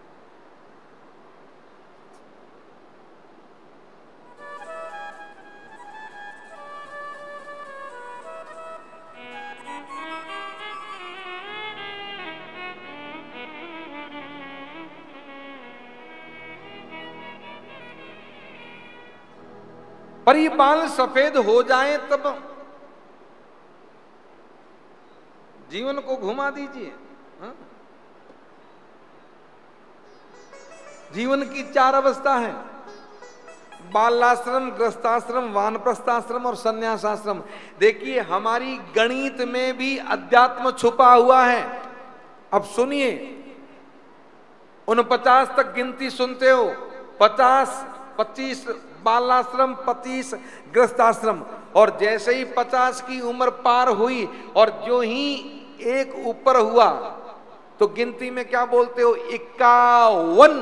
पर ये बाल सफेद हो जाए तब जीवन को घुमा दीजिए। हाँ? जीवन की चार अवस्था है, बालाश्रम, गृहस्थाश्रम, वानप्रस्थाश्रम और संन्यासाश्रम। देखिए हमारी गणित में भी अध्यात्म छुपा हुआ है। अब सुनिए, उन पचास तक गिनती सुनते हो, पचास, पच्चीस बालाश्रम, पच्चीस गृहस्थाश्रम, और जैसे ही पचास की उम्र पार हुई और जो ही एक ऊपर हुआ तो गिनती में क्या बोलते हो, इक्यावन।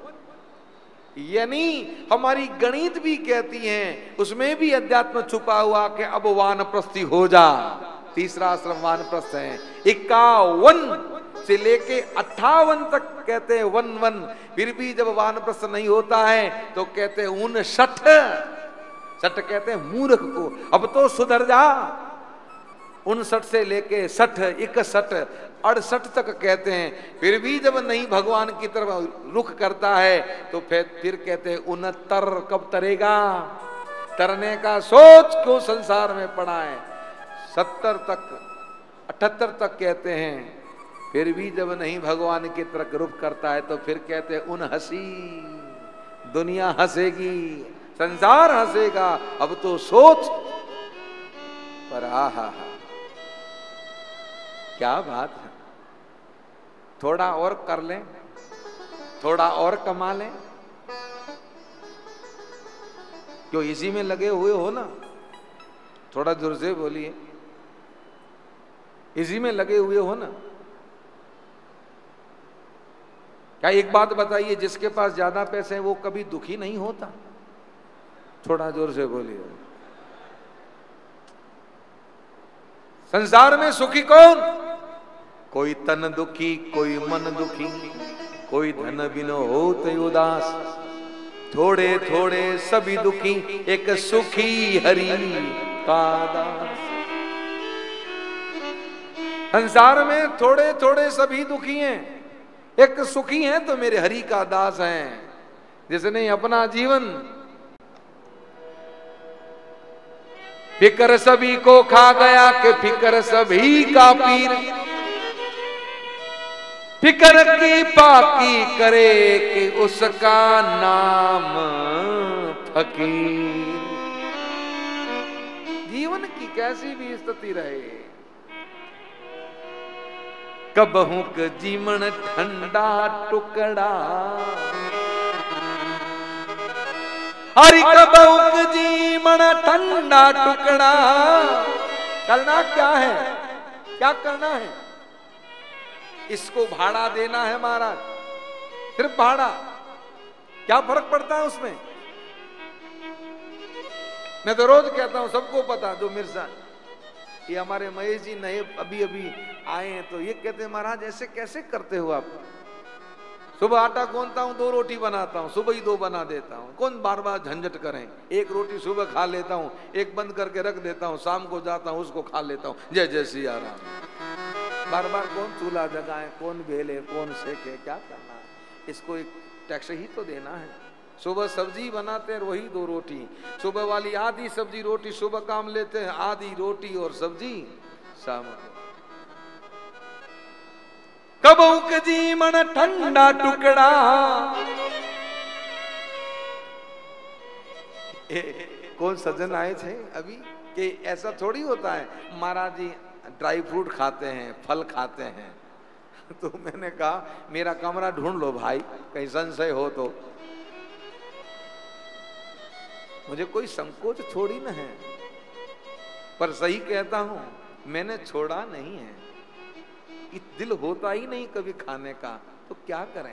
यानी हमारी गणित भी कहती है, उसमें भी अध्यात्म छुपा हुआ कि अब वानप्रस्थी हो जा। तीसरा आश्रम वानप्रस्थ है। इक्यावन से लेके अट्ठावन तक कहते हैं वन वन। फिर भी जब वानप्रस्थ नहीं होता है तो कहते हैं उनसठ। सठ कहते हैं मूर्ख को, अब तो सुधर जा। उनसठ से लेके सठ, इकसठ, अड़सठ तक कहते हैं। फिर भी जब नहीं भगवान की तरफ रुख करता है तो फिर फिर कहते हैं उनहत्तर। कब तरेगा? तरने का सोच क्यों संसार में पड़ा है। सत्तर तक, अठहत्तर तक कहते हैं। फिर भी जब नहीं भगवान की तरफ रुख करता है तो फिर कहते हैं उन हंसी। दुनिया हंसेगी, संसार हंसेगा, अब तो सोच। पर हा हा हा, क्या बात है। थोड़ा और कर लें, थोड़ा और कमा लें, क्यों इसी में लगे हुए हो ना। थोड़ा जोर से बोलिए, इसी में लगे हुए हो ना। क्या एक बात बताइए, जिसके पास ज्यादा पैसे हैं वो कभी दुखी नहीं होता? थोड़ा जोर से बोलिए। संसार में सुखी कौन? कोई तन दुखी, कोई मन दुखी, कोई धन बिन होत उदास। थोड़े थोड़े सभी दुखी, एक सुखी हरि का दास। संसार में थोड़े थोड़े सभी दुखी हैं, एक सुखी हैं तो मेरे हरि का दास हैं, जिसने अपना जीवन फिकर सभी को खा गया कि फिकर सभी का पीर। फिकर की पाकी करे कि उसका नाम फकीर। जीवन की कैसी भी स्थिति रहे, कबहू के जीवन ठंडा टुकड़ा, हरि कबहुक जी मन ठंडा टुकड़ा। करना क्या है, क्या करना है? इसको भाड़ा देना है महाराज, सिर्फ भाड़ा। क्या फर्क पड़ता है उसमें? मैं तो रोज कहता हूं, सबको पता, जो मिर्जा ये हमारे महेश जी नए अभी अभी आए हैं, तो ये कहते हैं महाराज ऐसे कैसे करते हो आप? सुबह आटा गूंथता हूं, दो रोटी बनाता हूं, सुबह ही दो बना देता हूं, कौन बार बार झंझट करें। एक रोटी सुबह खा लेता हूं, एक बंद करके रख देता हूं, शाम को जाता हूं उसको खा लेता हूं। जय जय सिया राम। बार बार कौन चूल्हा जगाए, कौन बेले, कौन सेके, क्या करना है? इसको एक टैक्स ही तो देना है। सुबह सब्जी बनाते हैं, वही दो रोटी, सुबह वाली आधी सब्जी रोटी सुबह काम लेते हैं, आधी रोटी और सब्जी शाम को। कबहुक जी मन ठंडा टुकड़ा। ए, कौन सज्जन आए थे अभी कि ऐसा थोड़ी होता है, महाराज जी ड्राई फ्रूट खाते हैं, फल खाते हैं। तो मैंने कहा मेरा कमरा ढूंढ लो भाई, कहीं संशय हो तो। मुझे कोई संकोच थोड़ी न है, पर सही कहता हूं, मैंने छोड़ा नहीं है। दिल होता ही नहीं कभी खाने का, तो क्या करें।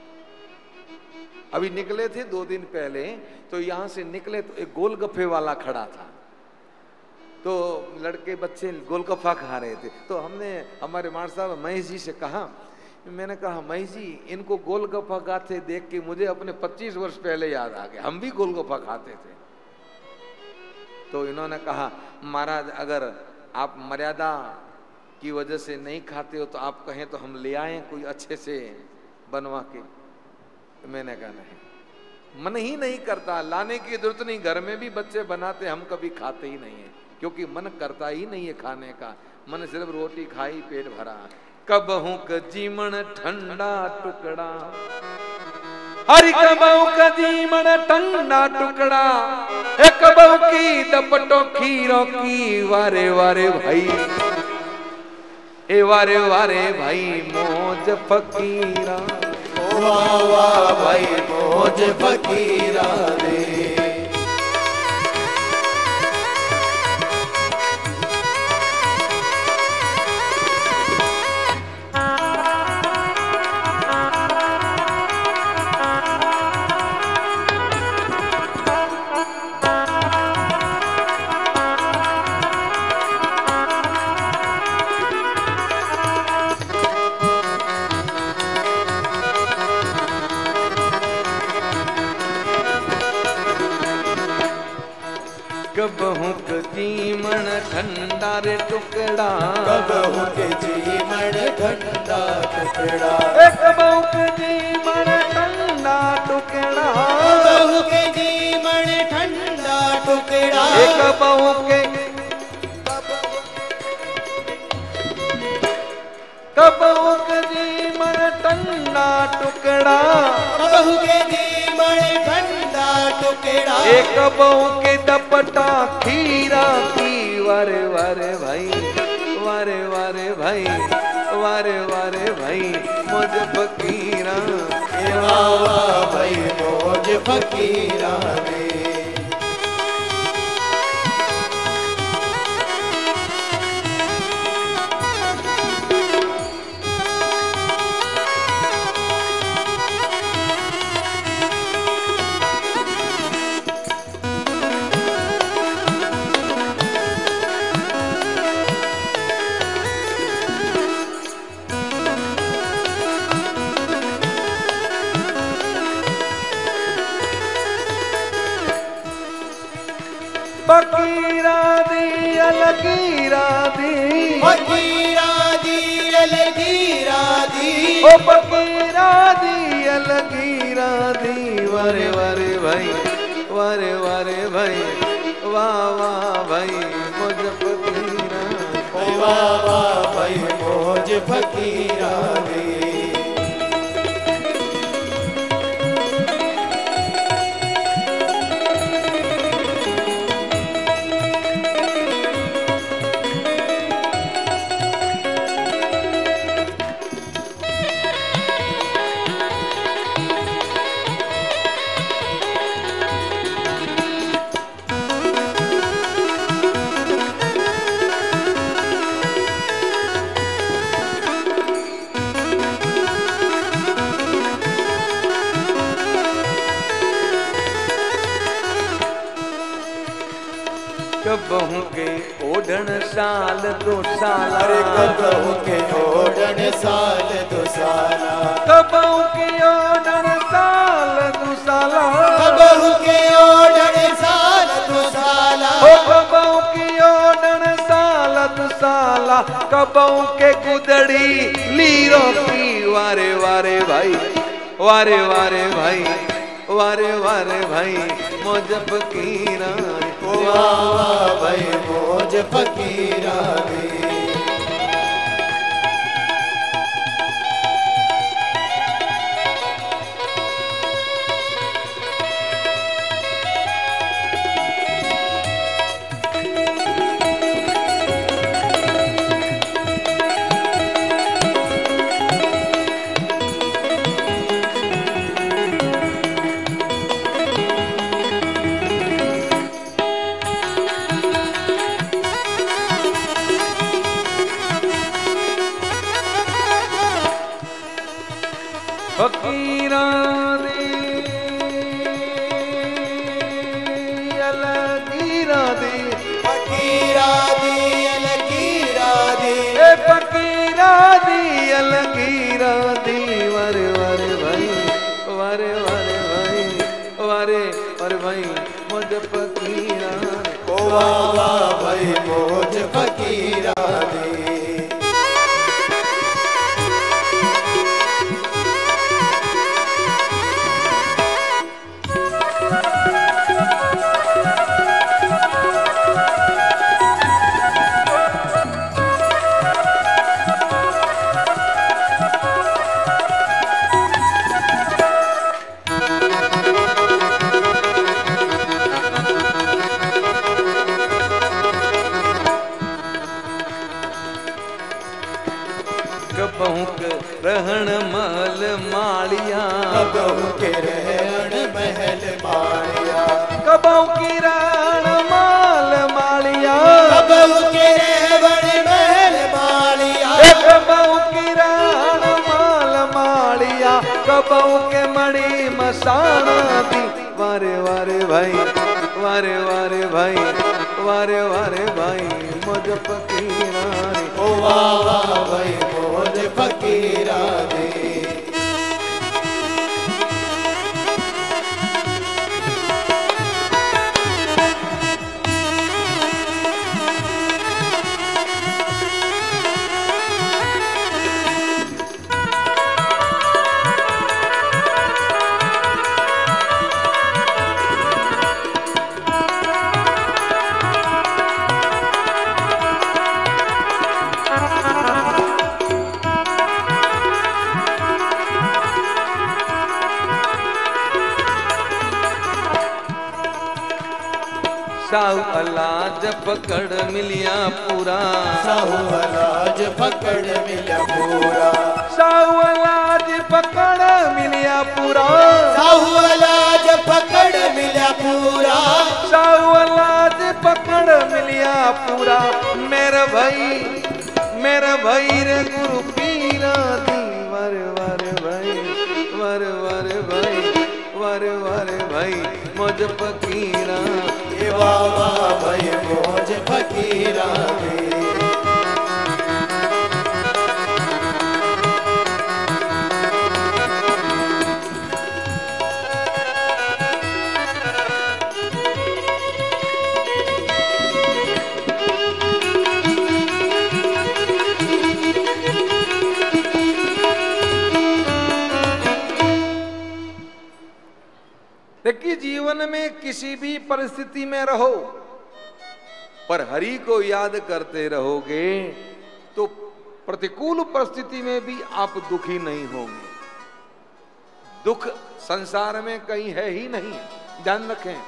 अभी निकले थे दो दिन पहले, तो यहां से निकले तो एक गोलगप्पे वाला खड़ा था, तो लड़के बच्चे गोलगप्पा खा रहे थे। तो हमने हमारे मार साहब महेश जी से कहा, मैंने कहा महेश जी इनको गोलगप्पा खाते देख के मुझे अपने पच्चीस वर्ष पहले याद आ गया, हम भी गोलगप्पा खाते थे। तो इन्होंने कहा महाराज अगर आप मर्यादा की वजह से नहीं खाते हो तो आप कहें तो हम ले आएं कोई अच्छे से बनवा के। तो मैंने कहा नहीं, मन ही नहीं करता, लाने की जरूरत नहीं, घर में भी बच्चे बनाते, हम कभी खाते ही नहीं है, क्योंकि मन करता ही नहीं है खाने का। मन सिर्फ रोटी खाई पेट भरा। कबहुक जीवन ठंडा टुकड़ा, हरि कबहुक जीवन ठंडा टुकड़ा। एक कबहू की दपटो खीरों की, वारे वारे भाई, ए वारे वारे भाई मौज फकीरा। वाह वाह भाई मौज फकीरा दे। कबहुक जीवन ठंडा रे टुकड़ा, कबहुक जीवन ठंडा टुकड़ा। कबहुक जीवन ठंडा टुकड़ा, कबहुक जीवन ठंडा टुकड़ा। कबहुक कबहुक जीवन ठंडा टुकड़ा, कबहुक जीवन ठंडा टुकड़ा। एक बहू के दपटा खीरा की, वारे वारे भाई, वारे वारे भाई, वारे वारे भाई मौज फकीरा। वाह वाह भाई मौज फकीरा दे। फकीरा दी अलगीरा दी, फकीरा दी अलगीरा दी। ओ फकीरा दी अलगीरा दी, वारे वारे भाई, वारे वारे भाई, वाह वाह भाई मौज फकीरा। वाह वाह भाई मौज फकीरा दे। ओढ़ण साल दो साल, अरे कबहू के ओढ़ण साल दो साला, कबहू के ओढ़ण साल दो साला, कबहू के ओढ़ण साल दो साला, ओ कबहू के ओढ़ण साल दो साला, कबहू के गुदड़ी लीरो की वारे वारे भाई, वारे वारे भाई, वारे वारे भाई मौज फकीरा रे, वाह वाह भाई मौज फकीरा रे। फकीरा दी अलगीरा दी, फकीरा दी अलगीरा दी, ए फकीरा दी अलगीरा दी, वारे वारे भाई, वारे वारे भाई, वारे वारे भाई मौज फकीरा रे, वाह वाह भाई मौज फकीरा दी। कबहू के रहण महल माड़िया, कबहू के रहण महल माड़िया, कबहू की रहण महल माड़िया, कबहू के रहण महल माड़िया, ए कबहू की रहण महल माड़िया, कबहू के मणि मसाना दी, वारे वारे भाई, वारे वारे भाई, वारे वारे भाई मौज फकीरा रे, ओ वाह वाह भाई मौज फकीरा दी। साहू अलाज पकड़ मिलिया पूरा, साहू अलाज पकड़ मिला पूरा, साहू अलाज पकड़ मिलिया पूरा, साहू अलाज पकड़ मिला पूरा, साहू अलाज पकड़ मिलिया पूरा, मेरा भाई मेरा भाई रे गुरु पीरा दी, वारे वारे भाई, वारे वारे भाई, वारे वारे भाई मौज फकीरा, वाह वाह भाई मौज फकीरा दी। देखिए जीवन में किसी भी परिस्थिति में रहो पर हरि को याद करते रहोगे तो प्रतिकूल परिस्थिति में भी आप दुखी नहीं होंगे। दुख संसार में कहीं है ही नहीं, ध्यान रखें,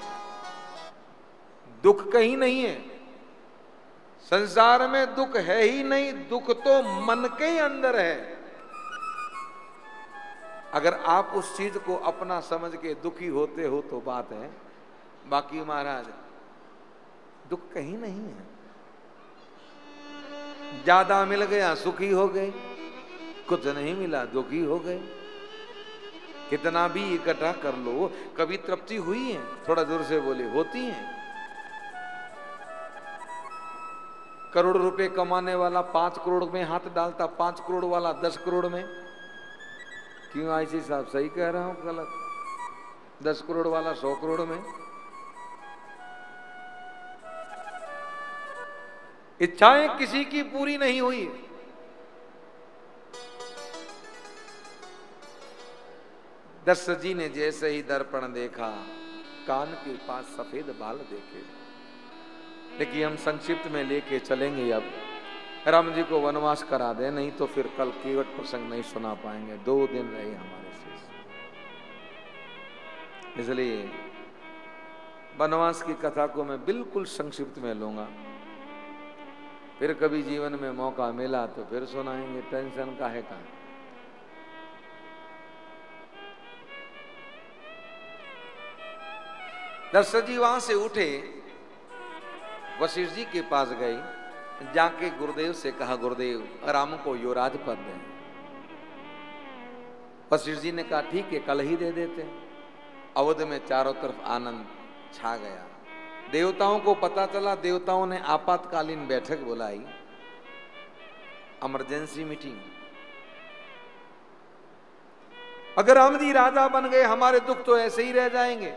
दुख कहीं नहीं है संसार में, दुख है ही नहीं, दुख तो मन के अंदर है। अगर आप उस चीज को अपना समझ के दुखी होते हो तो बात है, बाकी महाराज दुख कहीं नहीं है। ज्यादा मिल गया सुखी हो गए, कुछ नहीं मिला दुखी हो गए। कितना भी इकट्ठा कर लो कभी तृप्ति हुई है? थोड़ा जोर से बोले, होती है। करोड़ रुपए कमाने वाला पांच करोड़ में हाथ डालता, पांच करोड़ वाला दस करोड़ में। क्यों आईसी साहब, सही कह रहा हूं गलत? दस करोड़ वाला सौ करोड़ में। इच्छाएं किसी की पूरी नहीं हुई। दशरथ जी ने जैसे ही दर्पण देखा, कान के पास सफेद बाल देखे। लेकिन हम संक्षिप्त में लेके चलेंगे। अब राम जी को वनवास करा दे, नहीं तो फिर कल केवट प्रसंग नहीं सुना पाएंगे। दो दिन रहे हमारे शेष, इसलिए वनवास की कथा को मैं बिल्कुल संक्षिप्त में लूंगा। फिर कभी जीवन में मौका मिला तो फिर सुनाएंगे, टेंशन काहे का। दशरथ जी वहां से उठे, वशिष्ठ जी के पास गए, जाके गुरुदेव से कहा, गुरुदेव राम को युवराज पद दें। वशिष्ठ जी ने कहा ठीक है, कल ही दे देते। अवध में चारों तरफ आनंद छा गया। देवताओं को पता चला, देवताओं ने आपातकालीन बैठक बुलाई, इमरजेंसी मीटिंग। अगर राम जी राजा बन गए, हमारे दुख तो ऐसे ही रह जाएंगे।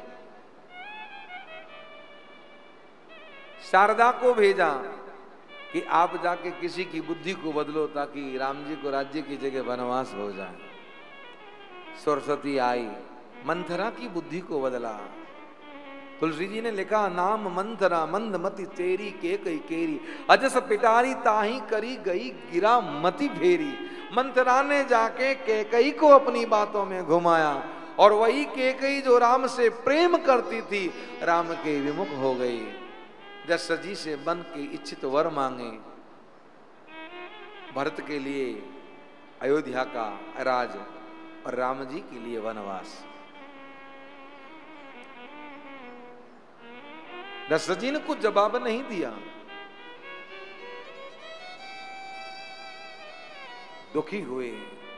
शारदा को भेजा कि आप जाके किसी की बुद्धि को बदलो ताकि राम जी को राज्य की जगह वनवास हो जाए। सरस्वती आई, मंथरा की बुद्धि को बदला। तुलसी जी ने लिखा, नाम मंथरा मंद मति तेरी के कई केरी, अजस पिटारी ताही करी गई गिरा मति फेरी। मंथरा ने जाके केकई को अपनी बातों में घुमाया, और वही केकई जो राम से प्रेम करती थी, राम के विमुख हो गई। दशरथ जी से बन के इच्छित वर मांगे, भरत के लिए अयोध्या का राज और राम जी के लिए वनवास। दशरथ जी ने कुछ जवाब नहीं दिया, दुखी हुए।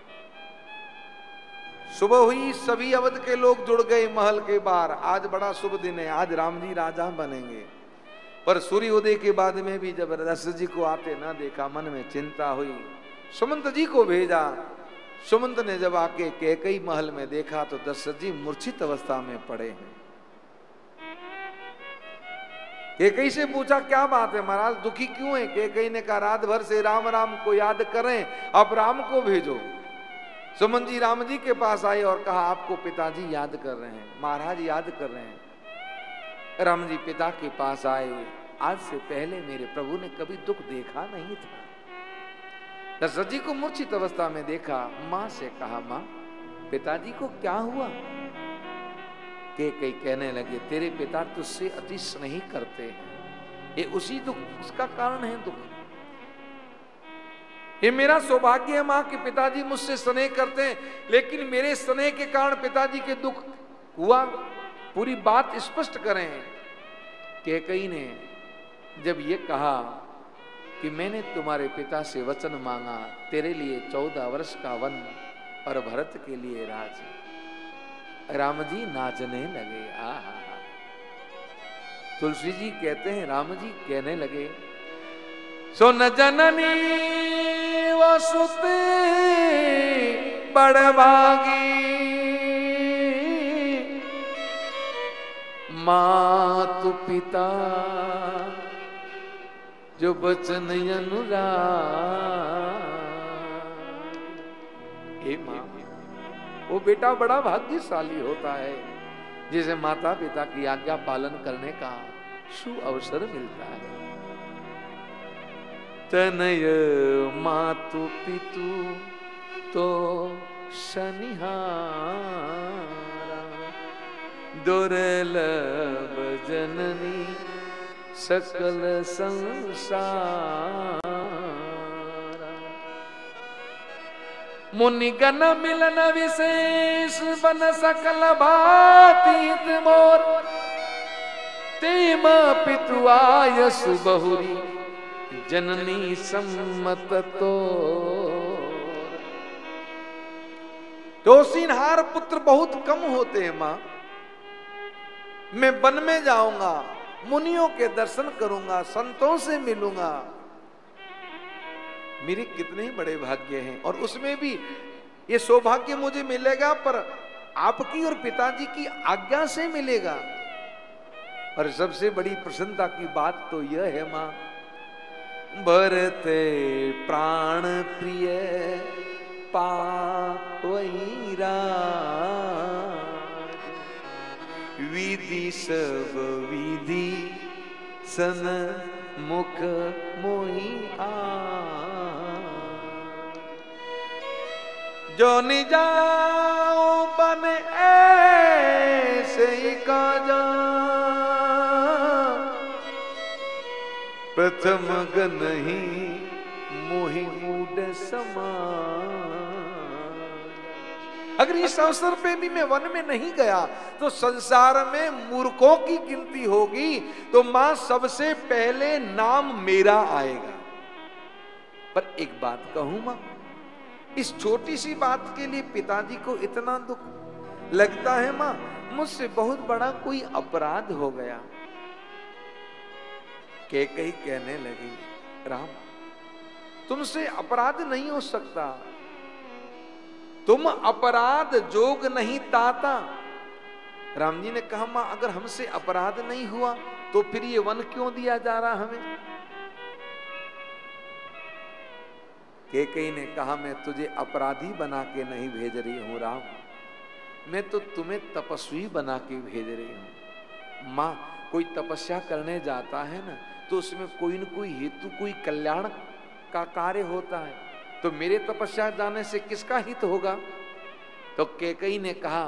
सुबह हुई, सभी अवध के लोग जुड़ गए महल के बाहर। आज बड़ा शुभ दिन है, आज राम जी राजा बनेंगे। पर सूर्योदय के बाद में भी जब दशरथ जी को आते ना देखा, मन में चिंता हुई। सुमंत जी को भेजा। सुमंत ने जब आके कैकई महल में देखा तो दशरथ जी मूर्छित अवस्था में पड़े हैं। कैकई से पूछा, क्या बात है महाराज, दुखी क्यों है? कैकई ने कहा, रात भर से राम राम को याद करें, अब राम को भेजो। सुमंत जी राम जी के पास आए और कहा, आपको पिताजी याद कर रहे हैं, महाराज याद कर रहे हैं। राम जी पिता के पास आए, आज से पहले मेरे प्रभु ने कभी दुख देखा नहीं था। दशरथ जी को मूर्छित अवस्था में देखा, मां से कहा, मां पिताजी को क्या हुआ? के कई कहने लगे, तेरे पिता तुझसे अति स्नेह करते हैं, ये उसी दुख उसका कारण है दुख। ये मेरा सौभाग्य है मां कि पिताजी मुझसे स्नेह करते हैं, लेकिन मेरे स्नेह के कारण पिताजी के दुख हुआ। पूरी बात स्पष्ट करें। कैकई ने जब ये कहा कि मैंने तुम्हारे पिता से वचन मांगा, तेरे लिए चौदह वर्ष का वन और भरत के लिए राज, राम जी नाचने लगे। आहा, तुलसी जी कहते हैं, राम जी कहने लगे, सुन जननी वसुते बड़भागी, मातु पिता जो बचन अनुराग। मां, वो बेटा बड़ा भाग्यशाली होता है जिसे माता पिता की आज्ञा पालन करने का सु अवसर मिलता है। तनय मातु पितु तो शनिहारा, दुर्लभ जननी सकल संसार। मुनिगण मिलन विशेष बन सकल भातीत मोर, तेम पितु आयस बहुरी जननी सम्मत तो। दोषीनहार पुत्र बहुत कम होते हैं मां। मैं वन में जाऊंगा, मुनियों के दर्शन करूंगा, संतों से मिलूंगा, मेरे कितने बड़े भाग्य हैं, और उसमें भी ये सौभाग्य मुझे मिलेगा पर आपकी और पिताजी की आज्ञा से मिलेगा। और सबसे बड़ी प्रसन्नता की बात तो यह है मां, भरते प्राण प्रिय पावई राज, विधि सब विधि सन मुख मोहि आ, जो निजाओ बन ऐसे ही काजा, प्रथम गन ही मोहि मूड समान। अगर इस अवसर पे भी मैं वन में नहीं गया तो संसार में मूर्खों की गिनती होगी, तो मां सबसे पहले नाम मेरा आएगा। पर एक बात कहूं मां, इस छोटी सी बात के लिए पिताजी को इतना दुख लगता है मां, मुझसे बहुत बड़ा कोई अपराध हो गया। के कही कहने लगी, राम तुमसे अपराध नहीं हो सकता, तुम अपराध जोग नहीं ताता। राम जी ने कहा मां अगर हमसे अपराध नहीं हुआ तो फिर ये वन क्यों दिया जा रहा हमें? केकई ने कहा मैं तुझे अपराधी बना के नहीं भेज रही हूं राम, मैं तो तुम्हें तपस्वी बना के भेज रही हूं। मां कोई तपस्या करने जाता है ना तो उसमें कोई न कोई हेतु, कोई कल्याण का कार्य होता है, तो मेरे तपस्या जाने से किसका हित होगा? तो केकई ने कहा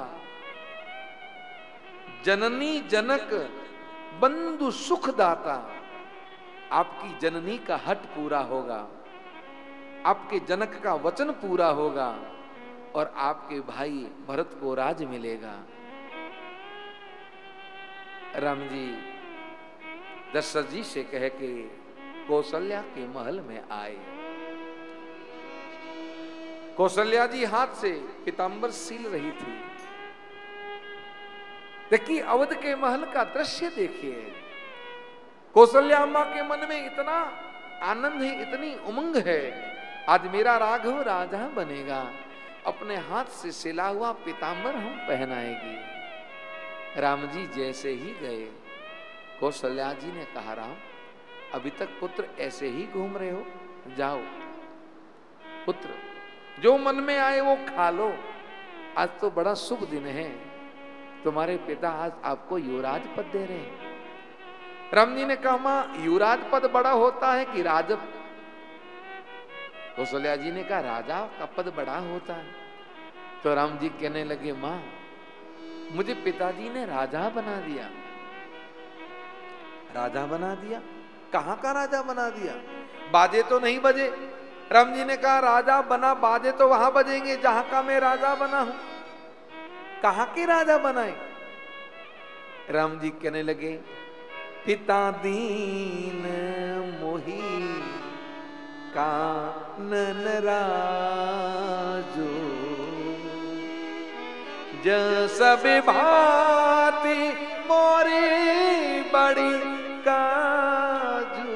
जननी जनक बंधु सुख दाता, आपकी जननी का हट पूरा होगा, आपके जनक का वचन पूरा होगा और आपके भाई भरत को राज मिलेगा। राम जी दशरथ जी से कह के कौशल्या के महल में आए। कौशल्या जी हाथ से पीतांबर सील रही थी। देखिए अवध के महल का दृश्य देखिए। कौशल्या अम्मा के मन में इतना आनंद है, इतनी उमंग है, आज मेरा राघव राजा बनेगा, अपने हाथ से सिला हुआ पीतांबर हम पहनाएगी। राम जी जैसे ही गए, कौशल्या जी ने कहा राम अभी तक पुत्र ऐसे ही घूम रहे हो, जाओ पुत्र जो मन में आए वो खा लो, आज तो बड़ा शुभ दिन है, तुम्हारे पिता आज आपको युवराज पद दे रहे हैं। राम जी ने कहा मां युवराज पद बड़ा होता है कि राज? कौशल्या जी ने कहा राजा का पद बड़ा होता है। तो राम जी कहने लगे मां मुझे पिताजी ने राजा बना दिया। राजा बना दिया? कहां का राजा बना दिया? बाजे तो नहीं बजे। राम जी ने कहा राजा बना, बाजे तो वहां बजेंगे जहां का मैं राजा बना हूं। कहां के राजा बनाए? राम जी कहने लगे पिता दीन मोही कानन राजो, जस भांति मोरी बड़ी काजू।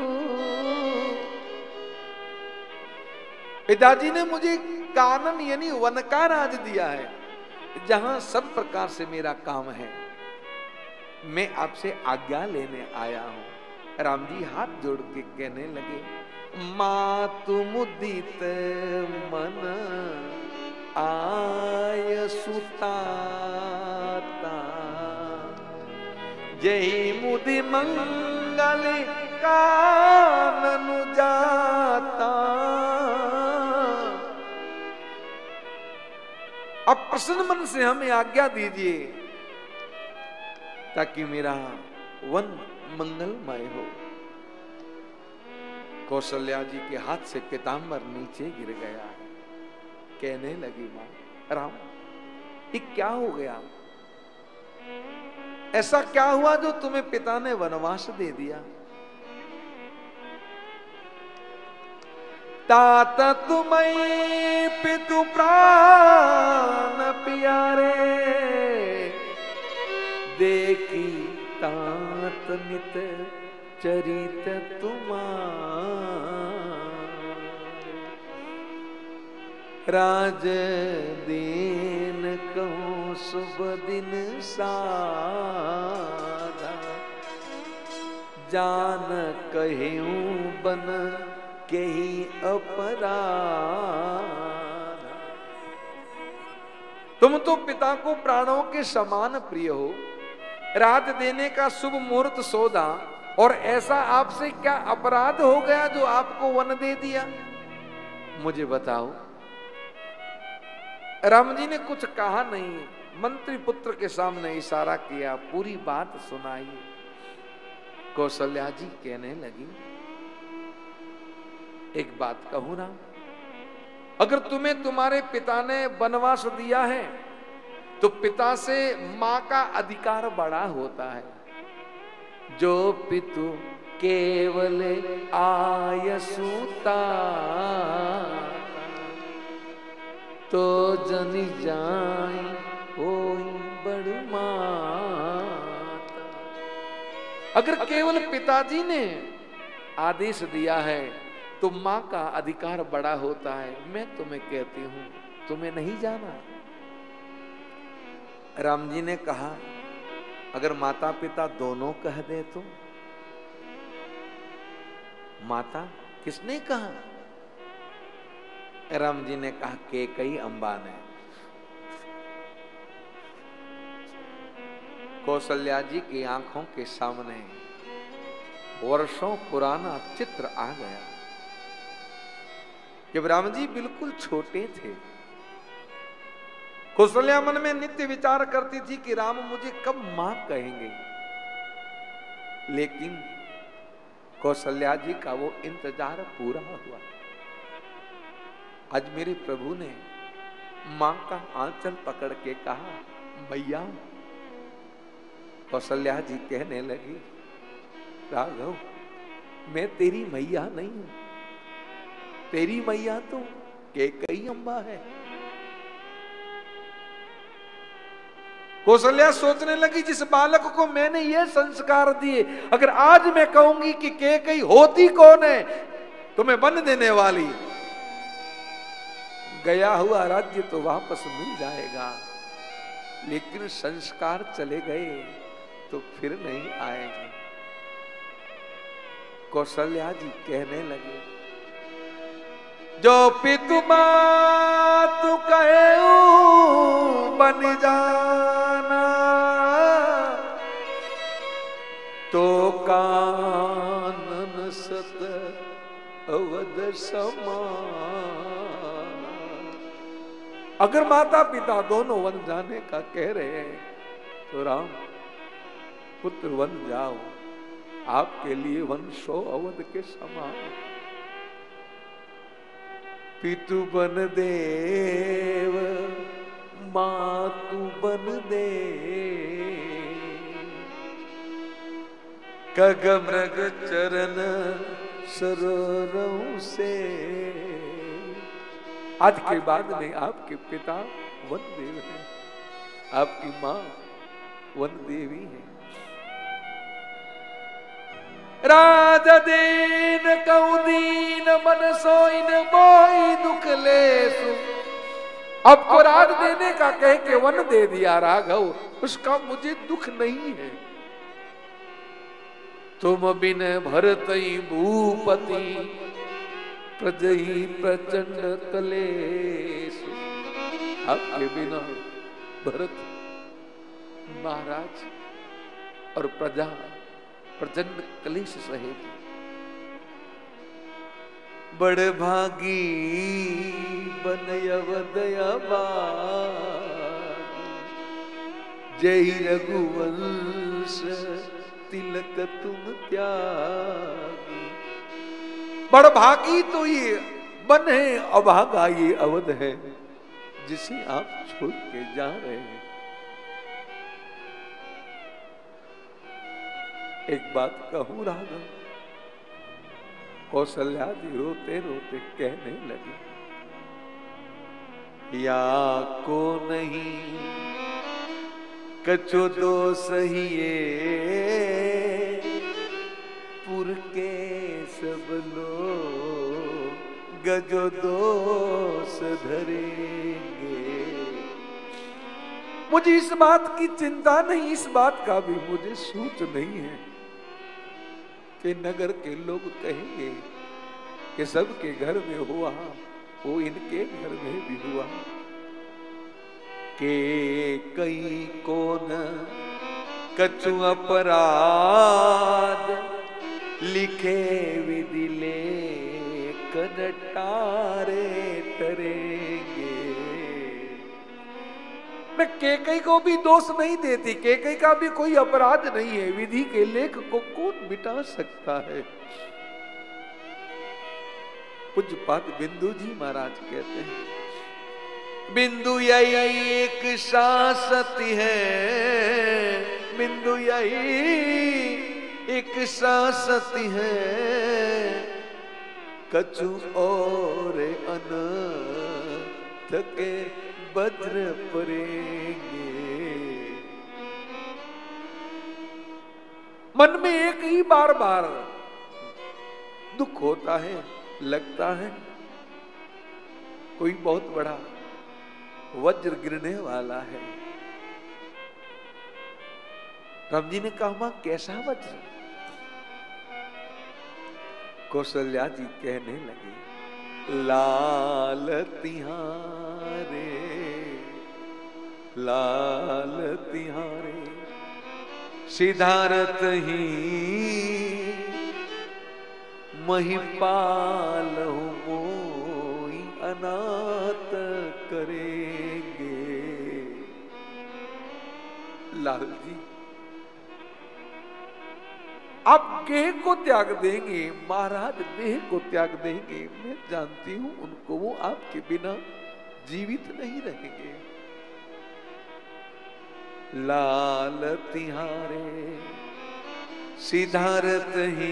पिताजी ने मुझे कानन यानी वन का राज दिया है, जहां सब प्रकार से मेरा काम है। मैं आपसे आज्ञा लेने आया हूं। राम जी हाथ जोड़ के कहने लगे मातु मुदित मन आय सुताता, जय मुदि मंगल कानन जाता। अब प्रसन्न मन से हमें आज्ञा दीजिए ताकि मेरा वन मंगलमय हो। कौशल्या जी के हाथ से पीतांबर नीचे गिर गया। कहने लगी मां राम ये क्या हो गया? ऐसा क्या हुआ जो तुम्हें पिता ने वनवास दे दिया? तात तुम्हें पितु प्राण प्यारे, देखी तात नित चरित तुम्हारा। राज दीन कहूँ शुभ दिन सारा, जान कहूँ बन के ही अपराध। तुम तो पिता को प्राणों के समान प्रिय हो, रात देने का शुभ मुहूर्त सौदा, और ऐसा आपसे क्या अपराध हो गया जो आपको वन दे दिया? मुझे बताओ। राम जी ने कुछ कहा नहीं, मंत्री पुत्र के सामने इशारा किया, पूरी बात सुनाई। कौशल्या जी कहने लगी, एक बात कहूं ना, अगर तुम्हें तुम्हारे पिता ने वनवास दिया है तो पिता से मां का अधिकार बड़ा होता है। जो पितु केवल आयसुता, तो जनि जाई होई बड़ माता। अगर केवल पिताजी ने आदेश दिया है तो मां का अधिकार बड़ा होता है। मैं तुम्हें कहती हूं, तुम्हें नहीं जाना। राम जी ने कहा, अगर माता पिता दोनों कह दे तो? माता किसने कहा? राम जी ने कहा, के कई अंबा ने। कौशल्या जी की आंखों के सामने वर्षों पुराना चित्र आ गया। जब राम जी बिल्कुल छोटे थे, कौशल्या मन में नित्य विचार करती थी कि राम मुझे कब मां कहेंगे, लेकिन कौशल्या जी का वो इंतजार पूरा हुआ। आज मेरे प्रभु ने मां का आंचल पकड़ के कहा, मैया। कौशल्या जी कहने लगी, राघव, मैं तेरी मैया नहीं हूं, तेरी मैया तो कैकेयी अम्बा है। कौशल्या सोचने लगी, जिस बालक को मैंने ये संस्कार दिए, अगर आज मैं कहूंगी कि कैकेयी होती कौन है, तो मैं वन देने वाली, गया हुआ राज्य तो वापस मिल जाएगा, लेकिन संस्कार चले गए तो फिर नहीं आएंगे। कौशल्या जी कहने लगे, जो पितु मात कहे बन जाना, तो कानन सत अवध समान। अगर माता पिता दोनों वन जाने का कह रहे हैं तो राम पुत्र वन जाओ, आपके लिए वन सौ अवध के समान। पितु बन देव मातु बन दे, कग मृग चरण सरोरों से। आज के बाद में आपके पिता वन देव हैं, आपकी मां वन देवी है। राज दीन कहूं दीन मन सोइन मोई दुख लेसु। आपको राज देने का कह के वन दे दिया राघव, उसका मुझे दुख नहीं है। तुम बिन भरतई भूपति प्रजई प्रचंड कलेसु। आपके बिना भरत महाराज और प्रजा प्रचंड कलेश सहेगी। बड़ भागी बनयव दया जय रघुवंश तिलक तुम त्यागी। बड़ भागी तो ये बन है, अभागा ये अवध है जिसे आप छोड़ के जा रहे हैं। एक बात कहूं राघव, कौशल्या जी रोते रोते कहने लगी, या को नहीं कछु दोष हिए, पुर के सब लोग गजो दोष धरेंगे। मुझे इस बात की चिंता नहीं, इस बात का भी मुझे सूच नहीं है कि नगर के लोग कहेंगे कि सबके घर में हुआ वो इनके घर में भी हुआ। के कई कौन कछु अपराध लिखे विधि लेखन टारे टरेंगे। मैं केकई को भी दोष नहीं देती, केकई का भी कोई अपराध नहीं है। विधि के लेख को कौन मिटा सकता है। पूज्यपाद बिंदु जी महाराज कहते हैं, बिंदु यही एक शासती है, बिंदु यही एक शासती है, कछु और अनर्थ के वज्र पड़ेंगे। मन में एक ही बार बार दुख होता है, लगता है कोई बहुत बड़ा वज्र गिरने वाला है। राम जी ने कहा मां कैसा वज्र? कौशल्या जी कहने लगी, लाल तिहारे लाल तिहारे सिद्धार्थ ही महिपाल मोई अनाथ करेंगे। लाल जी आप गेह को त्याग देंगे, महाराज देह को त्याग देंगे। मैं जानती हूं उनको, वो आपके बिना जीवित नहीं रहेंगे। लाल तिहारे सिद्धार्थ ही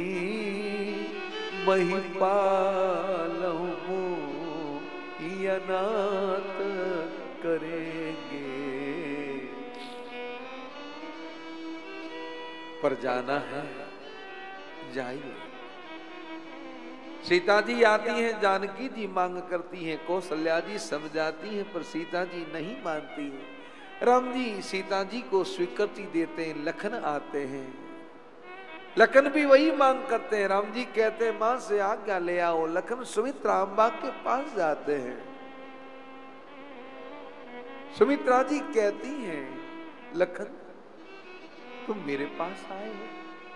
महिपाल मोई अनाथ करेंगे। पर जाना है, जाइए। सीता जी आती हैं, जानकी जी मांग करती हैं, कौशल्या जी समझाती हैं, पर सीता जी नहीं मानती हैं। राम जी सीता जी को स्वीकृति देते हैं, लखन आते हैं, लखन भी वही मांग करते हैं। राम जी कहते हैं मां से आज्ञा ले आओ। लखन सुमित्रा अम्बा के पास जाते हैं। सुमित्रा जी कहती हैं लखन तुम मेरे पास आए हो,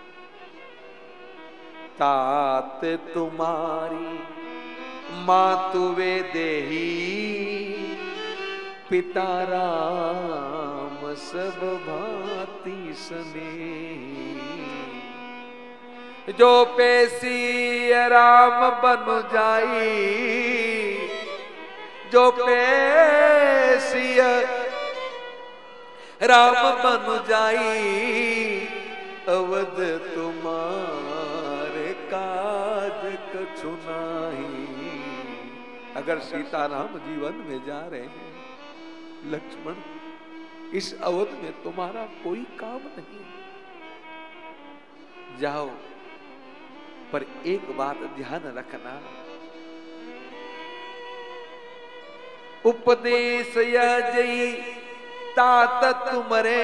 तात तुम्हारी मातु वे देही, पिता राम सब भांति स्नेही। जो पेशी राम बन जाई, जो पेशी राम बन जाई, अवध तुम्हारे काज कछु नाही। अगर सीताराम जीवन में जा रहे हैं, लक्ष्मण इस अवध में तुम्हारा कोई काम नहीं, जाओ। पर एक बात ध्यान रखना, उपदेश यह जई तात तुमरे,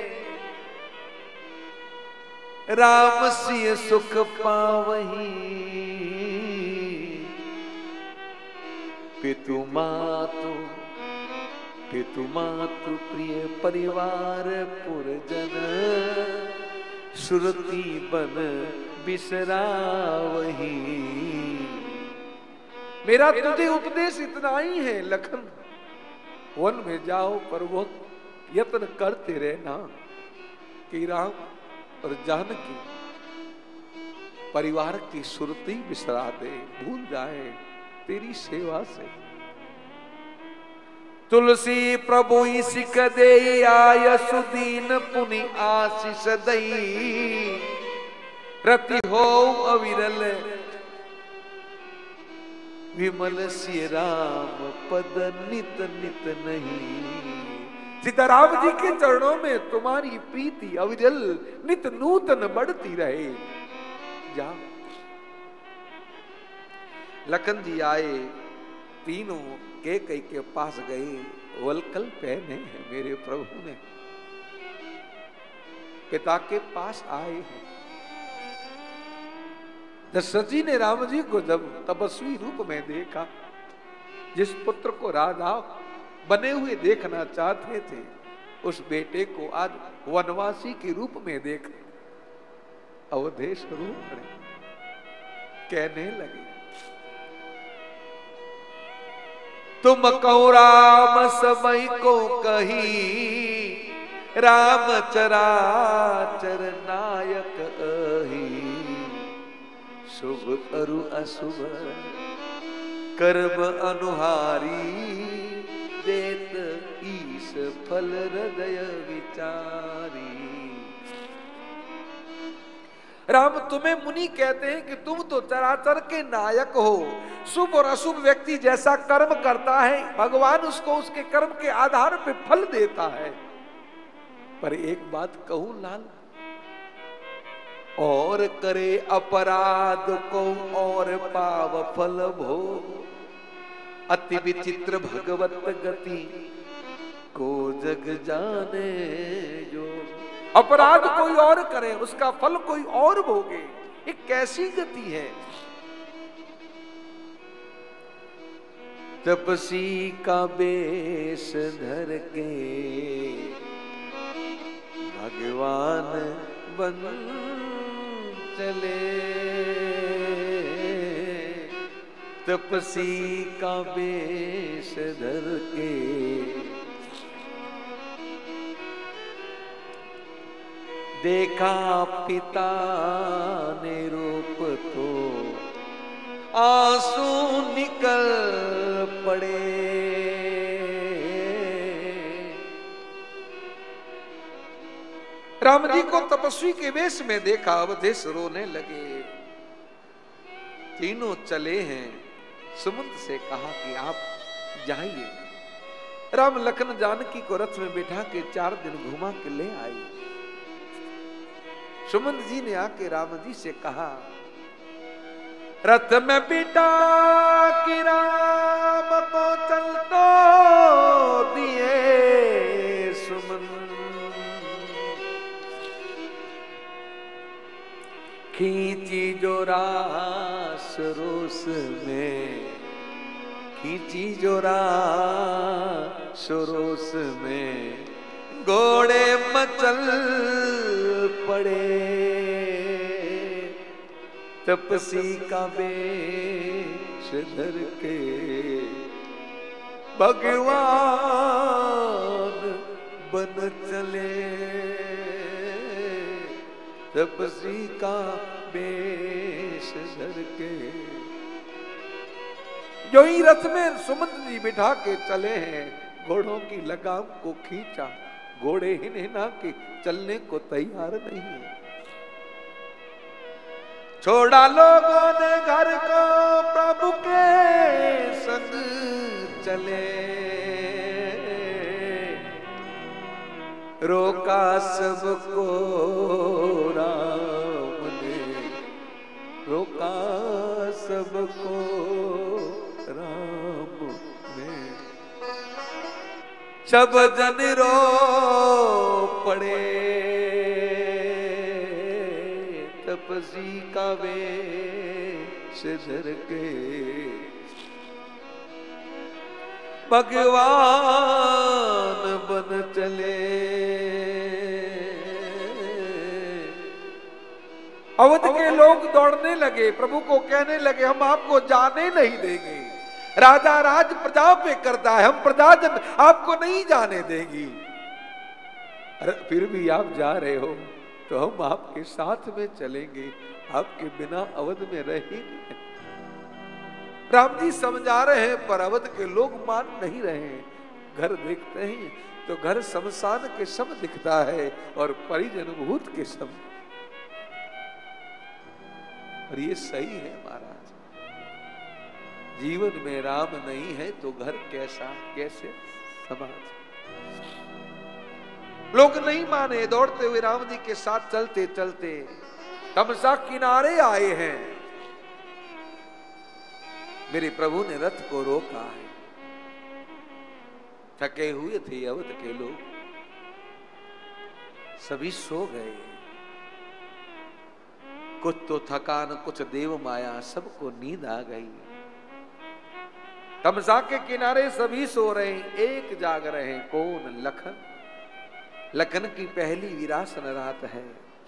राम सिय सुख पावही। पितु मातु पितु मातु प्रिय परिवार पुरजन, सुरती बन बिसरावही। मेरा तुझे उपदेश इतना ही है लखन, वन में जाओ पर वो यत्न करते रहना कि राम और जानकी परिवार की सुरती बिसरा दे, भूल जाए तेरी सेवा से। तुलसी प्रभु सिख दे आय सुदीन पुनि आशीष दई, रति हो अविरल विमल सिय राम पद नित नित नहीं। सीताराम जी के चरणों में तुम्हारी प्रीति अविरल नित नूतन बढ़ती रहे। जा लखन जी आए, तीनों के कई के पास गए, वलकल पहने हैं मेरे प्रभु ने, पिता के पास आए हैं। दशरथ जी ने राम जी को जब तपस्वी रूप में देखा, जिस पुत्र को राजा बने हुए देखना चाहते थे, उस बेटे को आज वनवासी के रूप में देख अवधेश रूप में कहने लगे, तुम कहो राम सबई को कही, राम चराचर नायक अही, शुभ अरु अशुभ कर्म अनुहारी, देत ईश फल हृदय विचारी। राम तुम्हें मुनि कहते हैं कि तुम तो चराचर के नायक हो, शुभ और अशुभ व्यक्ति जैसा कर्म करता है भगवान उसको उसके कर्म के आधार पर फल देता है। पर एक बात कहूं लाल, और करे अपराध को और पाव फल भोग, अति विचित्र भगवत गति को जग जाने जो। अपराध कोई और करे उसका फल कोई और भोगे, ये कैसी गति है। तपसी का बेश धर के भगवान बन चले, तपसी का बेश धर के देखा पिता ने रूप तो आंसू निकल पड़े। राम जी को तपस्वी के वेश में देखा, अवधेश रोने लगे। तीनों चले हैं, सुमंत से कहा कि आप जाइए। राम लखन जानकी को रथ में बिठा के चार दिन घुमा के ले आई। सुमंत जी ने आके राम जी से कहा, रथ में बिठा कि राम को चल तो दिए सुमन, खींची जो रास रोस में, खींची जो रास रोस में, घोड़े मचल पड़े। तपसी का वेश धर के भगवान बन चले, तपसी का वेश धर के। जो ही रथ में सुमंत जी बिठा के चले हैं, घोड़ों की लगाम को खींचा, घोड़े ही ना कि चलने को तैयार नहीं है। छोड़ा लोगों ने घर को, प्रभु के संग चले, रोका सबको राम ने, रोका सबको राम ने। सब जन रो पड़े, तपसी का वेश धर के भगवान बन चले। अवध के लोग दौड़ने लगे, प्रभु को कहने लगे, हम आपको जाने नहीं देंगे। राजा राज प्रजा पे करता है, हम प्रजा जन आपको नहीं जाने देंगी। अरे फिर भी आप जा रहे हो तो हम आपके साथ में चलेंगे, आपके बिना अवध में रहेंगे। राम जी समझा रहे हैं, पर अवध के लोग मान नहीं रहे हैं। घर देखते हैं तो घर शमशान के सम दिखता है और परिजन भूत के सम। और ये सही है महाराज, जीवन में राम नहीं है तो घर कैसा, कैसे समाज। लोग नहीं माने, दौड़ते हुए राम जी के साथ चलते चलते तमसा किनारे आए हैं। मेरे प्रभु ने रथ को रोका है। थके हुए थे अवध के लोग, सभी सो गए। कुछ तो थकान, कुछ देव माया, सबको नींद आ गई। तमसा के किनारे सभी सो रहे हैं, एक जाग रहे हैं। कौन? लखन। लखन की पहली विरासन रात है।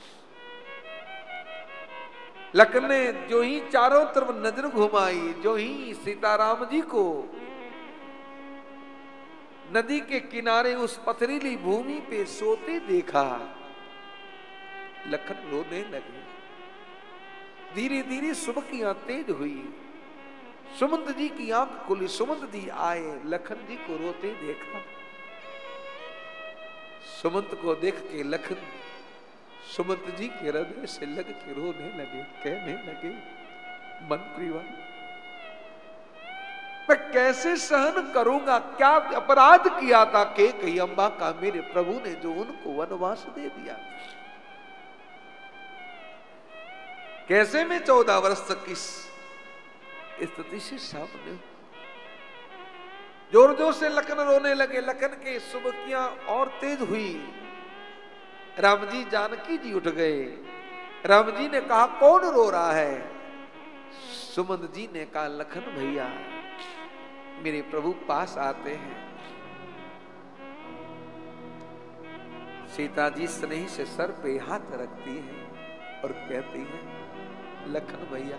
लखन ने जो ही चारों तरफ नजर घुमाई, जो ही सीताराम जी को नदी के किनारे उस पथरीली भूमि पे सोते देखा, लखन रोने लगे। धीरे धीरे सुबह की आंख तेज हुई, सुमंत जी की आंख खुली, सुमंत जी आए, लखन जी को रोते देखा। सुमंत को देख के लखन सुमंत जी के हृदय से लग के रोने लगे, कहने लगे, मन परिवार मैं कैसे सहन करूंगा? क्या अपराध किया था के कही अम्बा का मेरे प्रभु ने, जो उनको वनवास दे दिया? कैसे मैं चौदह वर्ष तक इस स्थिति से सामने? जोर जोर से लखन रोने लगे। लखन के सुबकियां और तेज हुई। राम जी, जानकी जी उठ गए। राम जी ने कहा, कौन रो रहा है? सुमंत जी ने कहा, लखन भैया, मेरे प्रभु पास आते हैं। सीता जी स्नेह से सर पे हाथ रखती है और कहती है, लखन भैया,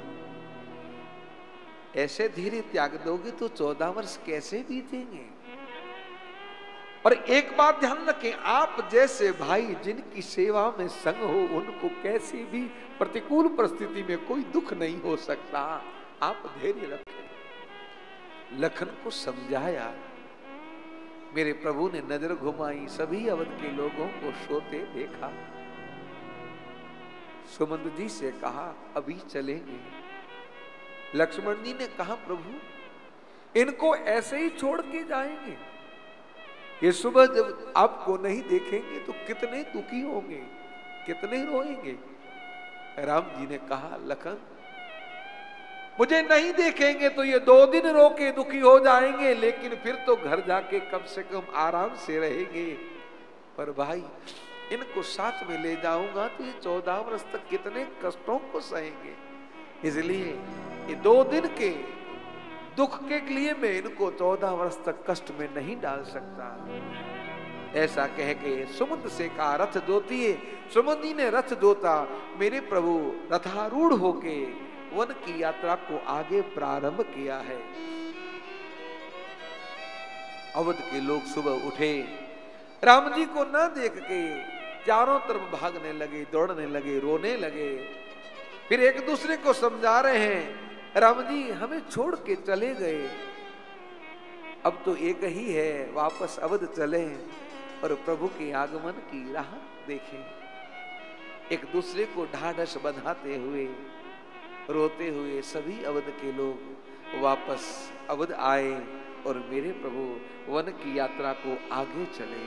ऐसे धीरे त्याग दोगे तो चौदह वर्ष कैसे बीतेंगे? और एक बात ध्यान रखें, आप जैसे भाई जिनकी सेवा में संग हो, उनको कैसी भी प्रतिकूल परिस्थिति में कोई दुख नहीं हो सकता। आप धैर्य रखें। लखन को समझाया। मेरे प्रभु ने नजर घुमाई, सभी अवध के लोगों को सोते देखा। सुमंत जी से कहा, अभी चलेंगे। लक्ष्मण जी ने कहा, प्रभु इनको ऐसे ही छोड़ के जाएंगे? ये सुबह जब आपको नहीं देखेंगे तो कितने दुखी होंगे, कितने रोएंगे। राम जी ने कहा, लखन मुझे नहीं देखेंगे तो ये दो दिन रो के दुखी हो जाएंगे, लेकिन फिर तो घर जाके कम से कम आराम से रहेंगे। पर भाई, इनको साथ में ले जाऊंगा तो ये चौदह वर्ष तक कितने कष्टों को सहेंगे। इसलिए ये दो दिन के दुख के लिए मैं इनको चौदह वर्ष तक कष्ट में नहीं डाल सकता। ऐसा कह के सुमंत से कहा, रथ जोतिए। सुमंत जी ने रथ जोता। मेरे प्रभु रथारूढ़ होके वन की यात्रा को आगे प्रारंभ किया है। अवध के लोग सुबह उठे, राम जी को न देख के चारों तरफ भागने लगे, दौड़ने लगे, रोने लगे। फिर एक दूसरे को समझा रहे हैं, राम जी हमें छोड़ के चले गए, अब तो एक ही है, वापस अवध चले और प्रभु के आगमन की राह देखें। एक दूसरे को ढाढ़स बंधाते हुए, रोते हुए सभी अवध के लोग वापस अवध आए और मेरे प्रभु वन की यात्रा को आगे चले।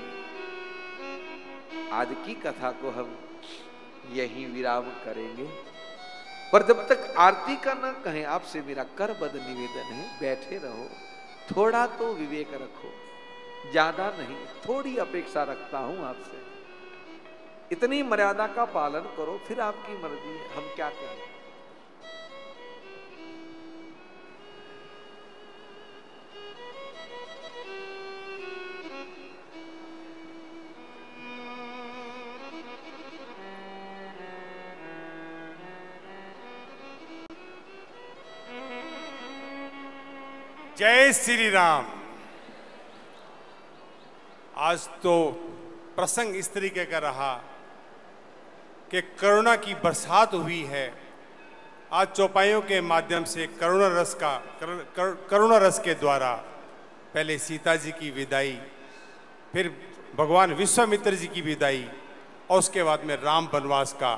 आज की कथा को हम यही विराम करेंगे, पर जब तक आरती का न कहें, आपसे मेरा करबद्ध निवेदन है, बैठे रहो, थोड़ा तो विवेक रखो, ज्यादा नहीं, थोड़ी अपेक्षा रखता हूं आपसे। इतनी मर्यादा का पालन करो, फिर आपकी मर्जी है, हम क्या कहें। जय श्री राम। आज तो प्रसंग इस तरीके का रहा कि करुणा की बरसात हुई है। आज चौपाइयों के माध्यम से करुणा रस का कर, कर, करुणा रस के द्वारा पहले सीता जी की विदाई, फिर भगवान विश्वामित्र जी की विदाई और उसके बाद में राम वनवास का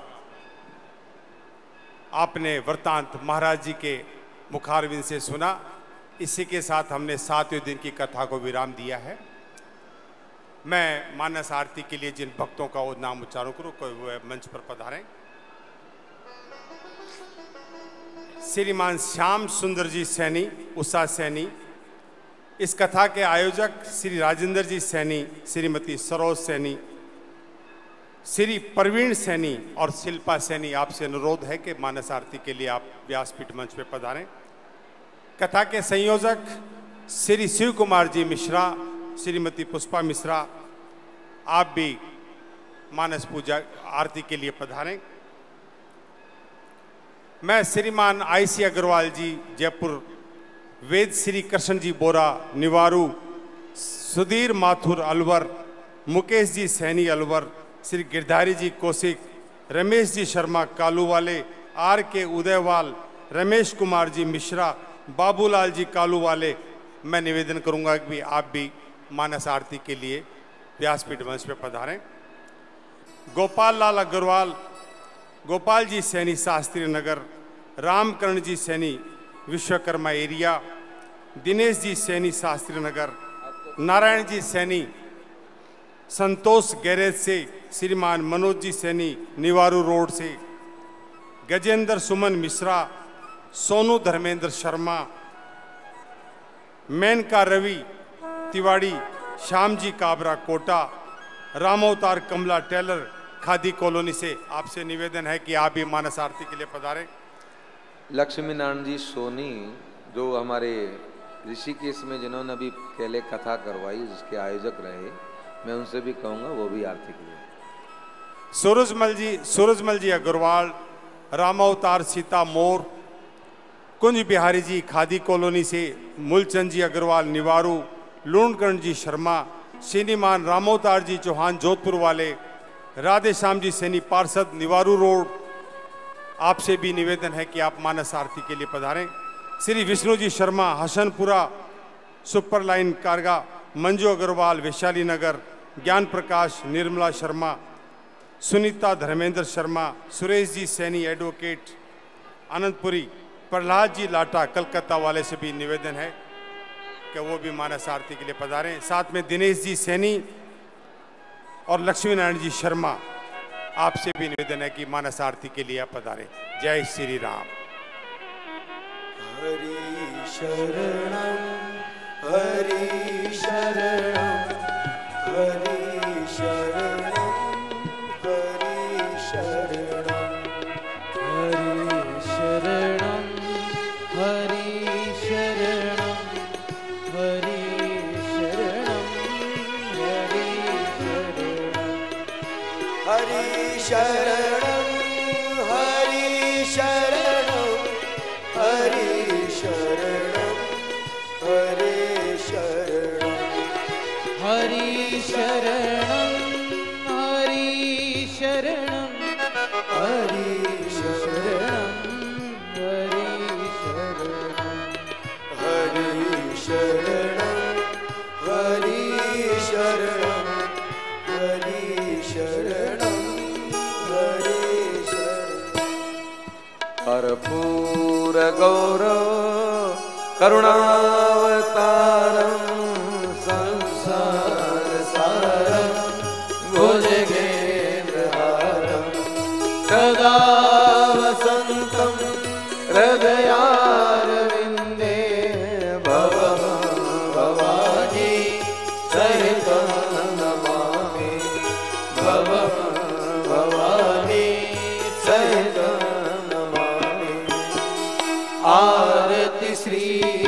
आपने वृतांत महाराज जी के मुखारविंद से सुना। इसी के साथ हमने सातवें दिन की कथा को विराम दिया है। मैं मानस आरती के लिए जिन भक्तों का वो नाम उच्चारण करूं, कोई वो मंच पर पधारें। श्रीमान श्याम सुंदर जी सैनी, उषा सैनी। इस कथा के आयोजक श्री राजेंद्र जी सैनी, श्रीमती सरोज सैनी, श्री प्रवीण सैनी और शिल्पा सैनी। आपसे अनुरोध है कि मानस आरती के लिए आप व्यासपीठ मंच पर पधारें। कथा के संयोजक श्री शिव कुमार जी मिश्रा, श्रीमती पुष्पा मिश्रा, आप भी मानस पूजा आरती के लिए पधारें। मैं श्रीमान आई सी अग्रवाल जी जयपुर, वेद श्री कृष्ण जी बोरा निवारू, सुधीर माथुर अलवर, मुकेश जी सैनी अलवर, श्री गिरधारी जी कौशिक, रमेश जी शर्मा कालू वाले, आर के उदयवाल, रमेश कुमार जी मिश्रा, बाबूलाल जी कालू वाले। मैं निवेदन करूंगा कि आप भी मानस आरती के लिए व्यासपीठ मंच पर पधारें। गोपाल लाल अग्रवाल, गोपाल जी सैनी शास्त्री नगर, रामकरण जी सैनी विश्वकर्मा एरिया, दिनेश जी सैनी शास्त्री नगर, नारायण जी सैनी संतोष गैरेज से, श्रीमान मनोज जी सैनी निवारू रोड से, गजेंद्र सुमन मिश्रा, सोनू धर्मेंद्र शर्मा, मेनका रवि तिवाड़ी, श्याम जी काबरा कोटा, रामोवतार कमला टेलर खादी कॉलोनी से। आपसे निवेदन है कि आप भी मानस आरती के लिए पधारें। लक्ष्मी नारायण जी सोनी, जो हमारे ऋषिकेश में जिन्होंने अभी पहले कथा करवाई, जिसके आयोजक रहे, मैं उनसे भी कहूँगा वो भी आरती के लिए। सूरजमल जी सूरजमल जी अग्रवाल, रामावतार सीता मोर, कुंज बिहारी जी खादी कॉलोनी से, मूलचंद जी अग्रवाल निवारू, लूणकर्ण जी शर्मा, श्रीमान रामावतार जी चौहान जोधपुर वाले, राधे श्याम जी सैनी पार्षद निवारू रोड। आपसे भी निवेदन है कि आप मानस आरती के लिए पधारें। श्री विष्णु जी शर्मा हसनपुरा सुपर लाइन कारगा, मंजू अग्रवाल वैशाली नगर, ज्ञान प्रकाश निर्मला शर्मा, सुनीता धर्मेंद्र शर्मा, सुरेश जी सैनी एडवोकेट आनंदपुरी, प्रहलाद जी लाटा कलकत्ता वाले से भी निवेदन है कि वो भी मानस आरती के लिए पधारें। साथ में दिनेश जी सैनी और लक्ष्मी नारायण जी शर्मा, आपसे भी निवेदन है कि मानस आरती के लिए आप पधारें। जय श्री राम। हरि शरणं हरि शरणं हरि शरणं हरि शरणं हरि शरणं हरि शरणं हरि शरणं हरि शरणं हरि शरणं हरि शरणं हरि शरणं हरि शरणं हरि शरणं हरि शरणं हरि शरणं हरि शरणं हरि शरणं हरि शरणं हरि शरणं। कर्पूर गौरव करुणावतारं संसार सारं भुजगेन्द्रहारं सदा वसन्तं हृदयारविन्दे भवं भवानी सहितं नमामि भवं भवानी सहितं नमामि। आरती श्री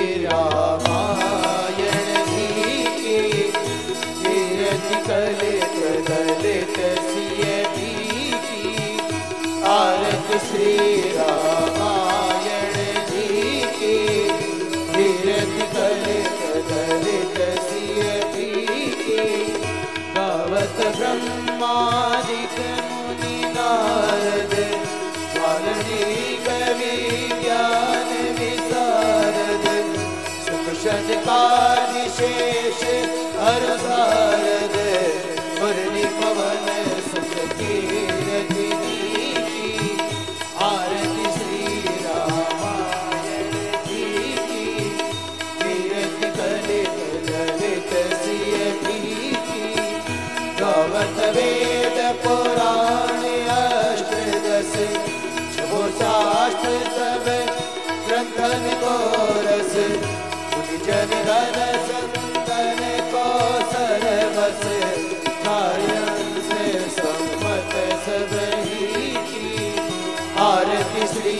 रामायण जी की, कीर्ति कलित दलित सिय जी की। आरती श्री रामायण जी की, कीर्ति कलित दलित सिय जी की। गावत ब्रह्मादिक मुनि नारद, वाल्मीकि कवि ज्ञान विशारद। सुख शतकादि शेष हर सारद, मुरली पवन सुख कीरति की। आरती श्री रामायण जी की, कीरति कलित ललित सिय जी की। गावत वेद पुराण अष्टदश, वो शास्त्र सब जीवन को रस जन धन संतन को सरवस कार्य से सम्मत सब ही की आरती श्री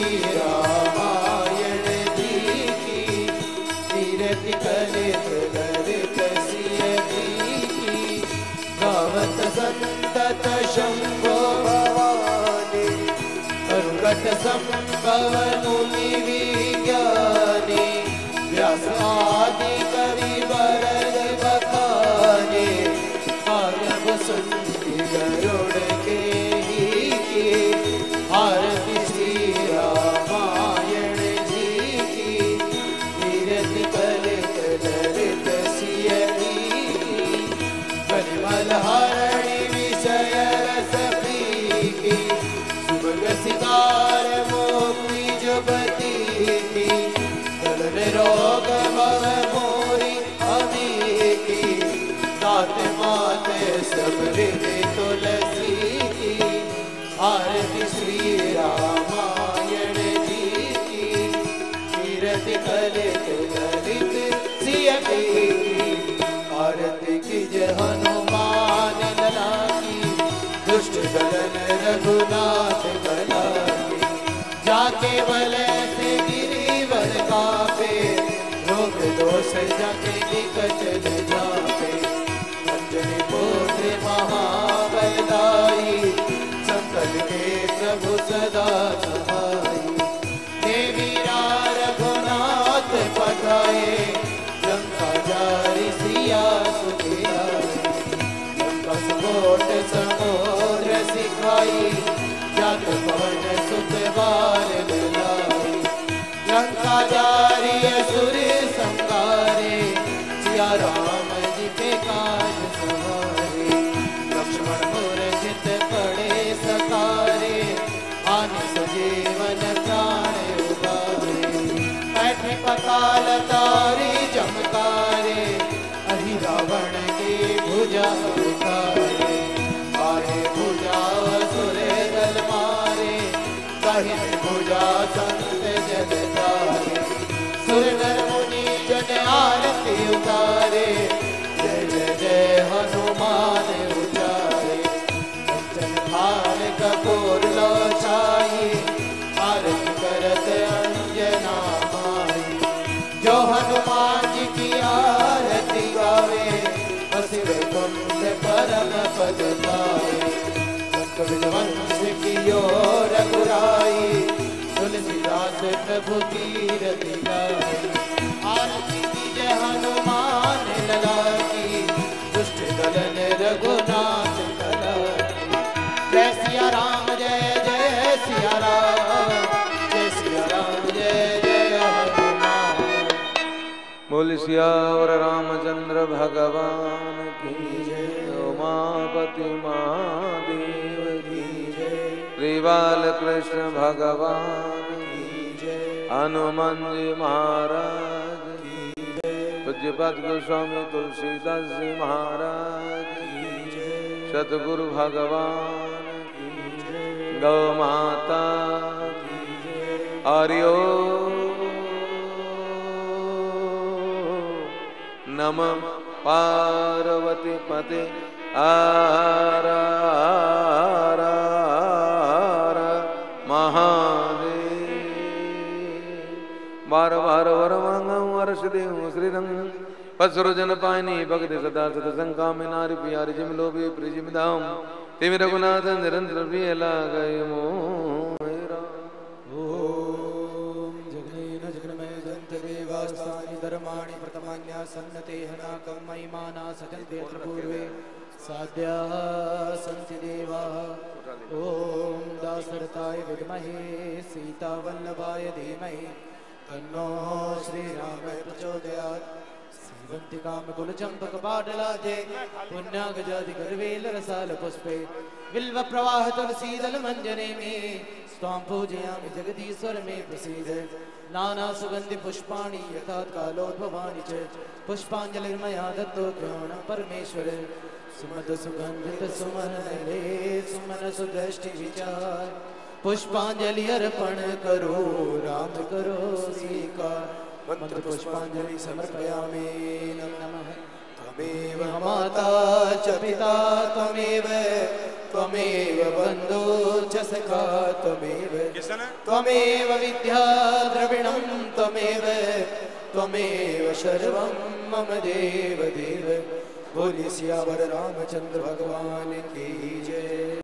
रामायण जी की कीर्ति कलित ललित सिय की गावत संतत शंभो भवानी संकट संभव मुनि विज्ञानी व्यास आदि कवि वरद बखाने आर्यव सुनती गरुड़ के ही की आरती श्री रामायण जी की कीर्ति कलित ललित सिय की परिमल हरणि विषय रस प्रीति सुभग सितार मुक्ति जुबती की रोग भव मोरी अमी की नात मात सब विधि तुलसी की आरती श्री रामायण जी की कीर्ति कलित ललित सिय की आरती की जय हनुमान लला की दुष्ट दलन रघुनाथ कला की जाके बल से गिरिवर कापे रोग दोष जाके निकट न जापे अंजनी पुत्र महाबलदाई संकट के प्रभु सदा सहाई देवी रघुनाथ पठाए लंका जारी सिया सुखियाई लंका सुकोट समोर सिखाई जात पवन सुत बार दिलाई लंका जारी असुर संगारे सिया राम जी के काज सवारे लक्ष्मण मूर्छित पड़े सकारे आन सजीवन प्राण उबारे बैठे पताल तारे चमकारे अहि रावण की भुजा उतारे आए भुजा असुर दल मारे दाहिने भुजा संत जग तारे सुरनर मुनि जन आरती उतारे जय जय जय हनुमान उचारे कंचन थाल कपूर लो छाई आरती करत अंजना माई जो हनुमान जी की आरती गावे हसिर कुंड परम पद पाए वंश की ओर रघुराई तुलसीदास प्रभु कीरति गाई आरती की जय हनुमान लला की दुष्ट दलन रघुनाथ कला की जय सिया राम जय जय सिया राम जय सिया राम जय जय हनुमान बोल सियावर रामचंद्र भगवान की जय उमापति महादेव की जय श्री बाल कृष्ण भगवान की जय हनुमान जी महाराज की जय पूज्यपाद गोस्वामी तुलसीदास जी महाराज की जय सतगुरु भगवान की जय गौ माता की जय हरिओ नमः पार्वती पते हर हर हर महादेव बार बार वर मंगम वर्षदेव श्रीरंग पसरुजन पानी भक्ति सदा सतसंग में नारी प्यारी जिम लोभी प्रिजिम धाम तिम रघुनाथ निरंतर प्रिय लागय मोरा ओम जगनेन जगन्मय जंत देवास्तानि धर्माणि प्रथमान्या सन्नते हनाकं महिमाना सजन्ते पूर्वे साध्या सन्ति देवाः ओम दासरथाय विद्महे सीतावल्लभाय धीमहि तन्नो श्रीराम प्रचोदयात् श्रीवन्ति कामकुलचम्पक पाटलाते पुण्यागजाति करवेल रसाल पुष्पे बिल्व प्रवाह तुलसीदल मंजने में स्वां पूजयामि जगदीश्वर में प्रसीद नाना सुगंधि पुष्पाणि यथात् कालोद्भवानि च पुष्पाञ्जलिर्मया दत्तो ग्रहणं परमेश्वर सुमद सुगंधित सुमन ले सुमन सुदृष्टि विचार पुष्पांजलि अर्पण करो राम करो स्वीकार मंत्र पुष्पांजलि समर्पयामि नमः त्वमेव माता च पिता त्वमेव त्वमेव बन्धु च सखा त्वमेव त्वमेव विद्या द्रविणं त्वमेव त्वमेव सर्वं मम देव देव। बोलिए सियावर रामचंद्र भगवान की जय।